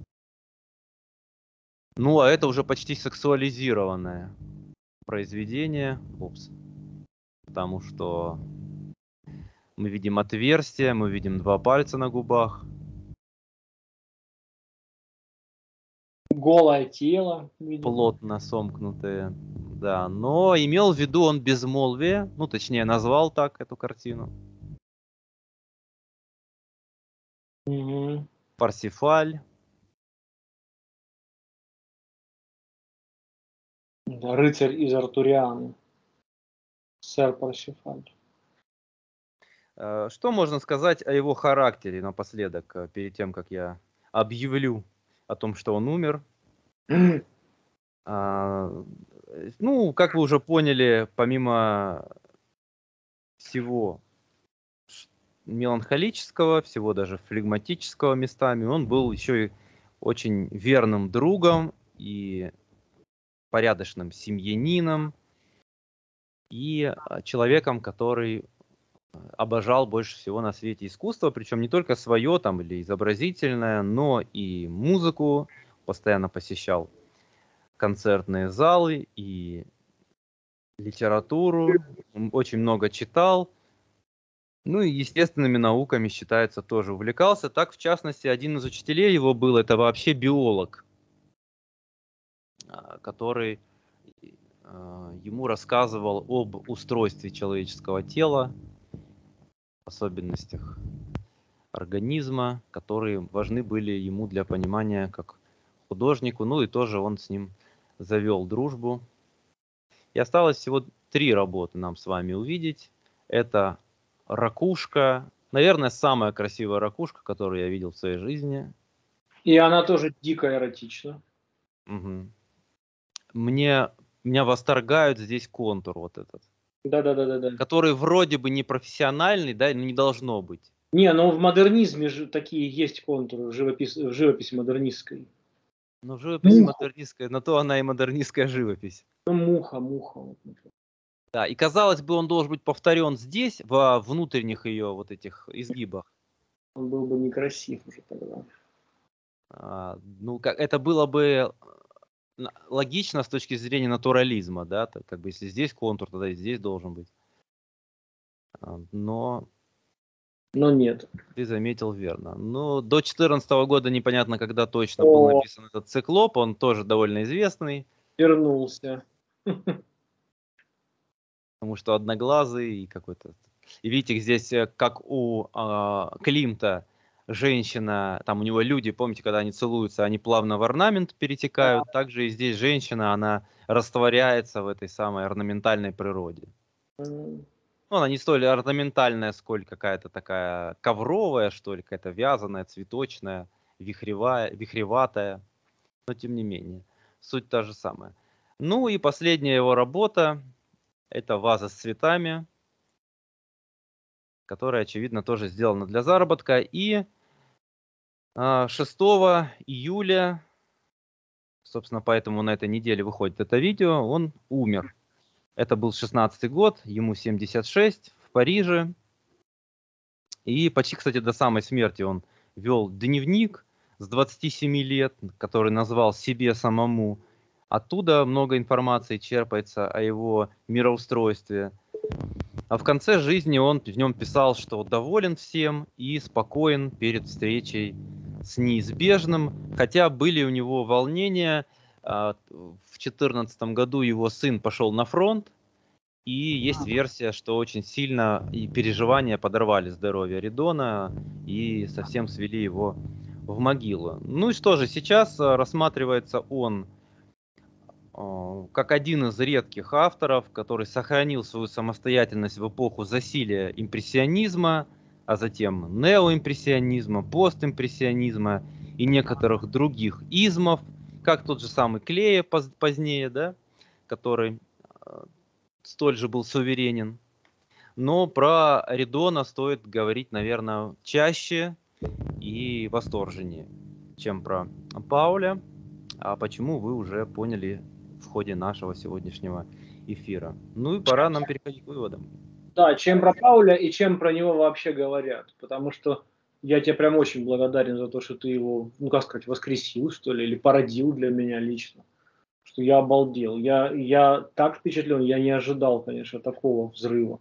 Ну, а это уже почти сексуализированное произведение. Упс. Потому что мы видим отверстие, мы видим два пальца на губах. Голое тело, видимо. Плотно сомкнутые. Да, но имел в виду он безмолвие, ну, точнее, назвал так эту картину. Мгм. Парсифаль. Да, рыцарь из Артурианы. Сэр Парсифаль. Э, Что можно сказать о его характере напоследок, э, перед тем, как я объявлю о том, что он умер? А, э, Ну, как вы уже поняли, помимо всего ш- меланхолического, всего даже флегматического местами, он был еще и очень верным другом и порядочным семьянином, и а, человеком, который обожал больше всего на свете искусство, причем не только свое там или изобразительное, но и музыку, постоянно посещал концертные залы и литературу, м, очень много читал, ну и естественными науками, считается, тоже увлекался. Так, в частности, один из учителей его был, это вообще биолог, а, который а, ему рассказывал об устройстве человеческого тела, особенностях организма, которые важны были ему для понимания как художнику. Ну и тоже он с ним завел дружбу. И осталось всего три работы нам с вами увидеть. Это ракушка. Наверное, самая красивая ракушка, которую я видел в своей жизни. И она тоже дико эротична. Мгм. Мне, меня восторгает здесь контур вот этот, Да-да-да-да-да. который вроде бы не профессиональный, да, но не должно быть. Не, но в модернизме же такие есть контуры в, живопис... в живописи модернистской. Но в живописи Муха. модернистская, на то она и модернистская живопись. Ну, муха, муха. Вот, например. Да, и казалось бы, он должен быть повторен здесь, во внутренних ее вот этих изгибах. Он был бы некрасив уже тогда. А, ну, как, это было бы на- логично с точки зрения натурализма, да, так, как бы если здесь контур, тогда и здесь должен быть. А, но Но нет. ты заметил верно. Но до четырнадцатого года непонятно, когда точно был О, написан этот циклоп, он тоже довольно известный, вернулся. потому что одноглазый и какой-то. И видите, здесь э, как у а, Климта женщина, там у него люди, помните, когда они целуются, они плавно в орнамент перетекают, также и здесь женщина, она растворяется в этой самой орнаментальной природе. М, Ну, она не столь орнаментальная, сколь какая-то такая ковровая, что ли, какая-то вязаная, цветочная, вихревая, вихреватая, но тем не менее, суть та же самая. Ну и последняя его работа, это ваза с цветами, которая, очевидно, тоже сделана для заработка. И а, шестого июля, собственно, поэтому на этой неделе выходит это видео, он умер. Это был шестнадцатый год, ему семьдесят шесть, в Париже. И почти, кстати, до самой смерти он вел дневник с двадцати семи лет, который назвал «Себе самому». Оттуда много информации черпается о его мироустройстве. А в конце жизни он в нем писал, что доволен всем и спокоен перед встречей с неизбежным. Хотя были у него волнения. А, В две тысячи четырнадцатом году его сын пошел на фронт, и есть версия, что очень сильно и переживания подорвали здоровье Ридона и совсем свели его в могилу. Ну и что же, сейчас а, рассматривается он а, как один из редких авторов, который сохранил свою самостоятельность в эпоху засилия импрессионизма, а затем неоимпрессионизма, постимпрессионизма и некоторых других измов, как тот же самый Клея поз- позднее, да, который а, столь же был суверенен. Но про Ридона стоит говорить, наверное, чаще и восторженнее, чем про Пауля. А почему, вы уже поняли в ходе нашего сегодняшнего эфира. Ну и пора нам переходить к выводам. Да, чем про Пауля и чем про него вообще говорят. Потому что я тебе прям очень благодарен за то, что ты его, ну как сказать, воскресил, что ли, или породил для меня лично. Что я обалдел. Я, я так впечатлен, я не ожидал, конечно, такого взрыва.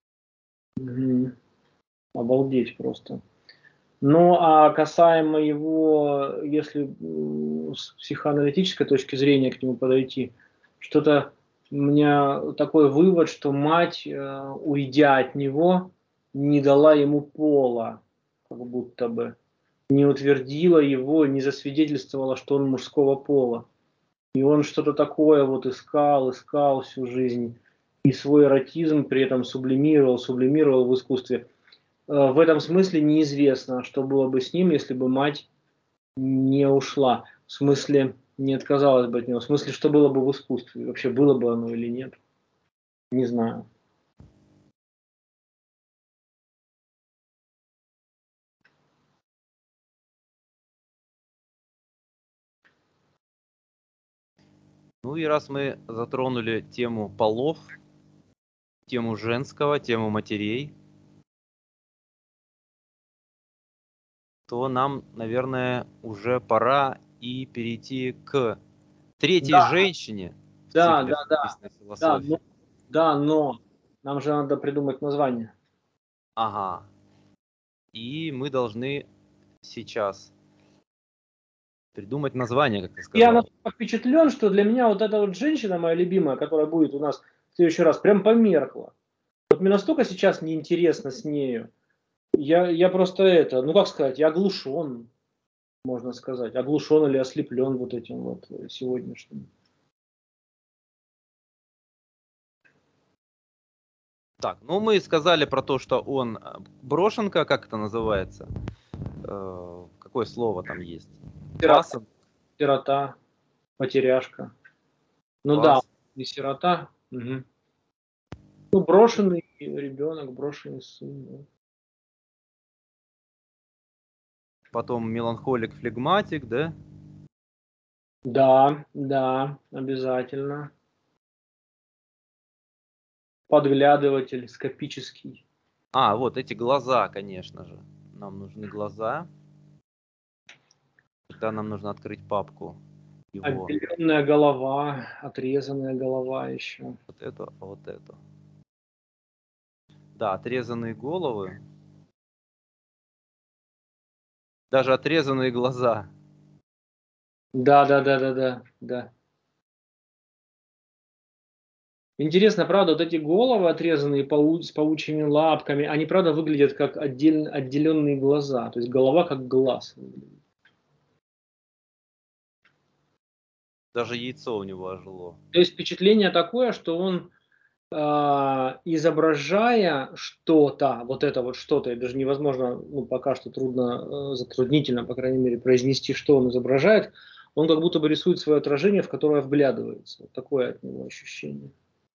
Мгм. Обалдеть просто. Ну, а касаемо его, если м, с психоаналитической точки зрения к нему подойти, что-то у меня такой вывод, что мать, э, уйдя от него, не дала ему пола, как будто бы, не утвердила его, не засвидетельствовала, что он мужского пола. И он что-то такое вот искал, искал всю жизнь. и свой эротизм при этом сублимировал, сублимировал в искусстве. В этом смысле неизвестно, что было бы с ним, если бы мать не ушла. В смысле, не отказалась бы от него. В смысле, что было бы в искусстве. Вообще, было бы оно или нет. Не знаю. Ну и раз мы затронули тему полов, тему женского, тему матерей, то нам, наверное, уже пора и перейти к третьей Да, женщине в да, цикле да, да. словесной Да, но, философии. да, но нам же надо придумать название. Ага. И мы должны сейчас придумать название, как ты Я сказал. настолько впечатлен, что для меня вот эта вот женщина, моя любимая, которая будет у нас в следующий раз, прям померкла. Вот мне настолько сейчас неинтересно с нею. Я, я просто это, ну как сказать, я оглушен, можно сказать. Оглушен или ослеплен вот этим вот сегодняшним. Так, ну мы сказали про то, что он брошенка, как это называется? Э, какое слово там есть? Сирота, Пасынок? сирота, потеряшка. Ну да, Пас. не сирота. Угу. Ну, брошенный ребенок, брошенный сын. Да. Потом меланхолик, флегматик, да? Да, да, обязательно. Подглядыватель, скопический. А, вот эти глаза, конечно же. Нам нужны глаза. Тогда нам нужно открыть папку его. Отделенная голова, отрезанная голова еще. Вот это, а вот это. Да, отрезанные головы. Даже отрезанные глаза. Да, да, да, да, да, да. Интересно, правда, вот эти головы, отрезанные пау- с паучьими лапками, они, правда, выглядят как отдель- отделенные глаза. То есть голова как глаз. Даже яйцо у него ожило. То есть впечатление такое, что он, а, изображая что-то, вот это вот что-то, это даже невозможно, ну, пока что трудно, э, затруднительно, по крайней мере, произнести, что он изображает, он как будто бы рисует свое отражение, в которое вглядывается. Вот такое от него ощущение.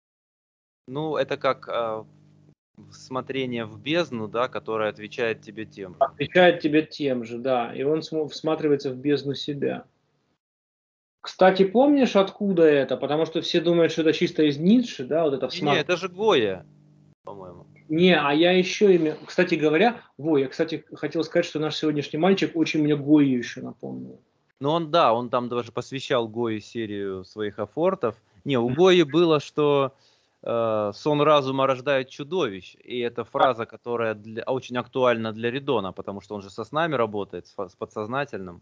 Ну, это как э, смотрение в бездну, да, которое отвечает тебе тем же. Отвечает тебе тем же, да, и он смо- всматривается в бездну себя. Кстати, помнишь, откуда это? Потому что все думают, что это чисто из Ницше, да, вот это Не-не, всматривание. это же Гоя, по-моему. Не, а я еще ими, кстати говоря, во, я, кстати, хотел сказать, что наш сегодняшний мальчик очень мне Гою еще напомнил. Ну он, да, он там даже посвящал Гое серию своих афортов. Не, у Гои было, что э, сон разума рождает чудовищ. И это фраза, которая для- очень актуальна для Ридона, потому что он же со снами работает, с, фа- с подсознательным.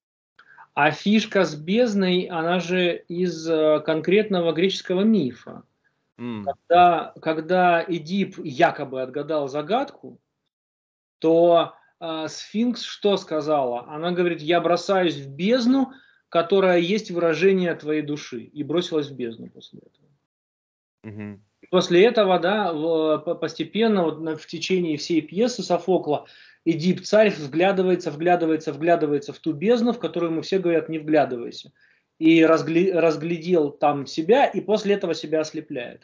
А фишка с бездной, она же из э, конкретного греческого мифа. М, Когда, когда Эдип якобы отгадал загадку, то э, сфинкс что сказала? Она говорит, я бросаюсь в бездну, которая есть выражение твоей души. И бросилась в бездну после этого. мгм. После этого, да, в- по- постепенно, вот на- в течение всей пьесы Софокла, Эдип, царь, вглядывается, вглядывается, вглядывается в ту бездну, в которую ему все говорят, не вглядывайся. И разгли- разглядел там себя, и после этого себя ослепляет.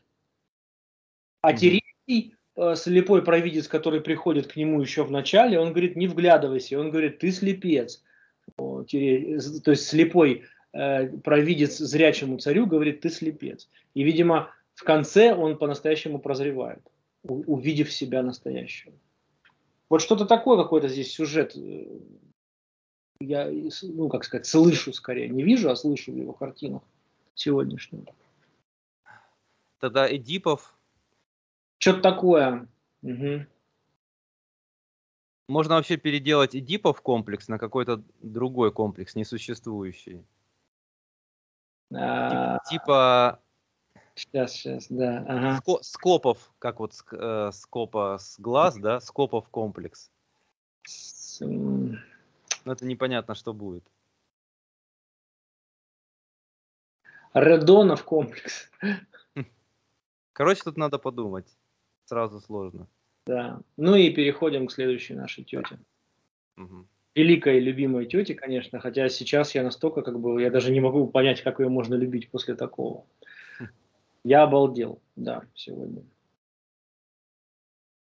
А Мгм. Терентий, э, слепой провидец, который приходит к нему еще в начале, он говорит, не вглядывайся, он говорит, ты слепец. О, Тере- То есть слепой э, провидец зрячему царю говорит, ты слепец. И, видимо, в конце он по-настоящему прозревает, у- увидев себя настоящего. Вот что-то такое, какой-то здесь сюжет, э, я, и с- ну, как сказать, слышу скорее. Не вижу, а слышу в его картинах сегодняшних. Тогда Эдипов Что-то такое. Мгм. можно вообще переделать Эдипов комплекс на какой-то другой комплекс, несуществующий. Тип- А, типа сейчас, сейчас, да. Ага. Ско- Скопов, как вот ск- э, Скопа с глаз, да, Скопов комплекс. С, м, Но это непонятно, что будет. Редонов комплекс. Короче, тут надо подумать. Сразу сложно. Да. Ну и переходим к следующей нашей тете. Мгм. Великой любимой тете, конечно, хотя сейчас я настолько, как бы, я даже не могу понять, как ее можно любить после такого. Хм. Я обалдел, да, сегодня.